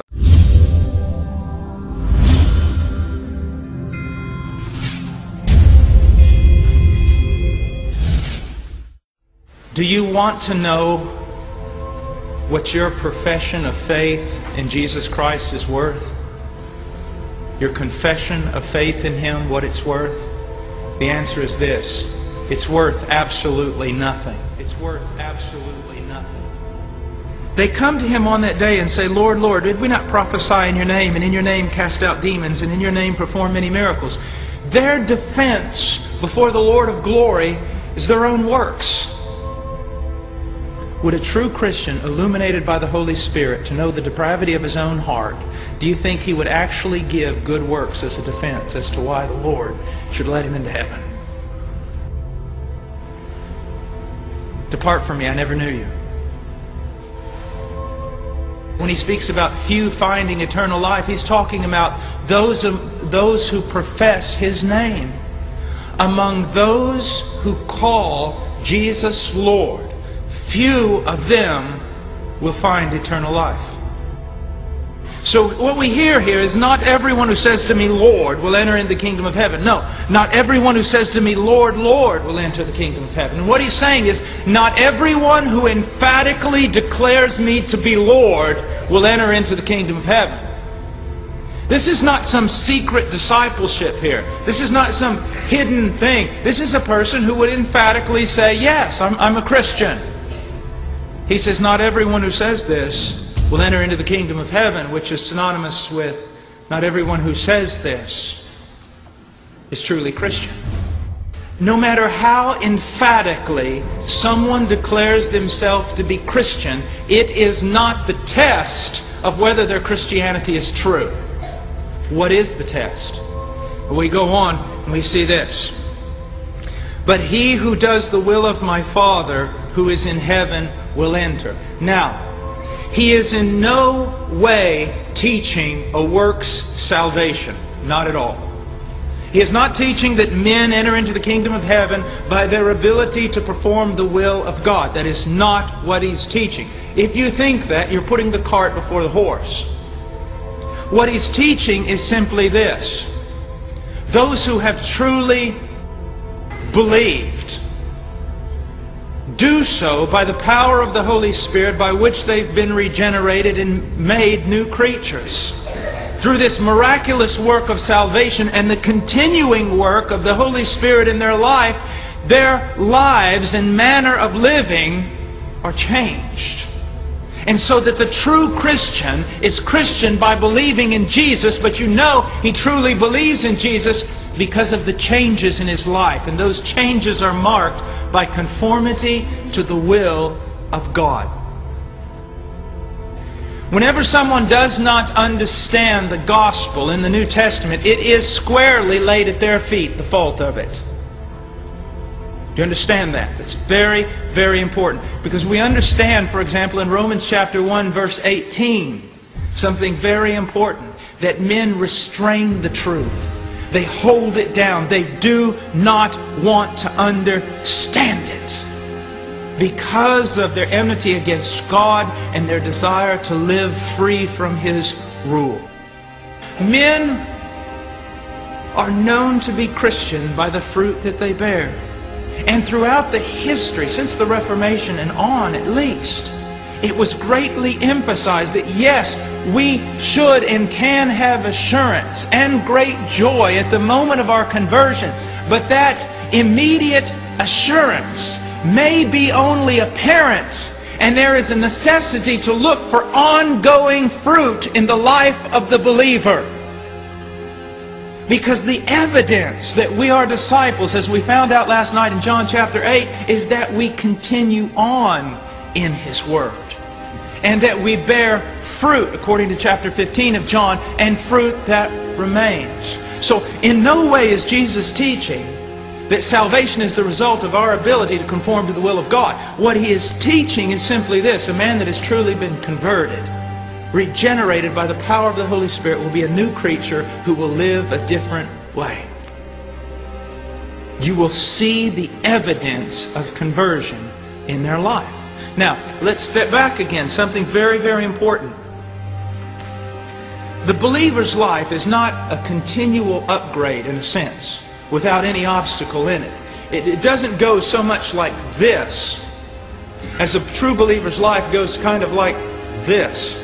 Do you want to know what your profession of faith in Jesus Christ is worth? Your confession of faith in Him, what it's worth? The answer is this. It's worth absolutely nothing. It's worth absolutely nothing. They come to Him on that day and say, Lord, Lord, did we not prophesy in your name, and in your name cast out demons, and in your name perform many miracles? Their defense before the Lord of glory is their own works. Would a true Christian, illuminated by the Holy Spirit to know the depravity of his own heart, do you think he would actually give good works as a defense as to why the Lord should let him into heaven? Depart from me, I never knew you. When he speaks about few finding eternal life, he's talking about those, those who profess His name. Among those who call Jesus Lord, few of them will find eternal life. So what we hear here is not everyone who says to me, Lord, will enter into the kingdom of heaven. No, not everyone who says to me, Lord, Lord, will enter the kingdom of heaven. And what he's saying is, not everyone who emphatically declares me to be Lord will enter into the kingdom of heaven. This is not some secret discipleship here. This is not some hidden thing. This is a person who would emphatically say, yes, I'm, I'm a Christian. He says, not everyone who says this will enter into the kingdom of heaven, which is synonymous with not everyone who says this is truly Christian. No matter how emphatically someone declares themselves to be Christian, it is not the test of whether their Christianity is true. What is the test? We go on and we see this. But he who does the will of my Father who is in heaven will enter. Now, he is in no way teaching a works salvation. Not at all. He is not teaching that men enter into the kingdom of heaven by their ability to perform the will of God. That is not what he's teaching. If you think that, you're putting the cart before the horse. What he's teaching is simply this. Those who have truly believed do so by the power of the Holy Spirit, by which they've been regenerated and made new creatures. Through this miraculous work of salvation and the continuing work of the Holy Spirit in their life, their lives and manner of living are changed. And so that the true Christian is Christian by believing in Jesus, but you know he truly believes in Jesus because of the changes in his life. And those changes are marked by conformity to the will of God. Whenever someone does not understand the gospel in the New Testament, it is squarely laid at their feet, the fault of it. Do you understand that? That's very, very important. Because we understand, for example, in Romans chapter one, verse eighteen, something very important, that men restrain the truth. They hold it down. They do not want to understand it because of their enmity against God and their desire to live free from His rule. Men are known to be Christian by the fruit that they bear. And throughout the history, since the Reformation and on at least, it was greatly emphasized that yes, we should and can have assurance and great joy at the moment of our conversion, but that immediate assurance may be only apparent, and there is a necessity to look for ongoing fruit in the life of the believer. Because the evidence that we are disciples, as we found out last night in John chapter eight, is that we continue on in His Word. And that we bear fruit, according to chapter fifteen of John, and fruit that remains. So in no way is Jesus teaching that salvation is the result of our ability to conform to the will of God. What He is teaching is simply this: a man that has truly been converted, regenerated by the power of the Holy Spirit, will be a new creature who will live a different way. You will see the evidence of conversion in their life. Now, let's step back again. Something very, very important. The believer's life is not a continual upgrade in a sense, without any obstacle in it. It, it doesn't go so much like this, as a true believer's life goes kind of like this.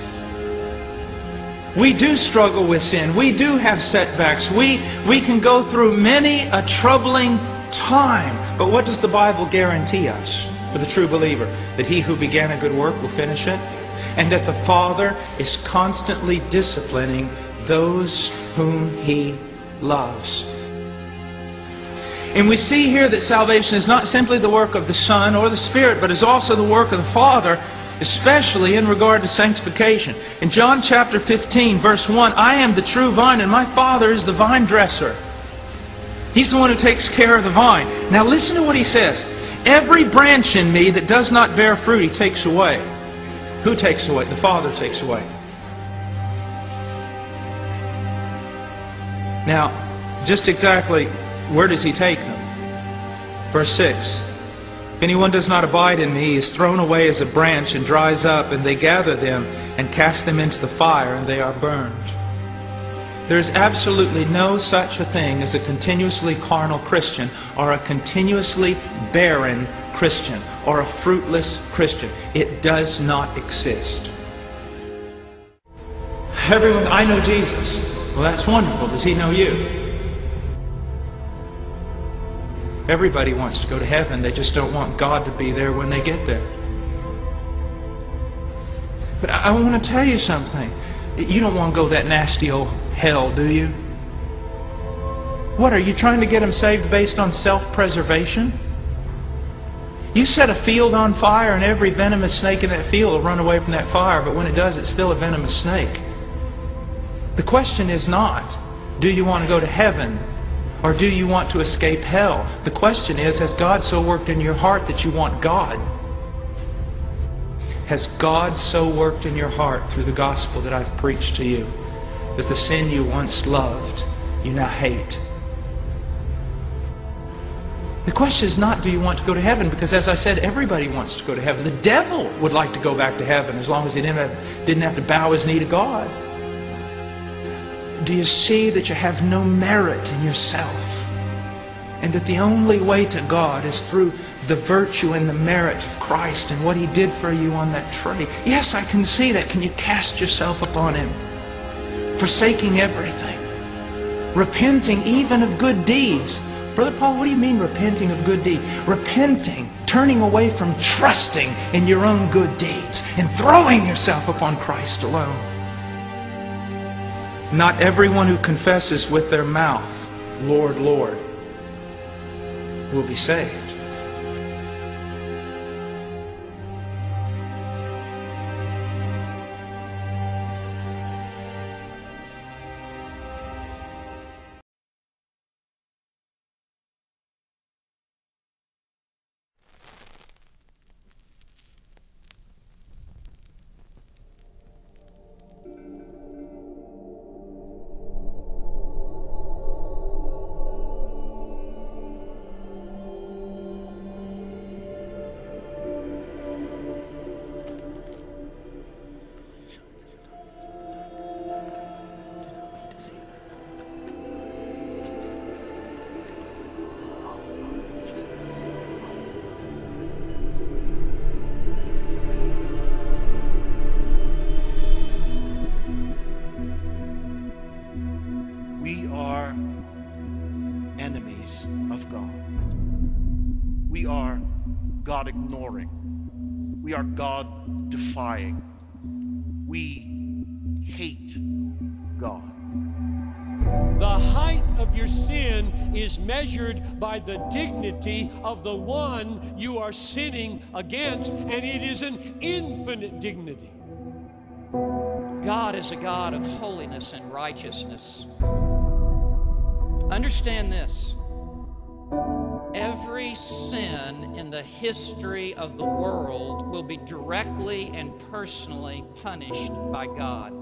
We do struggle with sin. We do have setbacks. We, we can go through many a troubling time. But what does the Bible guarantee us for the true believer? That he who began a good work will finish it. And that the Father is constantly disciplining those whom He loves. And we see here that salvation is not simply the work of the Son or the Spirit, but is also the work of the Father, especially in regard to sanctification. In John chapter fifteen, verse one, I am the true vine, and my Father is the vine dresser. He's the one who takes care of the vine. Now listen to what He says. Every branch in me that does not bear fruit, He takes away. Who takes away? The Father takes away. Now, just exactly where does He take them? Verse six. If anyone does not abide in me, he is thrown away as a branch and dries up, and they gather them and cast them into the fire, and they are burned. There is absolutely no such a thing as a continuously carnal Christian, or a continuously barren Christian, or a fruitless Christian. It does not exist. Everyone, I know Jesus. Well, that's wonderful. Does He know you? Everybody wants to go to heaven. They just don't want God to be there when they get there. But I want to tell you something. You don't want to go that nasty old hell, do you? What, are you trying to get them saved based on self-preservation? You set a field on fire and every venomous snake in that field will run away from that fire, but when it does, it's still a venomous snake. The question is not, do you want to go to heaven or do you want to escape hell? The question is, has God so worked in your heart that you want God? Has God so worked in your heart through the gospel that I've preached to you that the sin you once loved, you now hate? The question is not, do you want to go to heaven? Because as I said, everybody wants to go to heaven. The devil would like to go back to heaven as long as he didn't have, didn't have to bow his knee to God. Do you see that you have no merit in yourself? And that the only way to God is through the virtue and the merit of Christ and what He did for you on that tree. Yes, I can see that. Can you cast yourself upon Him? Forsaking everything. Repenting even of good deeds. Brother Paul, what do you mean repenting of good deeds? Repenting, turning away from trusting in your own good deeds and throwing yourself upon Christ alone. Not everyone who confesses with their mouth, Lord, Lord, will be saved. God ignoring. We are God defying. We hate God. The height of your sin is measured by the dignity of the one you are sinning against, and it is an infinite dignity. God is a God of holiness and righteousness. Understand this. Every sin in the history of the world will be directly and personally punished by God.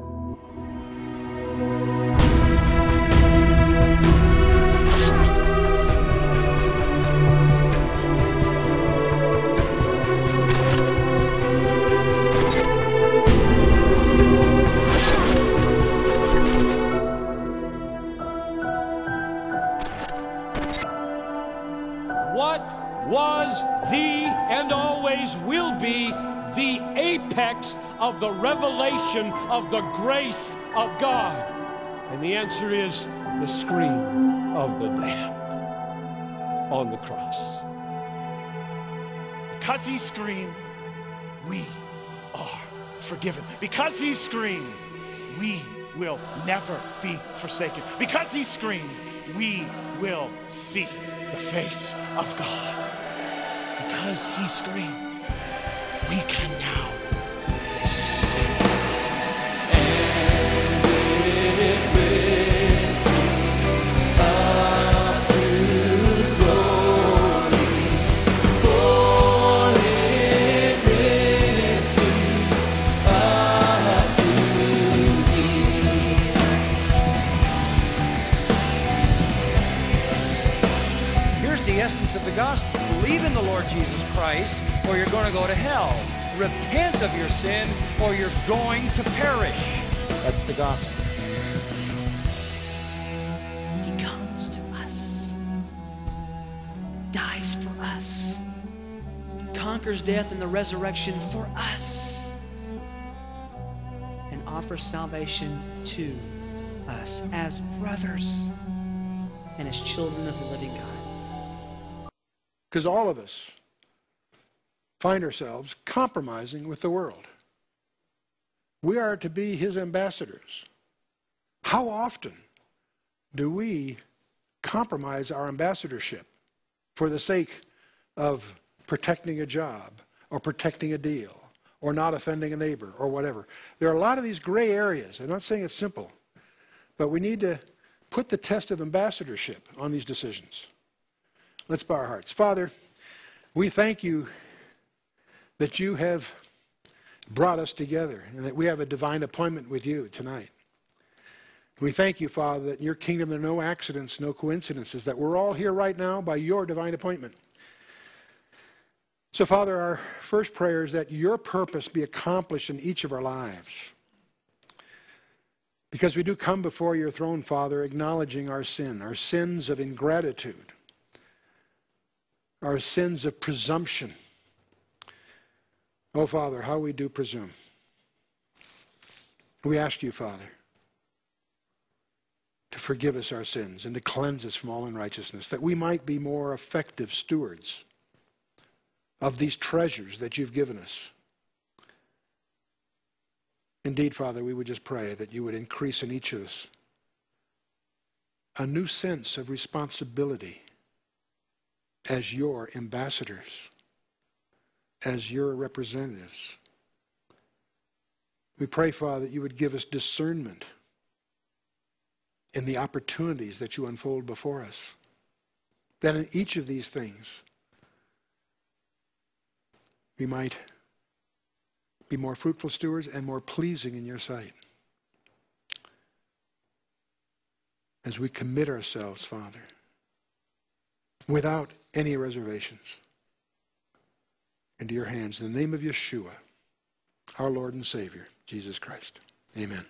Was the and always will be the apex of the revelation of the grace of God? And the answer is the scream of the damned on the cross. Because he screamed, we are forgiven. Because he screamed, we will never be forsaken. Because he screamed, we will see the face of God. Because he screamed, we can now sing. And it brings up to glory, for it brings up to thee. Here's the essence of the gospel. Believe in the Lord Jesus Christ, or you're going to go to hell. Repent of your sin, or you're going to perish. That's the gospel. He comes to us, dies for us, conquers death and the resurrection for us, and offers salvation to us as brothers and as children of the living God. Because all of us find ourselves compromising with the world. We are to be his ambassadors. How often do we compromise our ambassadorship for the sake of protecting a job or protecting a deal or not offending a neighbor or whatever? There are a lot of these gray areas. I'm not saying it's simple, but we need to put the test of ambassadorship on these decisions. Let's bow our hearts. Father, we thank you that you have brought us together and that we have a divine appointment with you tonight. We thank you, Father, that in your kingdom there are no accidents, no coincidences, that we're all here right now by your divine appointment. So, Father, our first prayer is that your purpose be accomplished in each of our lives. Because we do come before your throne, Father, acknowledging our sin, our sins of ingratitude, our sins of presumption. Oh, Father, how we do presume. We ask you, Father, to forgive us our sins and to cleanse us from all unrighteousness, that we might be more effective stewards of these treasures that you've given us. Indeed, Father, we would just pray that you would increase in each of us a new sense of responsibility as your ambassadors, as your representatives. We pray, Father, that you would give us discernment in the opportunities that you unfold before us. That in each of these things, we might be more fruitful stewards and more pleasing in your sight. As we commit ourselves, Father, without any reservations, into your hands, in the name of Yeshua, our Lord and Savior, Jesus Christ. Amen.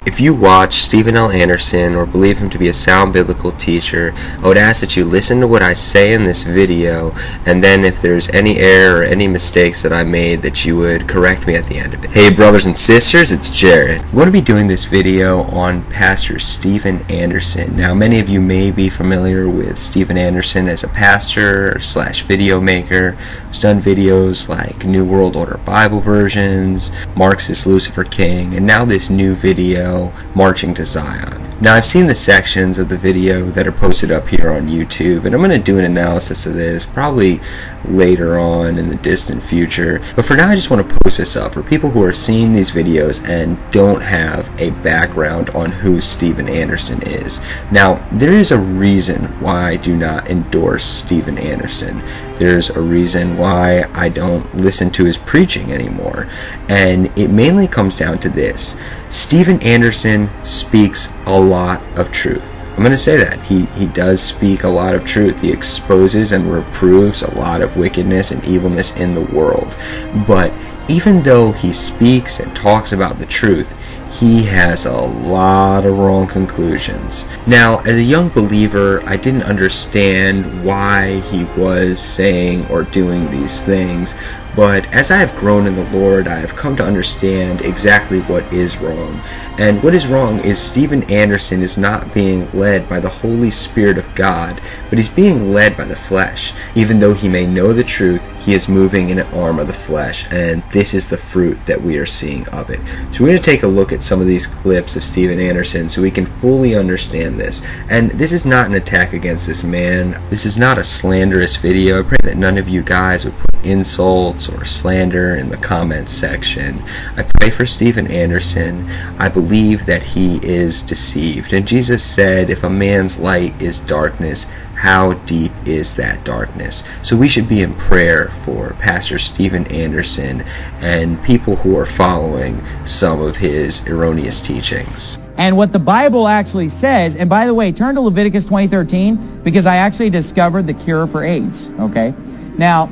If you watch Steven L. Anderson or believe him to be a sound biblical teacher, I would ask that you listen to what I say in this video, and then if there's any error or any mistakes that I made, that you would correct me at the end of it. Hey brothers and sisters, it's Jared. I'm going to be doing this video on Pastor Steven Anderson. Now many of you may be familiar with Steven Anderson as a pastor slash video maker who's done videos like New World Order Bible versions, Marxist Lucifer King, and now this new video, Marching to Zion. Now I've seen the sections of the video that are posted up here on YouTube, and I'm going to do an analysis of this probably later on in the distant future, but for now I just want to post this up for people who are seeing these videos and don't have a background on who Steven Anderson is. Now there is a reason why I do not endorse Steven Anderson. There's a reason why I don't listen to his preaching anymore, and it mainly comes down to this. Steven Anderson speaks a lot of truth. I'm going to say that. He, he does speak a lot of truth. He exposes and reproves a lot of wickedness and evilness in the world. But even though he speaks and talks about the truth, he has a lot of wrong conclusions. Now, as a young believer, I didn't understand why he was saying or doing these things, but as I have grown in the Lord, I have come to understand exactly what is wrong. And what is wrong is Steven Anderson is not being led by the Holy Spirit of God, but he's being led by the flesh. Even though he may know the truth, he is moving in an arm of the flesh, and this is the fruit that we are seeing of it. So we're going to take a look at some of these clips of Steven Anderson so we can fully understand this. And this is not an attack against this man. This is not a slanderous video. I pray that none of you guys would put insults or slander in the comments section. I pray for Steven Anderson. I believe that he is deceived. And Jesus said, if a man's light is darkness, how deep is that darkness? So we should be in prayer for Pastor Steven Anderson and people who are following some of his erroneous teachings. And what the Bible actually says, and by the way, turn to Leviticus twenty thirteen, because I actually discovered the cure for AIDS, okay? Now,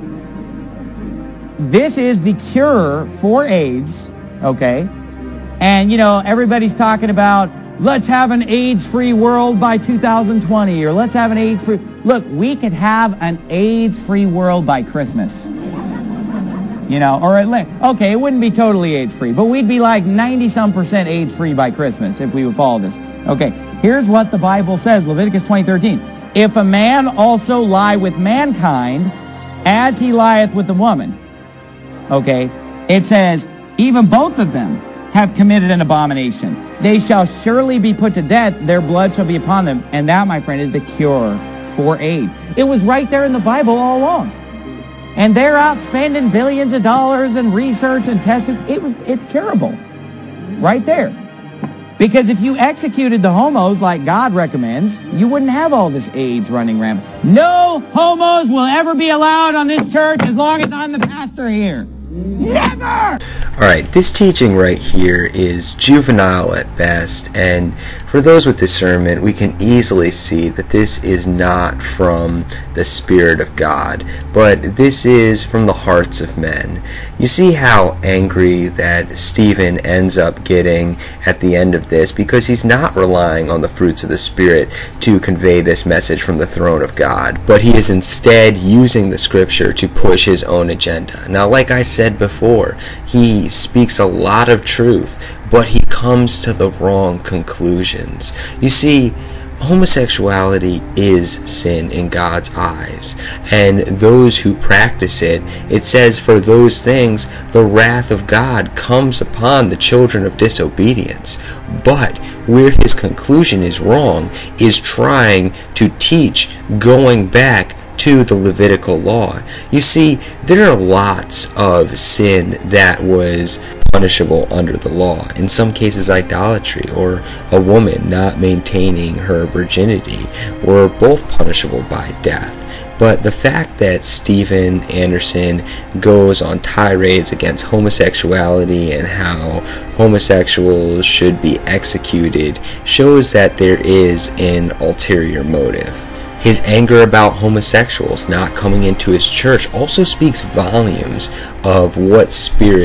this is the cure for AIDS, okay? And, you know, everybody's talking about, let's have an AIDS-free world by two thousand twenty, or let's have an AIDS-free... Look, we could have an AIDS-free world by Christmas. You know, or at least, okay, it wouldn't be totally AIDS-free, but we'd be like ninety-some percent AIDS-free by Christmas if we would follow this. Okay, here's what the Bible says, Leviticus twenty thirteen. If a man also lie with mankind, as he lieth with the woman, okay, it says, even both of them have committed an abomination. They shall surely be put to death, their blood shall be upon them. And that, my friend, is the cure for AIDS. It was right there in the Bible all along. And they're out spending billions of dollars in research and testing. It was, it's curable. Right there. Because if you executed the homos like God recommends, you wouldn't have all this AIDS running rampant. No homos will ever be allowed on this church as long as I'm the pastor here. Never! Alright, this teaching right here is juvenile at best, and for those with discernment, we can easily see that this is not from the Spirit of God, but this is from the hearts of men. You see how angry that Steven ends up getting at the end of this, because he's not relying on the fruits of the Spirit to convey this message from the throne of God, but he is instead using the Scripture to push his own agenda. Now, like I said before, he speaks a lot of truth, but he comes to the wrong conclusions. You see, homosexuality is sin in God's eyes, and those who practice it, it says, for those things the wrath of God comes upon the children of disobedience. But where his conclusion is wrong is trying to teach going back to the Levitical law. You see, there are lots of sin that was punishable under the law. In some cases, idolatry or a woman not maintaining her virginity were both punishable by death. But the fact that Steven Anderson goes on tirades against homosexuality and how homosexuals should be executed shows that there is an ulterior motive. His anger about homosexuals not coming into his church also speaks volumes of what spirit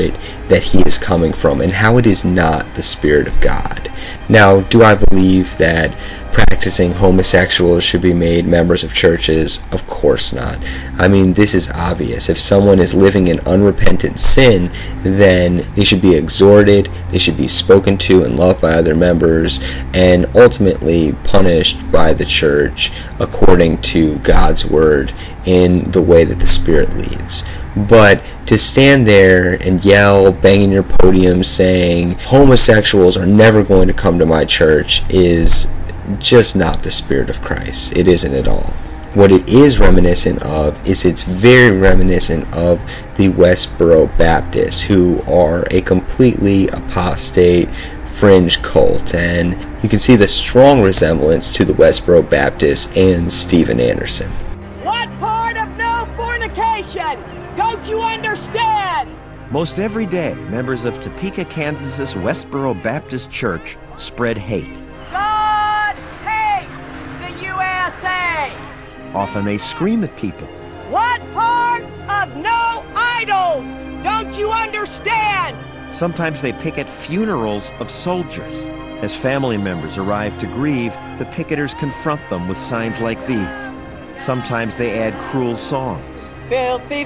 that he is coming from and how it is not the Spirit of God. Now, do I believe that practicing homosexuals should be made members of churches? Of course not. I mean, this is obvious. If someone is living in unrepentant sin, then they should be exhorted, they should be spoken to and loved by other members, and ultimately punished by the church according to God's word in the way that the Spirit leads. But to stand there and yell, banging your podium, saying homosexuals are never going to come to my church is just not the Spirit of Christ. It isn't at all. What it is reminiscent of is it's very reminiscent of the Westboro Baptists, who are a completely apostate fringe cult, and you can see the strong resemblance to the Westboro Baptists and Steven Anderson. What part of no fornication don't you understand? Most every day, members of Topeka, Kansas's Westboro Baptist Church spread hate. God hates the U S A. Often they scream at people. What part of no idols don't you understand? Sometimes they picket funerals of soldiers. As family members arrive to grieve, the picketers confront them with signs like these. Sometimes they add cruel songs. Filthy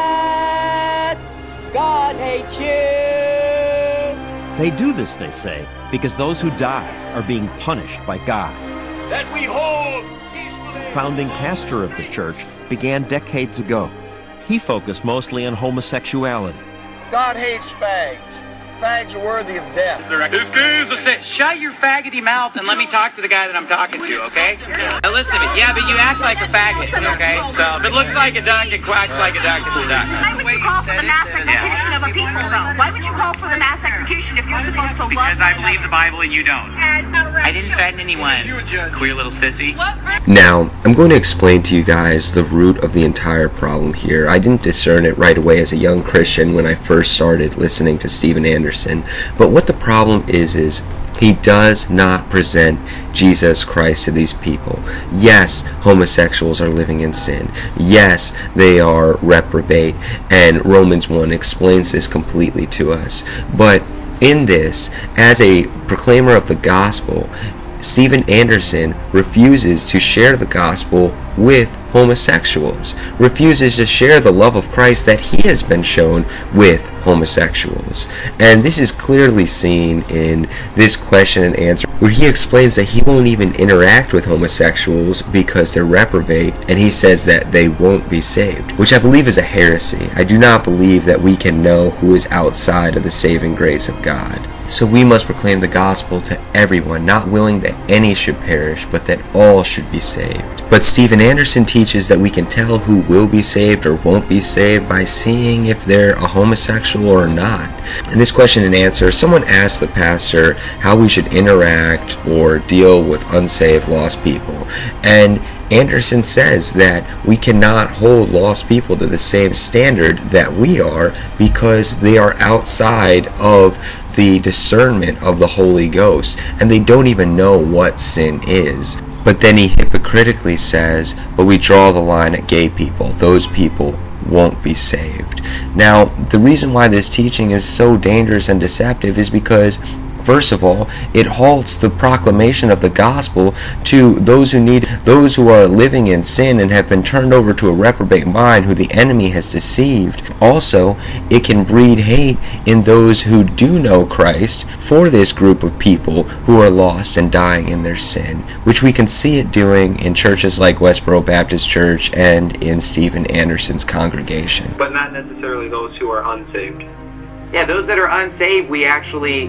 vats, God hates you. They do this, they say, because those who die are being punished by God. That we hold peacefully. Founding pastor of the church began decades ago. He focused mostly on homosexuality. God hates fags. Fags are worthy of death. This is a sin. Shut your faggoty mouth and let me talk to the guy that I'm talking to, okay? Now listen, yeah, but you act like a faggot, okay? So if it looks like a duck and quacks like a duck, it's a duck. Why would you call for the mass execution of a people, though? Why would you call for the mass execution if you're supposed to love? Because I believe the Bible and you don't. I didn't threaten anyone, queer little sissy. Now, I'm going to explain to you guys the root of the entire problem here. I didn't discern it right away as a young Christian when I first started listening to Steven Anderson. But what the problem is, is he does not present Jesus Christ to these people. Yes, homosexuals are living in sin. Yes, they are reprobate. And Romans one explains this completely to us. But in this, as a proclaimer of the gospel, Steven Anderson refuses to share the gospel with homosexuals, refuses to share the love of Christ that he has been shown with homosexuals. And this is clearly seen in this question and answer, where he explains that he won't even interact with homosexuals because they're reprobate, and he says that they won't be saved, which I believe is a heresy. I do not believe that we can know who is outside of the saving grace of God. So we must proclaim the gospel to everyone, not willing that any should perish, but that all should be saved. But Steven Anderson teaches that we can tell who will be saved or won't be saved by seeing if they're a homosexual or not. In this question and answer, someone asked the pastor how we should interact or deal with unsaved lost people. And Anderson says that we cannot hold lost people to the same standard that we are because they are outside of the discernment of the Holy Ghost, and they don't even know what sin is. But then he hypocritically says, but we draw the line at gay people. Those people won't be saved. Now, the reason why this teaching is so dangerous and deceptive is because, first of all, it halts the proclamation of the gospel to those who need, those who are living in sin and have been turned over to a reprobate mind who the enemy has deceived. Also, it can breed hate in those who do know Christ for this group of people who are lost and dying in their sin, which we can see it doing in churches like Westboro Baptist Church and in Steven Anderson's congregation. But not necessarily those who are unsaved. Yeah, those that are unsaved, we actually...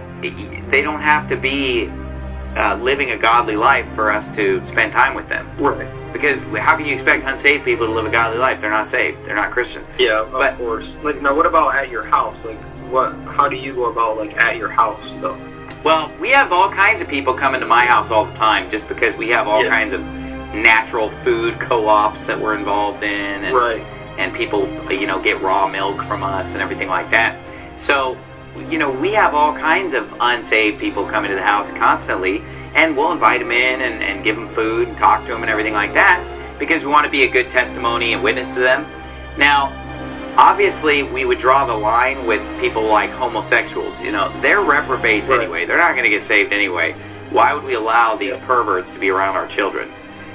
they don't have to be uh, living a godly life for us to spend time with them. Right. Because how can you expect unsaved people to live a godly life? They're not saved. They're not Christians. Yeah, of but, course. Like, now, what about at your house? Like, what? How do you go about like at your house though? Well, we have all kinds of people coming to my house all the time, just because we have all yeah. kinds of natural food co-ops that we're involved in, and right. and people, you know, get raw milk from us and everything like that. So, you know, we have all kinds of unsaved people coming to the house constantly, and we'll invite them in and, and give them food and talk to them and everything like that, because we want to be a good testimony and witness to them. Now, obviously we would draw the line with people like homosexuals. You know, they're reprobates Right. anyway. They're not going to get saved anyway. Why would we allow these perverts to be around our children?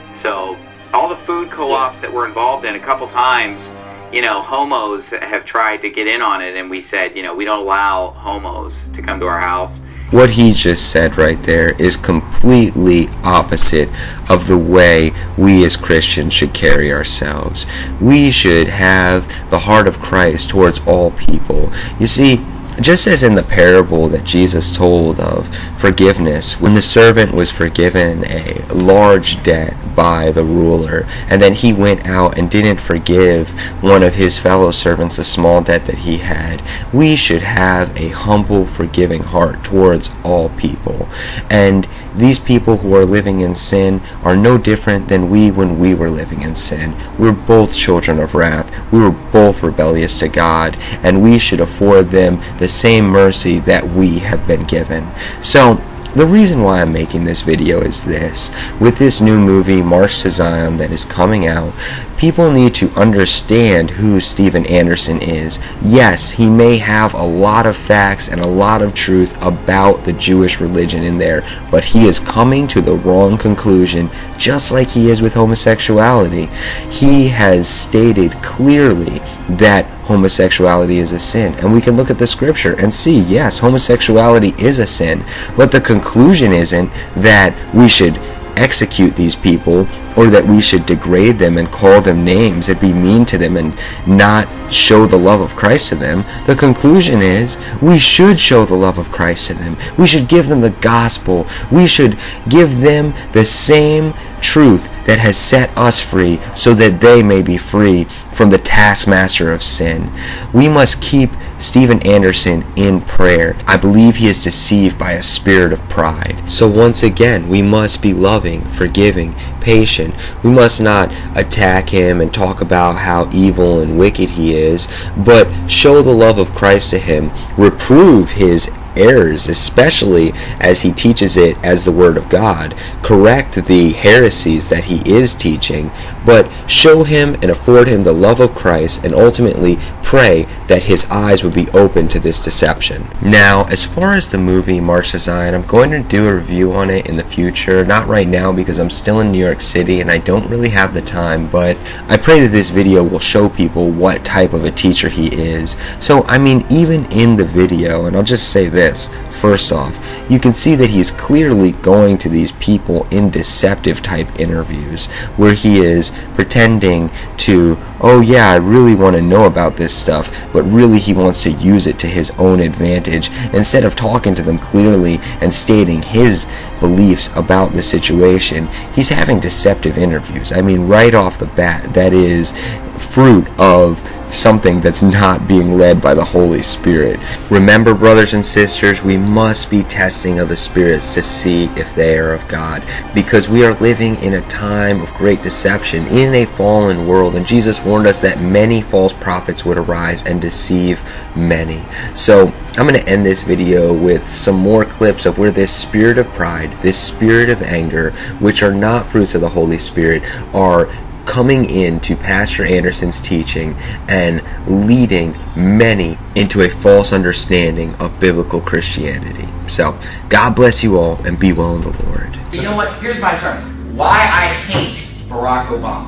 So all the food co-ops that we're involved in, a couple times, you know, homos have tried to get in on it, and we said, you know, we don't allow homos to come to our house. What he just said right there is completely opposite of the way we as Christians should carry ourselves. We should have the heart of Christ towards all people. You see, just as in the parable that Jesus told of forgiveness, when the servant was forgiven a large debt by the ruler, and then he went out and didn't forgive one of his fellow servants the small debt that he had, we should have a humble, forgiving heart towards all people. And these people who are living in sin are no different than we when we were living in sin. We're both children of wrath. We were both rebellious to God, and we should afford them the same mercy that we have been given. So, the reason why I'm making this video is this. With this new movie, March to Zion, that is coming out, people need to understand who Steven Anderson is. Yes, he may have a lot of facts and a lot of truth about the Jewish religion in there, but he is coming to the wrong conclusion, just like he is with homosexuality. He has stated clearly that homosexuality is a sin, and we can look at the scripture and see, yes, homosexuality is a sin, but the conclusion isn't that we should execute these people or that we should degrade them and call them names and be mean to them and not show the love of Christ to them. The conclusion is we should show the love of Christ to them. We should give them the gospel. We should give them the same truth that has set us free so that they may be free from the taskmaster of sin. We must keep Steven Anderson in prayer. I believe he is deceived by a spirit of pride. So once again, we must be loving, forgiving, patient. We must not attack him and talk about how evil and wicked he is, but show the love of Christ to him, reprove his errors, especially as he teaches it as the Word of God, correct the heresies that he is teaching, but show him and afford him the love of Christ, and ultimately pray that his eyes would be open to this deception. Now, as far as the movie March to Zion, I'm going to do a review on it in the future, not right now because I'm still in New York City and I don't really have the time, but I pray that this video will show people what type of a teacher he is. So, I mean, even in the video, and I'll just say this, first off, you can see that he's clearly going to these people in deceptive type interviews where he is pretending to, oh yeah, I really want to know about this stuff, but really he wants to use it to his own advantage instead of talking to them clearly and stating his beliefs about the situation. He's having deceptive interviews. I mean, right off the bat, that is fruit of something that's not being led by the Holy Spirit. Remember, brothers and sisters, we must be testing of the spirits to see if they are of God, because we are living in a time of great deception in a fallen world, and Jesus warned us that many false prophets would arise and deceive many. So I'm going to end this video with some more clips of where this spirit of pride, this spirit of anger, which are not fruits of the Holy Spirit, are coming into Pastor Anderson's teaching and leading many into a false understanding of biblical Christianity. So, God bless you all and be well in the Lord. You know what? Here's my sermon. Why I hate Barack Obama.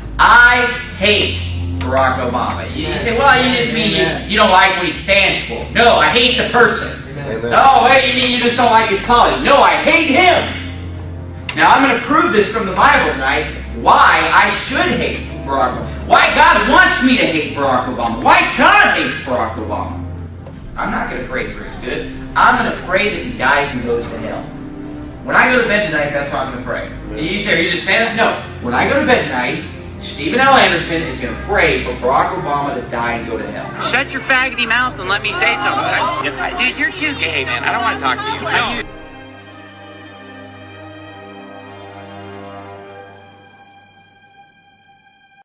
I hate Barack Obama. You, you say, well, you just mean you, you don't like what he stands for. No, I hate the person. Oh, hey, you mean you just don't like his policy. No, I hate him. Now, I'm going to prove this from the Bible tonight. Why I should hate Barack Obama. Why God wants me to hate Barack Obama. Why God hates Barack Obama. I'm not going to pray for his good. I'm going to pray that he dies and goes to hell. When I go to bed tonight, that's how I'm going to pray. You say, are you just saying that? No. When I go to bed tonight, Steven L. Anderson is going to pray for Barack Obama to die and go to hell. Shut your faggoty mouth and let me say something. Dude, you're too gay, man. I don't want to talk to you. No.